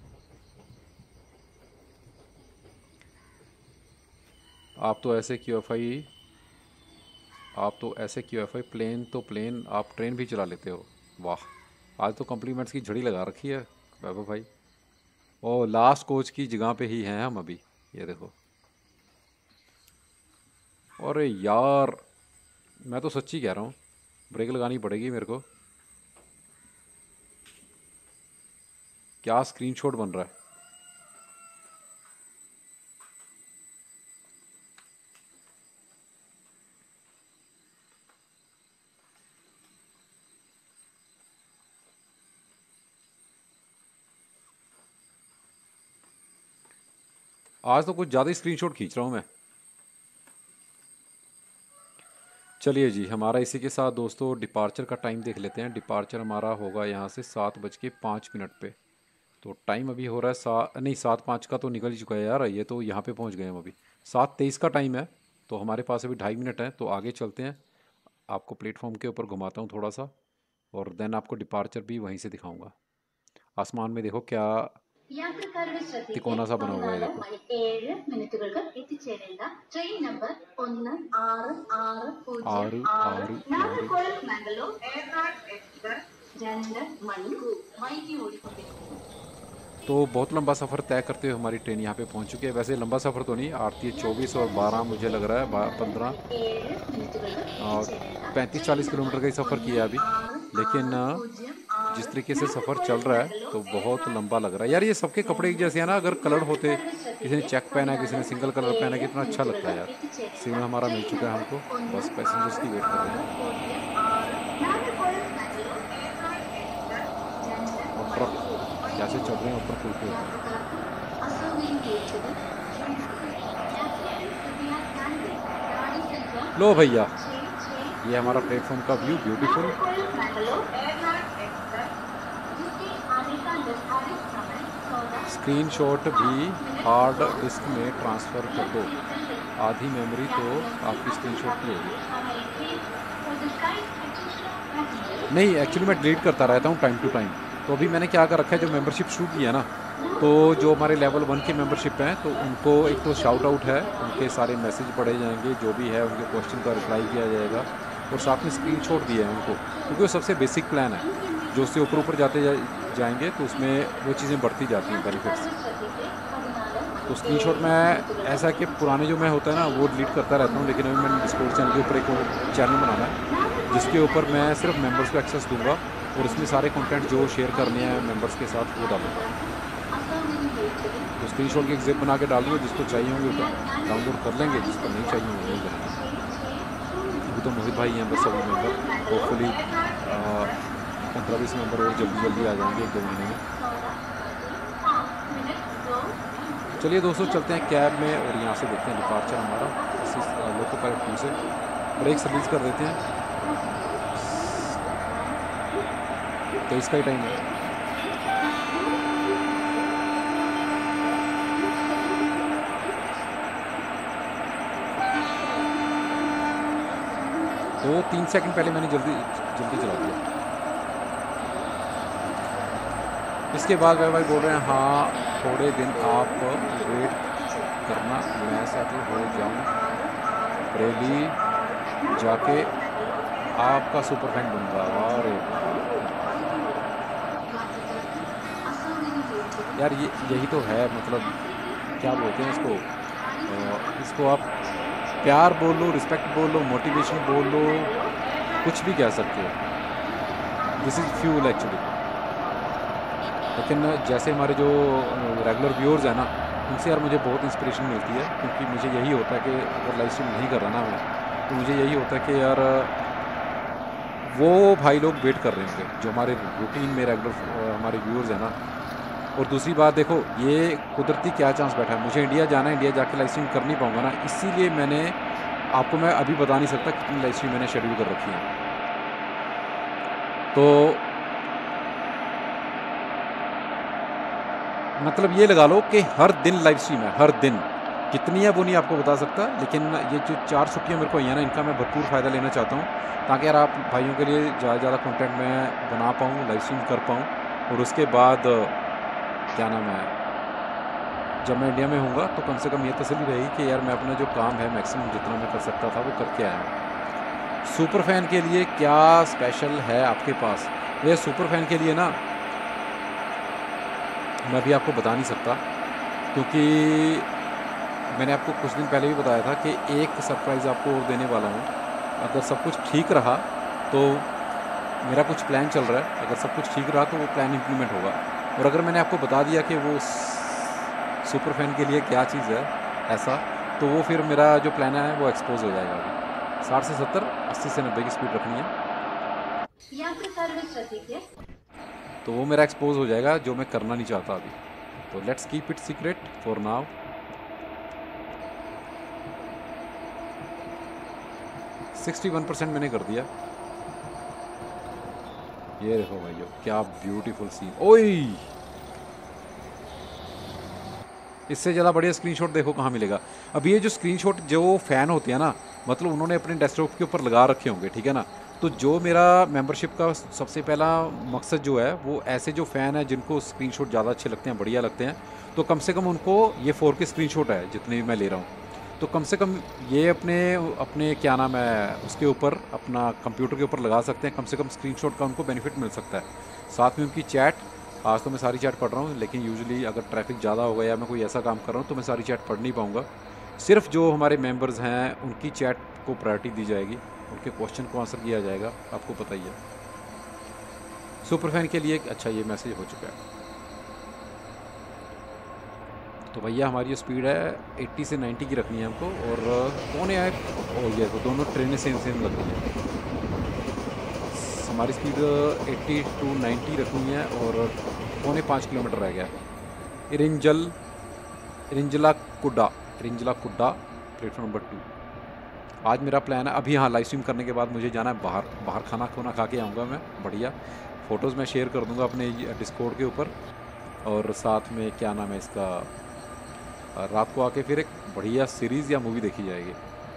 आप तो ऐसे क्यू एफ आई आप तो ऐसे क्यू एफ आई प्लेन तो प्लेन आप ट्रेन भी चला लेते हो। वाह, आज तो कॉम्प्लीमेंट्स की झड़ी लगा रखी है वैभव भाई। ओ लास्ट कोच की जगह पे ही हैं हम अभी, ये देखो। अरे यार मैं तो सच्ची कह रहा हूँ, ब्रेक लगानी पड़ेगी मेरे को। क्या स्क्रीनशॉट बन रहा है। आज तो कुछ ज़्यादा ही स्क्रीनशॉट खींच रहा हूँ मैं। चलिए जी, हमारा इसी के साथ दोस्तों डिपार्चर का टाइम देख लेते हैं। डिपार्चर हमारा होगा यहाँ से सात बज के पाँच मिनट पे। तो टाइम अभी हो रहा है सा नहीं सात पाँच का तो निकल ही चुका है यार, ये तो यहाँ पे पहुँच गए हम अभी। सात तेईस का टाइम है, तो हमारे पास अभी ढाई मिनट हैं, तो आगे चलते हैं। आपको प्लेटफॉर्म के ऊपर घुमाता हूँ थोड़ा सा, और देन आपको डिपार्चर भी वहीं से दिखाऊंगा। आसमान में देखो क्या യാത്രക്കാരുടെ ശ്രദ്ധയ്ക്ക് तिकोना सा बना हुआ है, പതിനാല് देखो। മണി ഏഴ് മിനിറ്റുകൾക്ക് എത്തിച്ചേരേണ്ട ട്രെയിൻ നമ്പർ ഒന്ന് ആറ് ആറ് പൂജ്യം ആറ് ആറ് ആറ് ആറ് നാഗർകോവിൽ മംഗളൂർ എയർപോർട്ട് എക്സ്പ്രസ് രണ്ട് മണിക്കൂർ വൈകി ഓടിക്കൊണ്ടിരിക്കുന്നു। तो बहुत लंबा सफ़र तय करते हुए हमारी ट्रेन यहाँ पे पहुँच चुकी है। वैसे लंबा सफ़र तो नहीं, आरती है चौबीस और बारह मुझे लग रहा है पंद्रह और पैंतीस चालीस किलोमीटर का ही सफ़र किया है अभी। लेकिन जिस तरीके से सफ़र चल रहा है तो बहुत लंबा लग रहा है यार। ये सबके कपड़े एक जैसे हैं ना, अगर कलर होते, किसी ने चेक पहना है, किसी ने सिंगल कलर पहना है, कितना अच्छा लगता है यार। सिग्नल हमारा मिल चुका है हमको, बस पैसेंजर्स की वेट कर रहे हैं। और ट्रक कैसे चल रहे हैं ऊपर पुल के ऊपर। लो भैया, ये हमारा प्लेटफॉर्म का व्यू, ब्यूटीफुल। स्क्रीनशॉट भी हार्ड डिस्क में ट्रांसफ़र कर दो, आधी मेमोरी तो आपकी स्क्रीनशॉट की होगी। नहीं, एक्चुअली मैं डिलीट करता रहता हूँ टाइम टू टाइम। तो अभी मैंने क्या कर रखा है, जो मेंबरशिप शुरू की है ना, तो जो हमारे लेवल वन के मेंबरशिप हैं तो उनको एक तो शाउट आउट है, उनके सारे मैसेज पढ़े जाएंगे, जो भी है उनके क्वेश्चन का रिप्लाई किया जाएगा, और साथ में स्क्रीनशॉट दिए हैं उनको, क्योंकि वो सबसे बेसिक प्लान है। जो उससे ऊपर ऊपर जाते जा, जाएंगे तो उसमें वो चीज़ें बढ़ती जाती हैं, बेनिफिट्स। तो स्क्रीनशॉट में ऐसा कि पुराने जो मैं होता है ना वो डिलीट करता रहता हूँ, लेकिन अभी मैंने डिस्कॉर्ड चैनल के ऊपर एक चैनल बनाना है जिसके ऊपर मैं सिर्फ मेंबर्स को एक्सेस दूंगा, और उसमें सारे कंटेंट जो शेयर करने हैं मेंबर्स के साथ वो डालूंगा। तो स्क्रीनशॉट की एक जिप बना के डाल दूँगा, जिसको चाहिए होंगे तो डाउनलोड कर लेंगे, जिसको नहीं चाहिए होंगे नहीं करेंगे। अभी तो मोहित भाई हैं बस सभी मेंबर, होपफुली पंद्रह बीस मेंबर और जल्दी जल्दी आ जाएंगे एक दो महीने में। चलिए दोस्तों, चलते हैं कैब में और यहाँ से देखते हैं डिपार्चर हमारा इसी लोको पायलट टू से। ब्रेक्स रिलीज कर देते हैं, तेईस का ही टाइम है। दो तीन सेकंड पहले मैंने जल्दी जल्दी चला दिया। इसके बाद भाई भाई बोल रहे हैं हाँ थोड़े दिन आप वेट करना, मैं सेटल हो जाऊँ, बरेली जाके आपका सुपर फैन बनूंगा। अरे यार, ये यही तो है, मतलब क्या बोलते हैं इसको, इसको आप प्यार बोल लो, रिस्पेक्ट बोल लो, मोटिवेशन बोल लो, कुछ भी कह सकते हो। This is fuel actually. लेकिन जैसे हमारे जो रेगुलर व्यूअर्स हैं ना, उनसे यार मुझे बहुत इंस्पिरेशन मिलती है, क्योंकि मुझे यही होता है कि अगर लाइव स्ट्रीम नहीं कर रहा ना मैं, तो मुझे यही होता है कि यार वो भाई लोग वेट कर रहे होंगे जो हमारे रूटीन में रेगुलर हमारे व्यूअर्स हैं ना। और दूसरी बात देखो, ये कुदरती क्या चांस बैठा है, मुझे इंडिया जाना है, इंडिया जाके लाइव स्ट्रीम कर नहीं पाऊँगा ना, इसीलिए मैंने आपको मैं अभी बता नहीं सकता कितनी लाइव स्ट्रीम मैंने शेड्यूल कर रखी है। तो मतलब ये लगा लो कि हर दिन लाइव स्ट्रीम है, हर दिन। कितनी है वो नहीं आपको बता सकता, लेकिन ये जो चार छुट्टियां मेरे को आई हैं ना, इनका मैं भरपूर फ़ायदा लेना चाहता हूँ, ताकि यार आप भाइयों के लिए ज़्यादा ज़्यादा कंटेंट मैं बना पाऊँ, लाइव स्ट्रीम कर पाऊँ। और उसके बाद क्या नाम है, जब मैं इंडिया में होऊंगा तो कम से कम ये तसल्ली रहेगी कि यार मैं अपना जो काम है मैक्सिमम जितना मैं कर सकता था वो करके आया हूँ। सुपर फैन के लिए क्या स्पेशल है आपके पास? ये सुपर फैन के लिए ना मैं भी आपको बता नहीं सकता, क्योंकि मैंने आपको कुछ दिन पहले भी बताया था कि एक सरप्राइज़ आपको और देने वाला हूँ। अगर सब कुछ ठीक रहा तो मेरा कुछ प्लान चल रहा है, अगर सब कुछ ठीक रहा तो वो प्लान इम्प्लीमेंट होगा। और अगर मैंने आपको बता दिया कि वो सुपर फैन के लिए क्या चीज़ है ऐसा, तो वो फिर मेरा जो प्लान है वो एक्सपोज हो जाएगा। अभी साठ से सत्तर, अस्सी से नब्बे की स्पीड रखनी है, तो वो मेरा एक्सपोज हो जाएगा जो मैं करना नहीं चाहता अभी। तो let's keep it secret for now. Sixty one percent मैंने कर दिया। ये देखो भाइयों क्या ब्यूटीफुल सीन। ओए इससे ज़्यादा बढ़िया स्क्रीनशॉट देखो कहाँ मिलेगा। अब ये जो स्क्रीनशॉट जो फ़ैन होते हैं ना, मतलब उन्होंने अपने डेस्कटॉप के ऊपर लगा रखे होंगे, ठीक है ना। तो जो मेरा मेंबरशिप का सबसे पहला मकसद जो है वो ऐसे जो फ़ैन है जिनको स्क्रीनशॉट ज़्यादा अच्छे लगते हैं, बढ़िया लगते हैं, तो कम से कम उनको ये फोर के स्क्रीनशॉट है जितने भी मैं ले रहा हूँ, तो कम से कम ये अपने अपने क्या नाम है उसके ऊपर अपना कंप्यूटर के ऊपर लगा सकते हैं। कम से कम स्क्रीनशॉट का उनको बेनिफिट मिल सकता है। साथ में उनकी चैट, आज तो मैं सारी चैट पढ़ रहा हूँ, लेकिन यूजुअली अगर ट्रैफिक ज़्यादा होगा या मैं कोई ऐसा काम कर रहा हूँ तो मैं सारी चैट पढ़ नहीं पाऊँगा। सिर्फ जो हमारे मेंबर्स हैं उनकी चैट को प्रायोरिटी दी जाएगी, उनके क्वेश्चन को आंसर किया जाएगा, आपको पता ही है। सुपर फैन के लिए अच्छा ये मैसेज हो चुका है। तो भैया हमारी जो स्पीड है अस्सी से नब्बे की रखनी है हमको, और कौन है और ये तो दोनों ट्रेनें सेम सेम लग रही हैं। हमारी स्पीड अस्सी टू नब्बे रखनी है और पौने पाँच किलोमीटर रह गया। Irinjal Irinjalakuda Irinjalakuda platform number two. आज मेरा प्लान है अभी, हाँ लाइव स्ट्रीम करने के बाद मुझे जाना है बाहर, बाहर खाना खोना खा के आऊँगा मैं, बढ़िया फ़ोटोज़ मैं शेयर कर दूँगा अपने डिस्कॉर्ड के ऊपर, और साथ में क्या नाम है इसका, रात को आके फिर एक बढ़िया सीरीज़ या मूवी देखी जाएगी।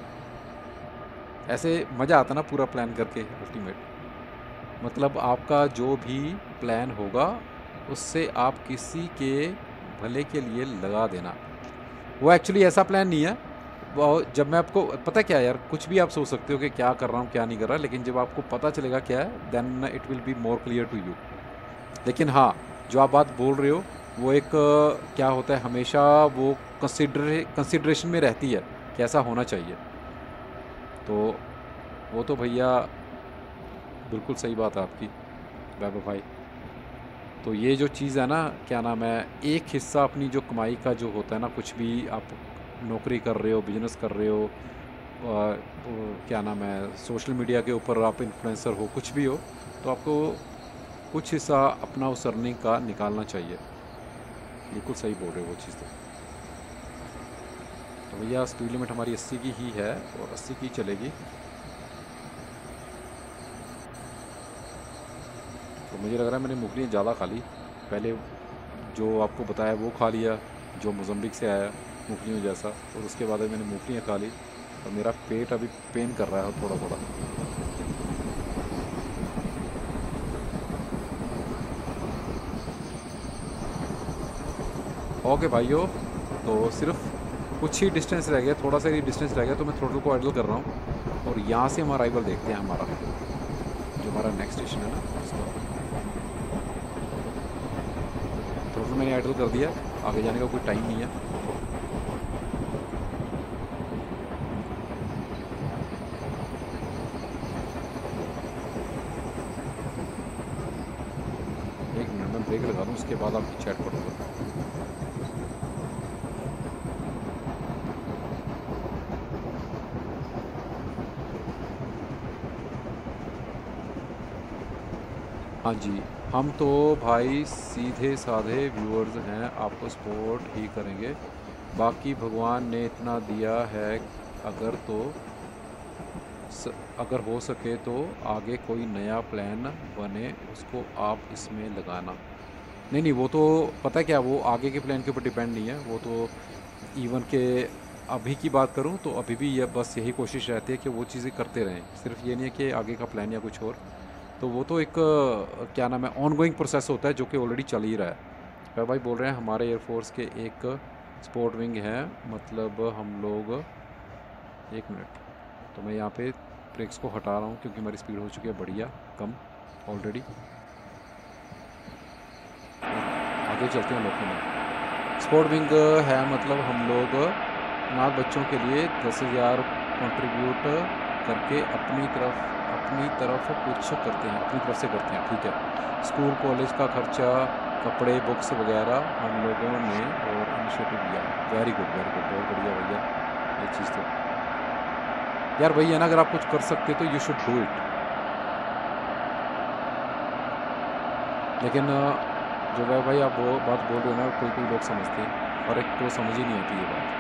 ऐसे मज़ा आता ना पूरा प्लान करके, अल्टीमेट। मतलब आपका जो भी प्लान होगा उससे आप किसी के भले के लिए लगा देना। वो एक्चुअली ऐसा प्लान नहीं है, वो जब मैं आपको पता क्या यार, कुछ भी आप सोच सकते हो कि क्या कर रहा हूँ क्या नहीं कर रहा, लेकिन जब आपको पता चलेगा क्या है then it will be more clear to you. लेकिन हाँ, जो आप बात बोल रहे हो वो एक क्या होता है, हमेशा वो कंसिडरे कंसिडरेशन में रहती है कैसा होना चाहिए। तो वो तो भैया बिल्कुल सही बात है आपकी वैभव भाई। तो ये जो चीज़ है ना, क्या नाम है, एक हिस्सा अपनी जो कमाई का जो होता है ना, कुछ भी आप नौकरी कर रहे हो, बिजनेस कर रहे हो, आ, क्या नाम है, सोशल मीडिया के ऊपर आप इन्फ्लुएंसर हो, कुछ भी हो, तो आपको कुछ हिस्सा अपना उस अर्निंग का निकालना चाहिए। बिल्कुल सही बोल रहे हो वो चीज़। तो तो भैया स्पीड लिमिट हमारी अस्सी की ही है और अस्सी की चलेगी। तो मुझे लग रहा है मैंने मूंगफलियाँ ज़्यादा खा ली, पहले जो आपको बताया वो खा लिया जो मोज़म्बिक से आया मूंगफलियों जैसा, और उसके बाद मैंने मूंगफलियाँ खा ली और मेरा पेट अभी पेन कर रहा है थोड़ा थोड़ा। ओके भाइयों, तो सिर्फ कुछ ही डिस्टेंस रह गया, थोड़ा सा ही डिस्टेंस रह गया, तो मैं थ्रोटल को आइडल कर रहा हूँ और यहाँ से हम अराइवल देखते हैं हमारा, जो हमारा नेक्स्ट स्टेशन है ना उसका। थ्रोटल मैंने आइडल कर दिया, आगे जाने का कोई टाइम नहीं है। एक मिनट में ब्रेक लगा दूँ, उसके बाद आपकी चैट पढ़ूँगा। हाँ जी, हम तो भाई सीधे साधे व्यूअर्स हैं, आपको सपोर्ट ही करेंगे, बाकी भगवान ने इतना दिया है, अगर तो स, अगर हो सके तो आगे कोई नया प्लान बने उसको आप इसमें लगाना। नहीं नहीं, वो तो पता है क्या, वो आगे के प्लान के ऊपर डिपेंड नहीं है, वो तो इवन के अभी की बात करूँ तो अभी भी ये बस यही कोशिश रहती है कि वो चीज़ें करते रहें, सिर्फ ये नहीं है कि आगे का प्लान या कुछ और। तो वो तो एक क्या नाम है ऑन गोइंग प्रोसेस होता है जो कि ऑलरेडी चल ही रहा है। वह भाई बोल रहे हैं हमारे एयरफोर्स के एक स्पोर्ट विंग है, मतलब हम लोग, एक मिनट, तो मैं यहाँ पे ब्रेक्स को हटा रहा हूँ क्योंकि हमारी स्पीड हो चुकी है बढ़िया कम ऑलरेडी। आगे चलते हैं लोगों में। स्पोर्ट विंग है मतलब हम लोग अनाथ बच्चों के लिए दस हज़ार कॉन्ट्रीब्यूट करके अपनी तरफ अपनी तरफ कुछ करते हैं, अपनी तरफ से करते हैं, ठीक है। स्कूल कॉलेज का खर्चा, कपड़े, बुक्स वगैरह हम लोगों ने और इनिशिएटिव लिया। वेरी गुड वेरी गुड, बहुत बढ़िया भैया ये चीज़। तो यार वही है ना, अगर आप कुछ कर सकते तो यू शुड डू इट। लेकिन जो वह भाई आप वो बात बोल रहे हो ना, कोई कोई लोग समझते हैं और एक तो समझ ही नहीं आती ये बात।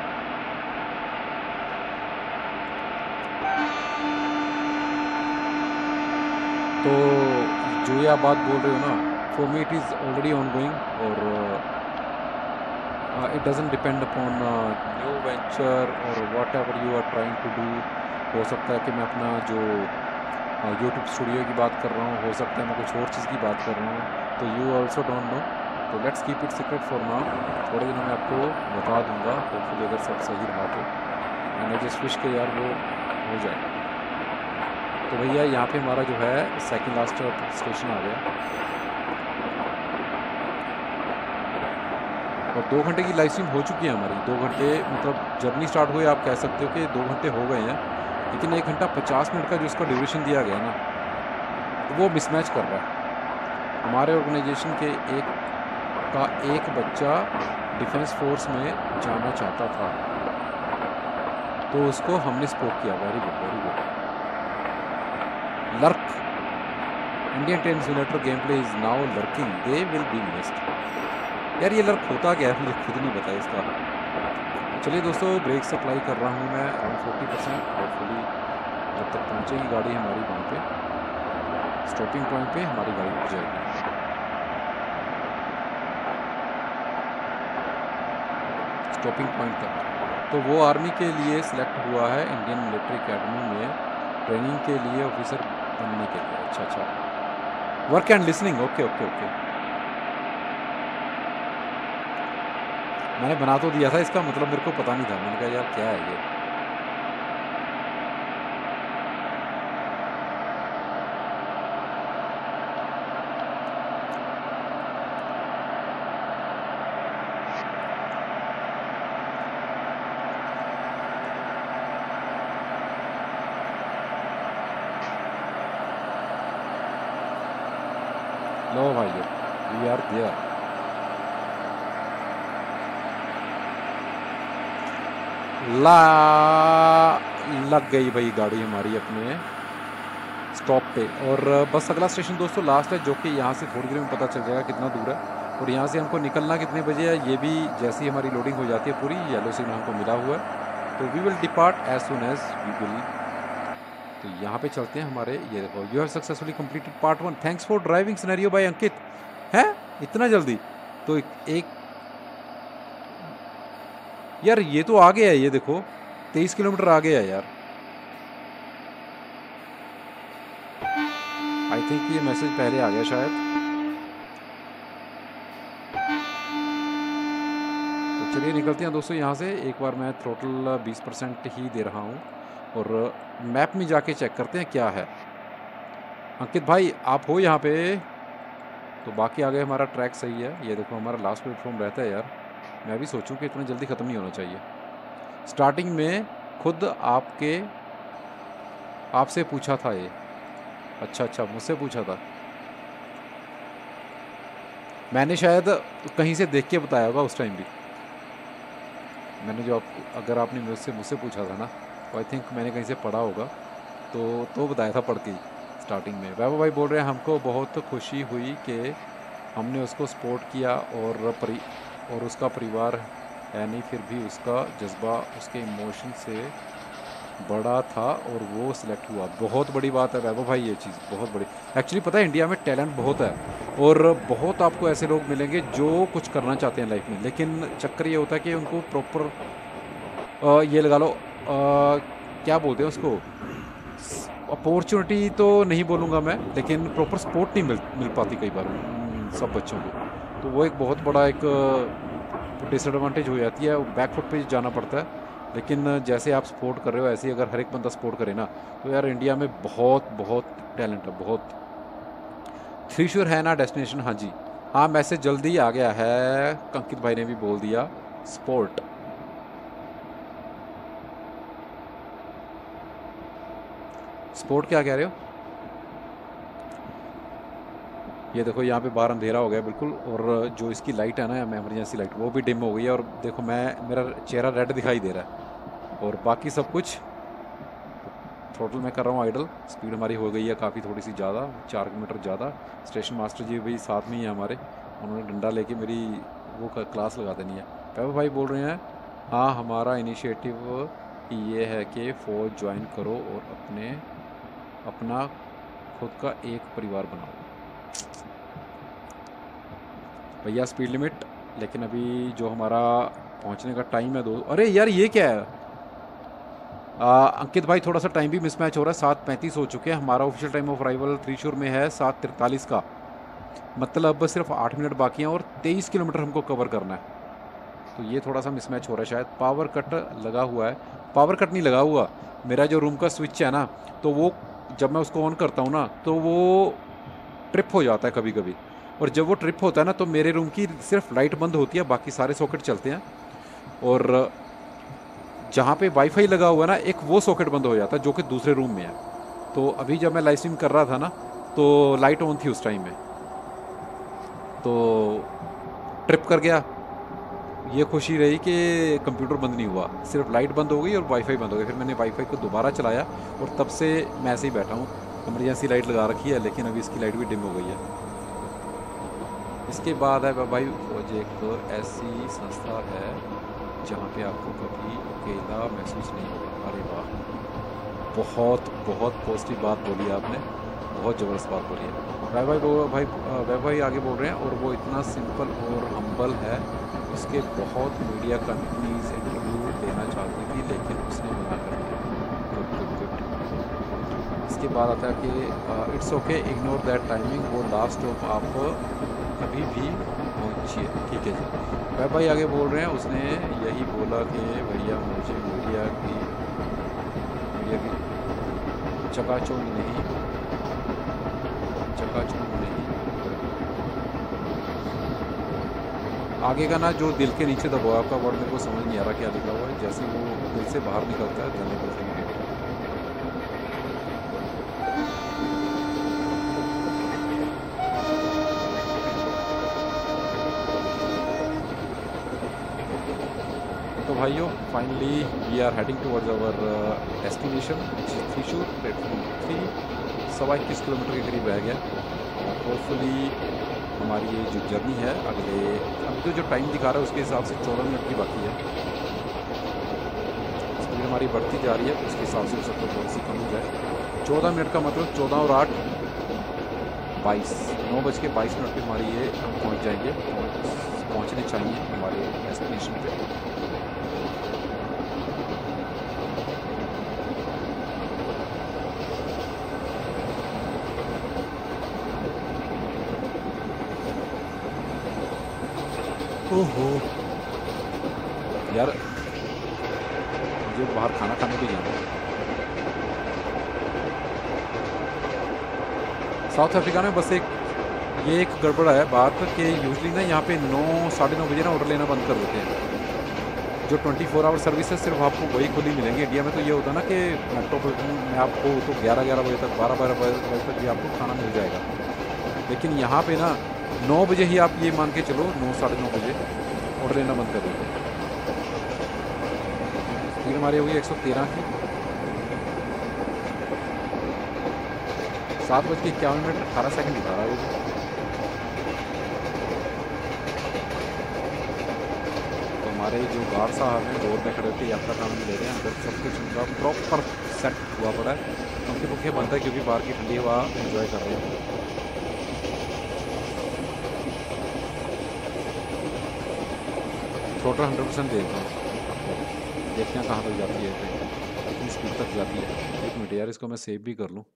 तो जो ये आप बात बोल रहे हो ना, for me it is already ongoing, और it doesn't depend upon new venture और whatever you are trying to do. हो सकता है कि मैं अपना जो यूट्यूब स्टूडियो की बात कर रहा हूँ, हो सकता है मैं कुछ और चीज़ की बात कर रहा हूँ, तो यू ऑल्सो डोंट नो। तो let's keep it secret for now. थोड़े दिनों में आपको बता दूंगा, होपफुली अगर सब सही रहा तो। मैंने जिस विश के यार वो हो जाए। तो भैया यहाँ पे हमारा जो है सेकंड लास्ट स्टेशन आ गया और दो घंटे की लाइव स्ट्रीम हो चुकी है हमारी। दो घंटे मतलब जर्नी स्टार्ट हुई, आप कह सकते हो कि दो घंटे हो गए हैं, लेकिन एक घंटा पचास मिनट का जो इसका ड्यूरेशन दिया गया ना, तो वो मिसमैच कर रहा है। हमारे ऑर्गेनाइजेशन के एक का एक बच्चा डिफेंस फोर्स में जाना चाहता था, तो उसको हमने सपोर्ट किया। Very good, very good. Lurk Indian train simulator game play is now lurking, they will be missed. यार ये लर्क होता क्या है, मुझे खुद नहीं पता इसका। चलिए दोस्तों, ब्रेक सप्लाई कर रहा हूँ मैं अराउंड फोर्टी परसेंट। होपफुली जब तक पहुँचेगी गाड़ी हमारी वहाँ पे स्टॉपिंग पॉइंट पे, हमारी गाड़ी रुक जाएगी। स्टॉपिंग पॉइंट तक तो वो आर्मी के लिए सिलेक्ट हुआ है, इंडियन मिलिट्री एकेडमी में ट्रेनिंग के लिए, ऑफिसर बनने के लिए। अच्छा अच्छा, work and listening, okay okay okay. मैंने बना तो दिया था, इसका मतलब मेरे को पता नहीं था। मैंने कहा यार क्या है ये। लो भाइयों, वी आर देयर। ला लग गई भाई गाड़ी हमारी अपने स्टॉप पे। और बस अगला स्टेशन दोस्तों लास्ट है, जो कि यहाँ से थोड़ी देर में पता चल जाएगा कितना दूर है, और यहाँ से हमको निकलना कितने बजे है ये भी जैसे ही हमारी लोडिंग हो जाती है पूरी, येलो सिग्नल हमको मिला हुआ है। तो we will depart as soon as we will. तो यहाँ पे चलते हैं हमारे। ये देखो, you have successfully completed part one, thanks for driving scenario by Ankit. है इतना जल्दी? तो एक, एक यार ये तो आ गया है, ये देखो तेईस किलोमीटर आ गया है यार। आई थिंक ये मैसेज पहले आ गया शायद। तो चलिए निकलते हैं दोस्तों यहाँ से। एक बार मैं थ्रोटल बीस परसेंट ही दे रहा हूँ और मैप में जाके चेक करते हैं क्या है। अंकित भाई आप हो यहाँ पे? तो बाकी आगे हमारा ट्रैक सही है। ये देखो हमारा लास्ट प्लेटफॉर्म रहता है यार। मैं भी सोचूं कि इतना जल्दी ख़त्म नहीं होना चाहिए। स्टार्टिंग में खुद आपके आपसे पूछा था ये। अच्छा अच्छा, मुझसे पूछा था। मैंने शायद कहीं से देख के बताया होगा उस टाइम भी। मैंने जो आप अगर आपने मुझसे मुझसे पूछा था ना, तो आई थिंक मैंने कहीं से पढ़ा होगा, तो तो बताया था पढ़ के ही स्टार्टिंग में। वैभव भाई बोल रहे हैं हमको बहुत खुशी हुई कि हमने उसको सपोर्ट किया और परि और उसका परिवार है नहीं, फिर भी उसका जज्बा उसके इमोशन से बड़ा था और वो सिलेक्ट हुआ। बहुत बड़ी बात है वैभव भाई, ये चीज़ बहुत बड़ी। एक्चुअली पता है इंडिया में टैलेंट बहुत है और बहुत आपको ऐसे लोग मिलेंगे जो कुछ करना चाहते हैं लाइफ में, लेकिन चक्कर ये होता है कि उनको प्रॉपर ये लगा लो आ, क्या बोलते हैं उसको, अपॉर्चुनिटी तो नहीं बोलूँगा मैं, लेकिन प्रॉपर सपोर्ट नहीं मिल मिल पाती कई बार सब बच्चों को। तो वो एक बहुत बड़ा एक डिसएडवांटेज हो जाती है, बैकफुट पे जाना पड़ता है। लेकिन जैसे आप सपोर्ट कर रहे हो ऐसे ही अगर हर एक बंदा सपोर्ट करे ना, तो यार इंडिया में बहुत बहुत टैलेंट है, बहुत। थ्रीश्योर है ना डेस्टिनेशन? हाँ जी, हाँ मैसेज जल्दी आ गया है, अंकित भाई ने भी बोल दिया स्पोर्ट। स्पोर्ट क्या कह रहे हो? ये देखो यहाँ पे बाहर अंधेरा हो गया बिल्कुल, और जो इसकी लाइट है ना एमरजेंसी लाइट, वो भी डिम हो गई है। और देखो मैं मेरा चेहरा रेड दिखाई दे रहा है, और बाकी सब कुछ थ्रोटल में कर रहा हूँ आइडल। स्पीड हमारी हो गई है काफ़ी थोड़ी सी ज़्यादा, चार किलोमीटर ज़्यादा। स्टेशन मास्टर जी भी साथ में ही है हमारे, उन्होंने डंडा लेके मेरी वो क्लास लगा देनी है। वैभव भाई बोल रहे हैं हाँ हमारा इनिशिएटिव ये है कि फ़ौज ज्वाइन करो और अपने अपना खुद का एक परिवार बनाओ। भैया स्पीड लिमिट लेकिन अभी जो हमारा पहुंचने का टाइम है दो, अरे यार ये क्या है? आ, अंकित भाई थोड़ा सा टाइम भी मिसमैच हो रहा है। सात पैंतीस हो चुके हैं, हमारा official time of arrival Thrissur में है सात तिरतालीस का, मतलब सिर्फ आठ मिनट बाकी हैं और तेईस किलोमीटर हमको कवर करना है। तो ये थोड़ा सा मिसमैच हो रहा है शायद। पावर कट लगा हुआ है, पावर कट नहीं लगा हुआ, मेरा जो रूम का स्विच है ना, तो वो जब मैं उसको ऑन करता हूँ ना तो वो ट्रिप हो जाता है कभी कभी, और जब वो ट्रिप होता है ना तो मेरे रूम की सिर्फ लाइट बंद होती है, बाकी सारे सॉकेट चलते हैं। और जहाँ पे वाईफाई लगा हुआ है ना, एक वो सॉकेट बंद हो जाता है जो कि दूसरे रूम में है। तो अभी जब मैं लाइव स्ट्रीम कर रहा था ना तो लाइट ऑन थी उस टाइम में, तो ट्रिप कर गया। ये खुशी रही कि कंप्यूटर बंद नहीं हुआ, सिर्फ लाइट बंद हो गई और वाईफाई बंद हो गई। फिर मैंने वाईफाई को दोबारा चलाया और तब से मैं ऐसे ही बैठा हूँ। इमरजेंसी लाइट लगा रखी है लेकिन अभी इसकी लाइट भी डिम हो गई है। इसके बाद है भाई प्रोजेक्ट, ऐसी संस्था है जहाँ पे आपको कभी अकेला महसूस नहीं होगा। अरे वाह, बहुत बहुत पॉजिटिव बात बोली आपने, बहुत ज़बरदस्त बात बोली है। वै भाई वो भाई वै भाई आगे बोल रहे हैं, और वो इतना सिंपल और हम्बल है, उसके बहुत मीडिया कंपनीज इंटरव्यू देना चाहती थी लेकिन उसने मना कर दिया। Good good good. इसके बाद आता है कि it's okay ignore that timing, वो लास्ट ऑफ आप कभी भी पहुँचिए। ठीक है जी। वै भाई आगे बोल रहे हैं, उसने यही बोला कि भैया मुझे मीडिया की मीडिया की चकाचौंध नहीं चकाचौंध नहीं आगे का ना जो दिल के नीचे दबाव आपका वर्ड मेरे को समझ नहीं आ रहा क्या लिखा हुआ है। जैसे वो दिल से बाहर निकलता है धन्य बोलते हैं। तो भाइयों finally we are heading towards our destination Thrissur, platform three. सवा इक्कीस किलोमीटर के करीब रह गया और होपफुली हमारी ये जो जर्नी है अगले, अब तो जो टाइम दिखा रहा है उसके हिसाब से चौदह मिनट की बाकी है। स्पीड हमारी बढ़ती जा रही है, उसके हिसाब से सबको थोड़ी सी कम हो जाए। चौदह मिनट का मतलब चौदह और आठ बाईस, नौ बज के बाईस मिनट पर हमारी ये हम पहुँच जाएंगे, पहुँचने चाहिए हमारे डेस्टिनेशन पे। ओहो यार, मुझे बाहर खाना खाने भी जाना है। साउथ अफ्रीका में बस एक ये एक गड़बड़ है बात कि यूजली ना यहाँ पे नौ साढ़े नौ बजे ना ऑर्डर लेना बंद कर देते हैं। जो ट्वेंटी फोर आवर सर्विस है सिर्फ आपको वही खुली मिलेंगी। इंडिया में तो ये होता है ना कि मेट्रोपॉलिटन में आपको तो ग्यारह ग्यारह बजे तक, बारह बारह बजे तक भी आपको खाना मिल जाएगा। लेकिन यहाँ पे ना नौ बजे ही आप ये मान के चलो, नौ साढ़े नौ बजे ऑर्डर लेना बंद कर देते हैं। स्पीड हमारी हुई एक सौ तेरह की, सात बज के इक्यावन मिनट अठारह सेकंड दिखा रहा है वो। तो हमारे जो गार्ड साहब हैं रोड में खड़े होकर यात्रा का आनंद ले रहे हैं। अंदर सब कुछ उनका प्रॉपर सेट हुआ पड़ा है, पंखे पुखे बंद है क्योंकि बाहर की ठंडी हवा एंजॉय कर रहे हैं। टोटल हंड्रेड परसेंट देता हूँ, देखते हैं कहाँ तक जाती है ट्रेन, कितनी स्पीड तक जाती है। एक मिनट यार, इसको मैं सेव भी कर लूँ।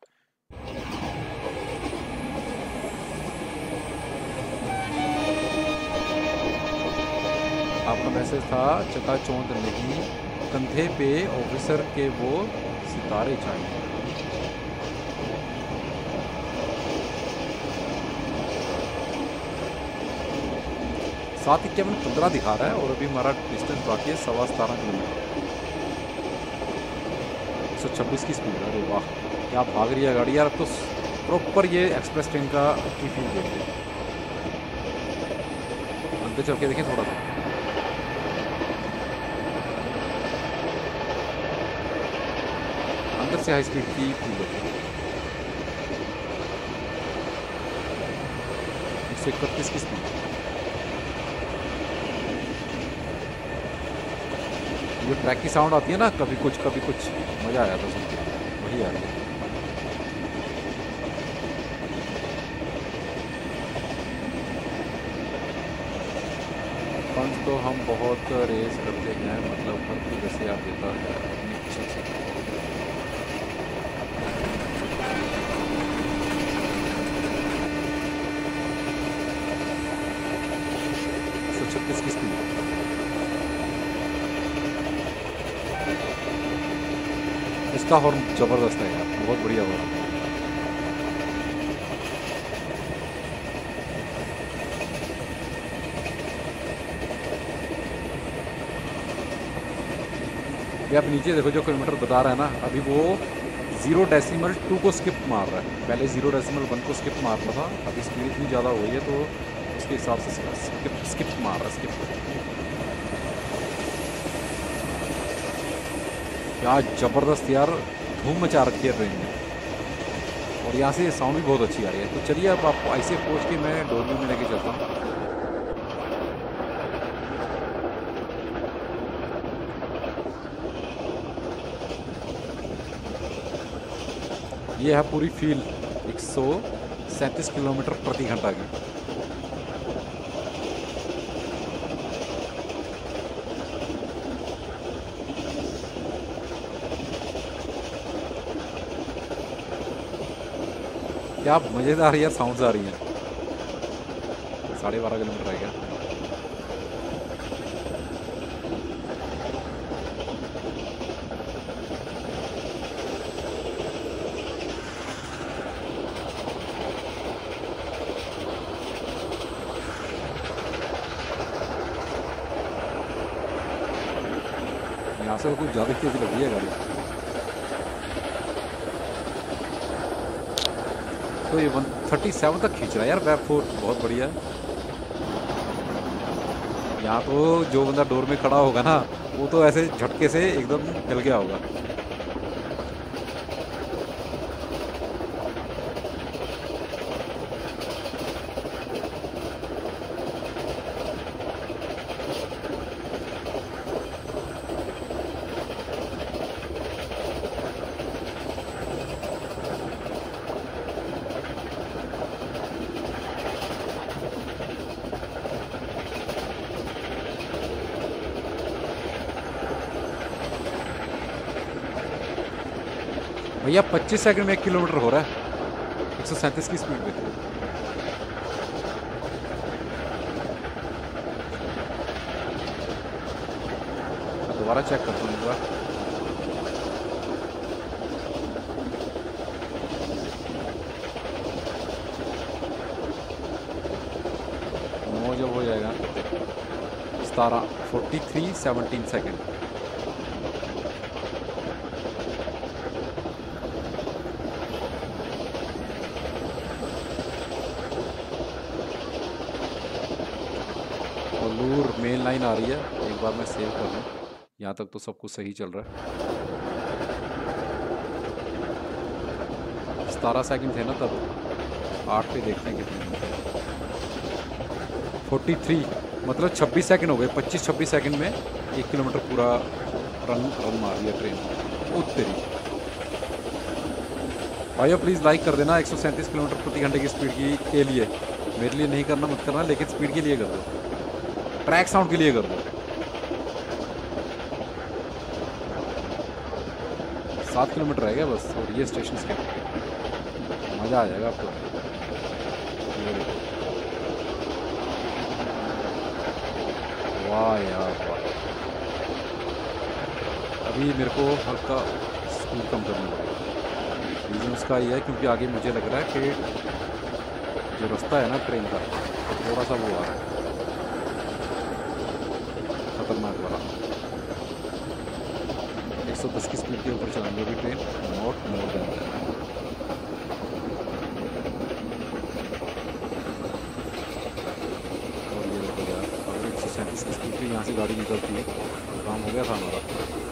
आपका मैसेज था चकाचौंध नहीं, कंधे पे ऑफिसर के वो सितारे चाहिए। सात इक्यावन पंद्रह दिखा रहा है और अभी हमारा डिस्टेंस बाकी है सवा सतारह किलोमीटर। एक सौ छब्बीस की स्पीड है। अरे वाह, क्या भाग रही है गाड़ी यार। अब तो प्रॉपर ये एक्सप्रेस ट्रेन का की फील देते हैं। अंदर चल के देखें थोड़ा सा, अंदर से हाई स्पीड की फील देते हैं। एक सौ इकतीस की स्पीड। जो ट्रैक की साउंड आती है ना, कभी कुछ कभी कुछ, मज़ा आया था सुन के, वही आ रही है। पंच तो हम बहुत रेस करते हैं, मतलब हर कोई जैसे आप देता है अपनी इच्छा से। सौ छत्तीस की स्पीड, इसका हॉर्न जबरदस्त है यार, बहुत बढ़िया हॉर्न। ये आप नीचे देखो जो किलोमीटर बता रहा है ना, अभी वो जीरो डेसिमल टू को स्किप मार रहा है, पहले जीरो डेसिमल वन को स्किप मार रहा था, अभी स्पीड इतनी ज़्यादा हो गई है तो उसके हिसाब से स्किप स्किप मार रहा है, स्किप। क्या ज़बरदस्त यार, धूम मचा रखी है ट्रेन में, और यहाँ से साउंड भी बहुत अच्छी आ रही है। तो चलिए अब आपको ऐसे पहुँच के मैं डोरबी में लेके चलता हूँ। ये है पूरी फील एक सौ सैंतीस किलोमीटर प्रति घंटा की। क्या मज़ेदार यार साउंड्स आ रही हैं। साढ़े बारह किलोमीटर है क्या? यहाँ से कुछ ज़्यादा तेज लग रही है गाड़ी। तो ये वन थर्टी सेवन तक खींच रहा है यार वेब फोर, बहुत बढ़िया है। यहाँ तो जो बंदा डोर में खड़ा होगा ना, वो तो ऐसे झटके से एकदम हिल गया होगा। भैया पच्चीस सेकंड में एक किलोमीटर हो रहा है एक सौ सैंतीस की स्पीड पे। दोबारा चेक करता हूँ एक बार। नौ जब हो जाएगा सतारह forty three seventeen second. Kollur main line आ रही है, एक बार मैं सेव कर लूँ। यहाँ तक तो सब कुछ सही चल रहा है। सतारह सेकंड थे ना तब, आठ पे देखते हैं कितने। फोर्टी थ्री मतलब छब्बीस सेकंड हो गए। पच्चीस छब्बीस सेकंड में एक किलोमीटर पूरा रन रन मार दिया ट्रेन। उत्तरी भाइयों प्लीज़ लाइक कर देना। एक सौ सैंतीस किलोमीटर प्रति घंटे की स्पीड की के लिए, मेरे लिए नहीं करना, मत करना, लेकिन स्पीड के लिए कर दो, ट्रैक साउंड के लिए कर दो। सात किलोमीटर रह गया बस, और ये स्टेशन के मज़ा आ जाएगा आपको। वाह यार वाह। अभी मेरे को हल्का स्पीड कम करना पड़ेगा। रीज़न उसका ये है क्योंकि आगे मुझे लग रहा है कि जो रास्ता है ना ट्रेन का, थोड़ा सा वो आ रहा है खतरनाक वाला। एक सौ दस की स्पीड के ऊपर चलाएंगे अभी train, not more than that. और ये देखो यार, अगर एक सौ सैंतीस की स्पीड पे यहाँ से गाड़ी निकलती है तो काम हो गया था हमारा।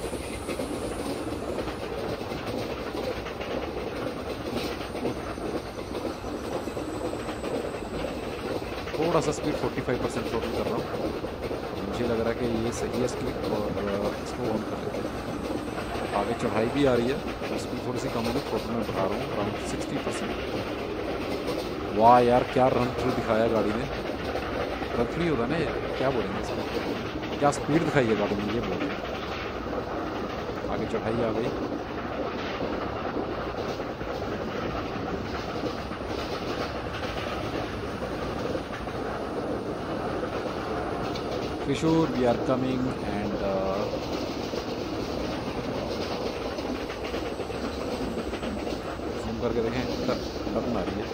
थोड़ा सा स्पीड पैंतालीस परसेंट टोटल कर रहा हूँ, मुझे लग रहा है कि ये सही है स्पीड, और इसको ऑन कर लेते हैं। आगे चढ़ाई भी आ रही है तो स्पीड थोड़ी सी कम होगी, टोटल में बढ़ा रहा हूँ अराउंड सिक्सटी परसेंट। वाह यार क्या रन थ्रू दिखाया गाड़ी ने। रथड़ी होगा ना, ये क्या बोलेंगे इसको, क्या स्पीड दिखाई है गाड़ी में, ये बोल रहे हैं। आगे चढ़ाई आ गई। Trishur, we are coming and uh, zoom करके देखें, टर्न आ रही है।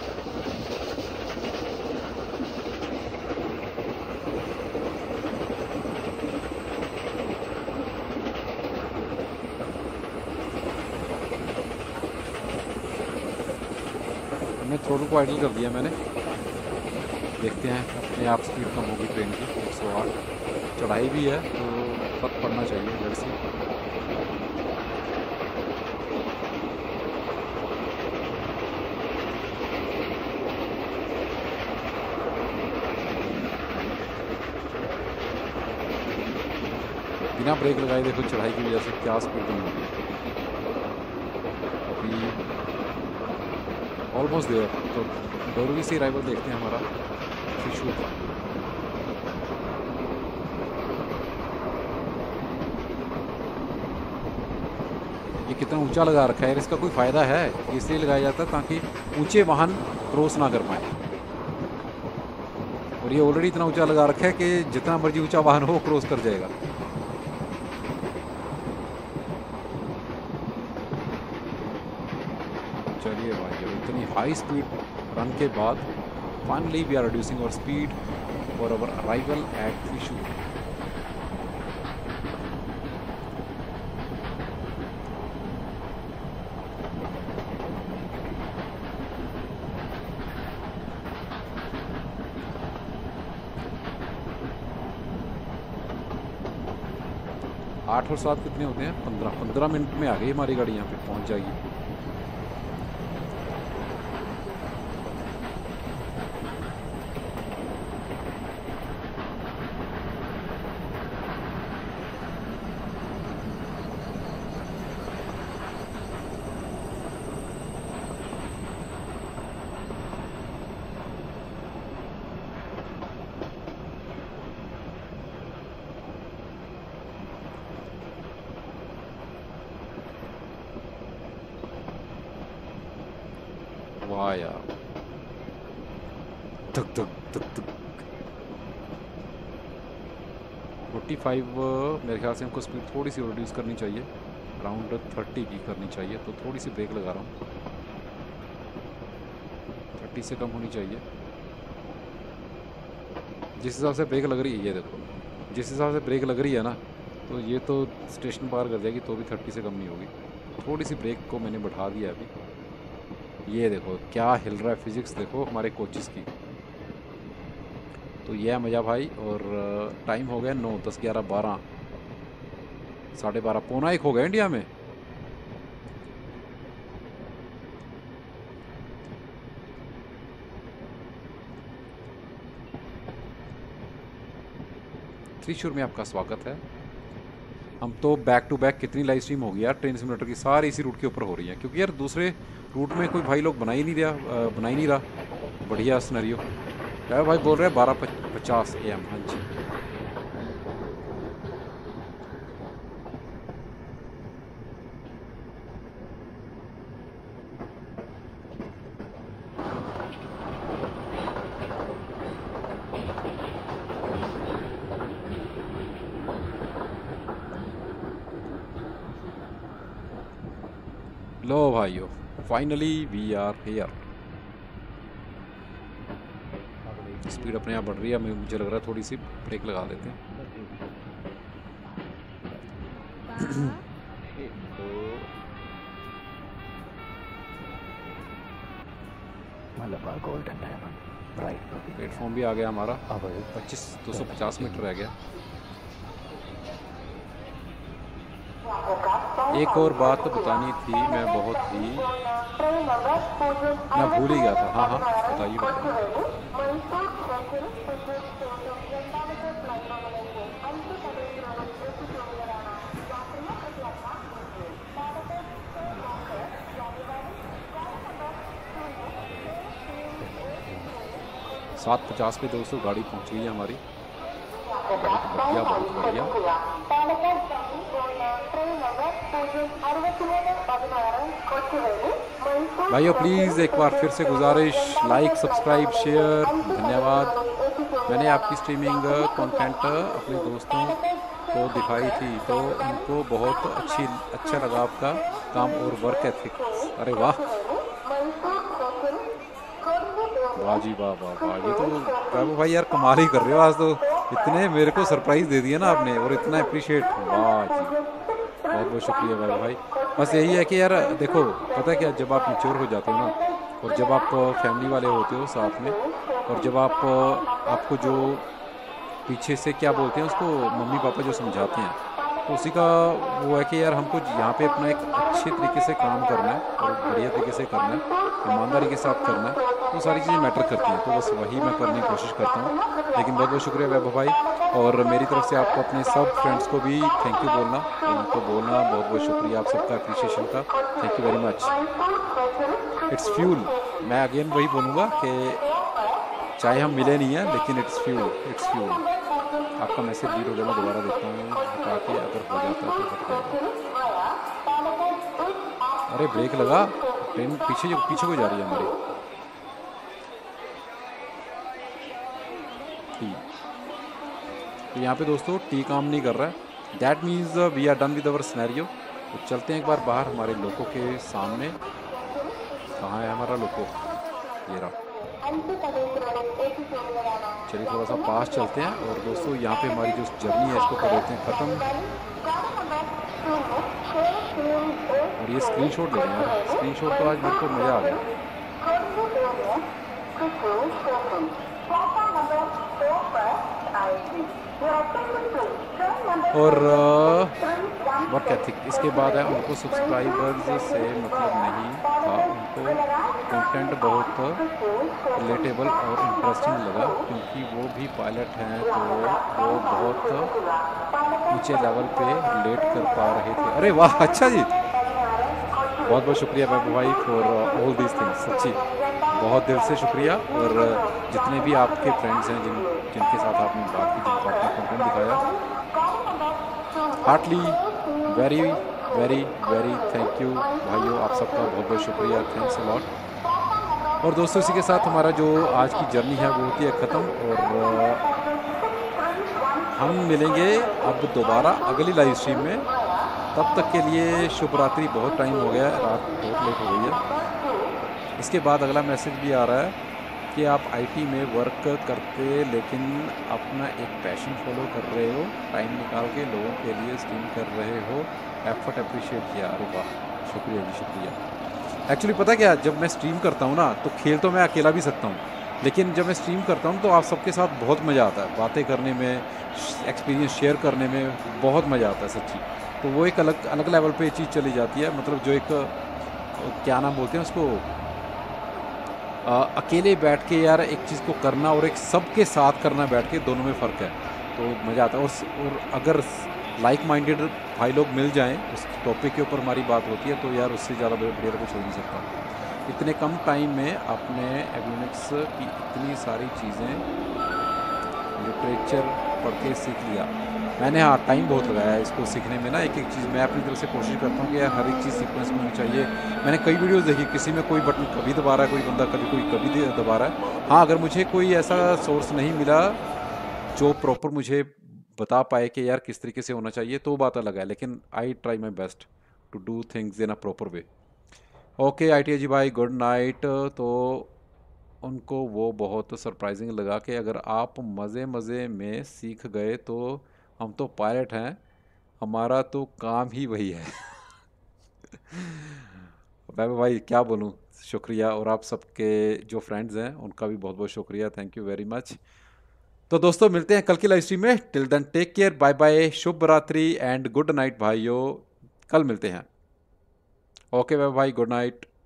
मैं थ्रोटल को आइडल कर दिया मैंने, देखते हैं अपने आप स्पीड कम होगी ट्रेन की। एक सौ आठ चढ़ाई भी है तो फर्क पड़ना चाहिए लेट्स सी। बिना ब्रेक लगाए देखो चढ़ाई की वजह से क्या स्पीड कम होगी। अभी ऑलमोस्ट देयर, तो डोरवी से राइवल देखते हैं हमारा त्रिशूल का। ये कितना ऊंचा लगा रखा है, इसका कोई फ़ायदा है? इसलिए लगाया जाता है ताकि ऊंचे वाहन क्रॉस ना कर पाए, और ये ऑलरेडी इतना ऊंचा लगा रखा है कि जितना मर्जी ऊंचा वाहन हो क्रॉस कर जाएगा। चलिए भाई, इतनी हाई स्पीड रन के बाद finally we are reducing our speed for our arrival at Thrissur. आठ और सात कितने होते हैं? पंद्रह। पंद्रह मिनट में आ गई हमारी गाड़ी, यहाँ पे पहुँच जाएगी। वाह यार, धक धक धक धक। फोर्टी फाइव मेरे ख्याल से हमको स्पीड थोड़ी सी रिड्यूस करनी चाहिए, अराउंड थर्टी की करनी चाहिए। तो थोड़ी सी ब्रेक लगा रहा हूँ, थर्टी से कम होनी चाहिए। जिस हिसाब से ब्रेक लग रही है, ये देखो, जिस हिसाब से ब्रेक लग रही है ना, तो ये तो स्टेशन पार कर जाएगी तो भी थर्टी से कम नहीं होगी। थोड़ी सी ब्रेक को मैंने बढ़ा दिया अभी। ये देखो क्या हिल रहा है, फिजिक्स देखो हमारे कोचेस की। तो यह है मज़ा भाई। और टाइम हो गया नौ, दस, ग्यारह, बारह, साढ़े बारह, पौना एक हो गया इंडिया में। त्रिशूर में आपका स्वागत है। हम तो बैक टू बैक कितनी लाइव स्ट्रीम हो गई यार ट्रेन सिमुलेटर की, सारी इसी रूट के ऊपर हो रही है, क्योंकि यार दूसरे रूट में कोई भाई लोग बना ही नहीं रहा बना ही नहीं रहा बढ़िया सिनेरियो। क्या भाई बोल रहे हैं बारह पचास ए एम? हाँ जी, लो भाइयों, finally we are here. Speed अपने आप बढ़ रही है, मुझे लग रहा है थोड़ी सी ब्रेक लगा देते हैं। प्लेटफॉर्म भी आ गया हमारा, पच्चीस दो सौ पचास मीटर रह गया। एक और बात बतानी थी, मैं बहुत ही मैं भूल ही गया था। हाँ हाँ बताइए बताइए। सात पचास पे दोस्तों गाड़ी पहुंच गई है हमारी। बहुत बढ़िया बहुत बढ़िया। भाइयों प्लीज़ एक बार फिर से गुजारिश, लाइक सब्सक्राइब शेयर, धन्यवाद। मैंने आपकी स्ट्रीमिंग कंटेंट अपने दोस्तों को दिखाई थी तो उनको बहुत अच्छी अच्छा लगा आपका काम और वर्क एथिक्स। अरे वाह वाह जी वाह वाह वाह, ये तो बाबू भाई यार कमाल ही कर रहे हो आज तो, इतने मेरे को सरप्राइज़ दे दिया ना आपने और इतना अप्रिशिएट। वाह जी बहुत बहुत शुक्रिया बाबू भाई। बस यही है कि यार देखो पता है क्या, जब आप मैच्योर हो जाते हो ना और जब आप फैमिली वाले होते हो साथ में और जब आप आपको जो पीछे से क्या बोलते हैं उसको मम्मी पापा जो समझाते हैं तो उसी का वो है कि यार हमको यहाँ पे अपना एक अच्छे तरीके से काम करना है और बढ़िया तरीके से करना है, ईमानदारी के साथ करना है, तो सारी चीज़ें मैटर करती हैं। तो बस वही मैं करने की कोशिश करता हूँ। लेकिन बहुत बहुत शुक्रिया वैभव भाई, और मेरी तरफ से आपको अपने सब फ्रेंड्स को भी थैंक यू बोलना, उनको बोलना बहुत बहुत शुक्रिया आप सबका अप्रिशिएशन का, thank you very much. It's fuel, मैं अगेन वही बोलूँगा कि चाहे हम मिले नहीं हैं लेकिन इट्स फ्यूल इट्स फ्यूल। आपका मैसेज रीड हो गया, मैं दोबारा देखता हूँ हटा के, अगर हो जाता है तो हट जाएगा। अरे ब्रेक लगा, ट्रेन पीछे पीछे को जा रही है हमारी। टी तो यहाँ पे दोस्तों टी काम नहीं कर रहा है, that means we are done with our scenario. तो चलते हैं एक बार बाहर हमारे लोगों के सामने। कहाँ है हमारा लोगो, ये रहा। चलिए थोड़ा सा पास चलते हैं और दोस्तों यहाँ पे हमारी जो जर्नी है इसको कर देते हैं ख़त्म। और ये स्क्रीनशॉट ले रहे हैं, स्क्रीनशॉट तो आज मेरे को मज़ा आ गया। और वर्क एथिक, इसके बाद है उनको सब्सक्राइबर्स से मतलब नहीं था, उनको कंटेंट बहुत रिलेटेबल और इंटरेस्टिंग लगा क्योंकि वो भी पायलट हैं तो वो बहुत ऊंचे लेवल पे रिलेट कर पा रहे थे। अरे वाह अच्छा जी, बहुत बहुत शुक्रिया बाबू भाई फॉर ऑल दीज थिंग्स, सच्ची बहुत दिल से शुक्रिया। और जितने भी आपके फ्रेंड्स हैं जिन जिनके साथ आपने बात की, जिनको आपने कंटेंट दिखाया, heartly very very very thank you भाइयों, आप सबका बहुत बहुत शुक्रिया, थैंक्स अ लॉट। और दोस्तों इसी के साथ हमारा जो आज की जर्नी है वो होती है ख़त्म, और हम मिलेंगे अब दोबारा अगली लाइव स्ट्रीम में। तब तक के लिए शुभ रात्रि, बहुत टाइम हो गया, रात बहुत लेट हो गई है। इसके बाद अगला मैसेज भी आ रहा है कि आप आईटी में वर्क करते लेकिन अपना एक पैशन फॉलो कर रहे हो, टाइम निकाल के लोगों के लिए स्ट्रीम कर रहे हो, एफर्ट अप्रिशिएट किया। अरे वाह शुक्रिया जी शुक्रिया। एक्चुअली पता क्या, जब मैं स्ट्रीम करता हूँ ना तो खेल तो मैं अकेला भी सकता हूँ, लेकिन जब मैं स्ट्रीम करता हूँ तो आप सबके साथ बहुत मज़ा आता है, बातें करने में, एक्सपीरियंस शेयर करने में बहुत मज़ा आता है सच्ची। तो वो एक अलग अलग लेवल पे चीज़ चली जाती है, मतलब जो एक क्या नाम बोलते हैं उसको, आ, अकेले बैठ के यार एक चीज़ को करना और एक सबके साथ करना, बैठ के दोनों में फ़र्क है, तो मज़ा आता है। और, और अगर लाइक माइंडेड भाई लोग मिल जाएं, उस टॉपिक के ऊपर हमारी बात होती है, तो यार उससे ज़्यादा बढ़िया तो कुछ हो नहीं सकता। इतने कम टाइम में आपने एवियोनिक्स की इतनी सारी चीज़ें लिटरेचर पढ़ के सीख लिया। मैंने हाँ टाइम बहुत लगाया है इसको सीखने में ना, एक एक चीज़ मैं अपनी तरफ से कोशिश करता हूँ कि यार हर एक चीज़ सीक्वेंस में होनी चाहिए। मैंने कई वीडियोस देखी, किसी में कोई बटन कभी दबा रहा है, कोई बंदा कभी कोई कभी दबा रहा है। हाँ अगर मुझे कोई ऐसा सोर्स नहीं मिला जो प्रॉपर मुझे बता पाए कि यार किस तरीके से होना चाहिए तो बात अलग है, लेकिन I try my best to do things in a proper way. Okay I T G भाई गुड नाइट। तो उनको वो बहुत सरप्राइजिंग लगा कि अगर आप मज़े मज़े में सीख गए तो हम तो पायलट हैं, हमारा तो काम ही वही है। भाई भाई क्या बोलूँ, शुक्रिया। और आप सबके जो फ्रेंड्स हैं उनका भी बहुत बहुत शुक्रिया, थैंक यू वेरी मच। तो दोस्तों मिलते हैं कल की लाइव स्ट्रीम में, till then take care, bye bye, शुभ रात्रि एंड गुड नाइट भाइयों, कल मिलते हैं। ओके भाई भाई गुड नाइट।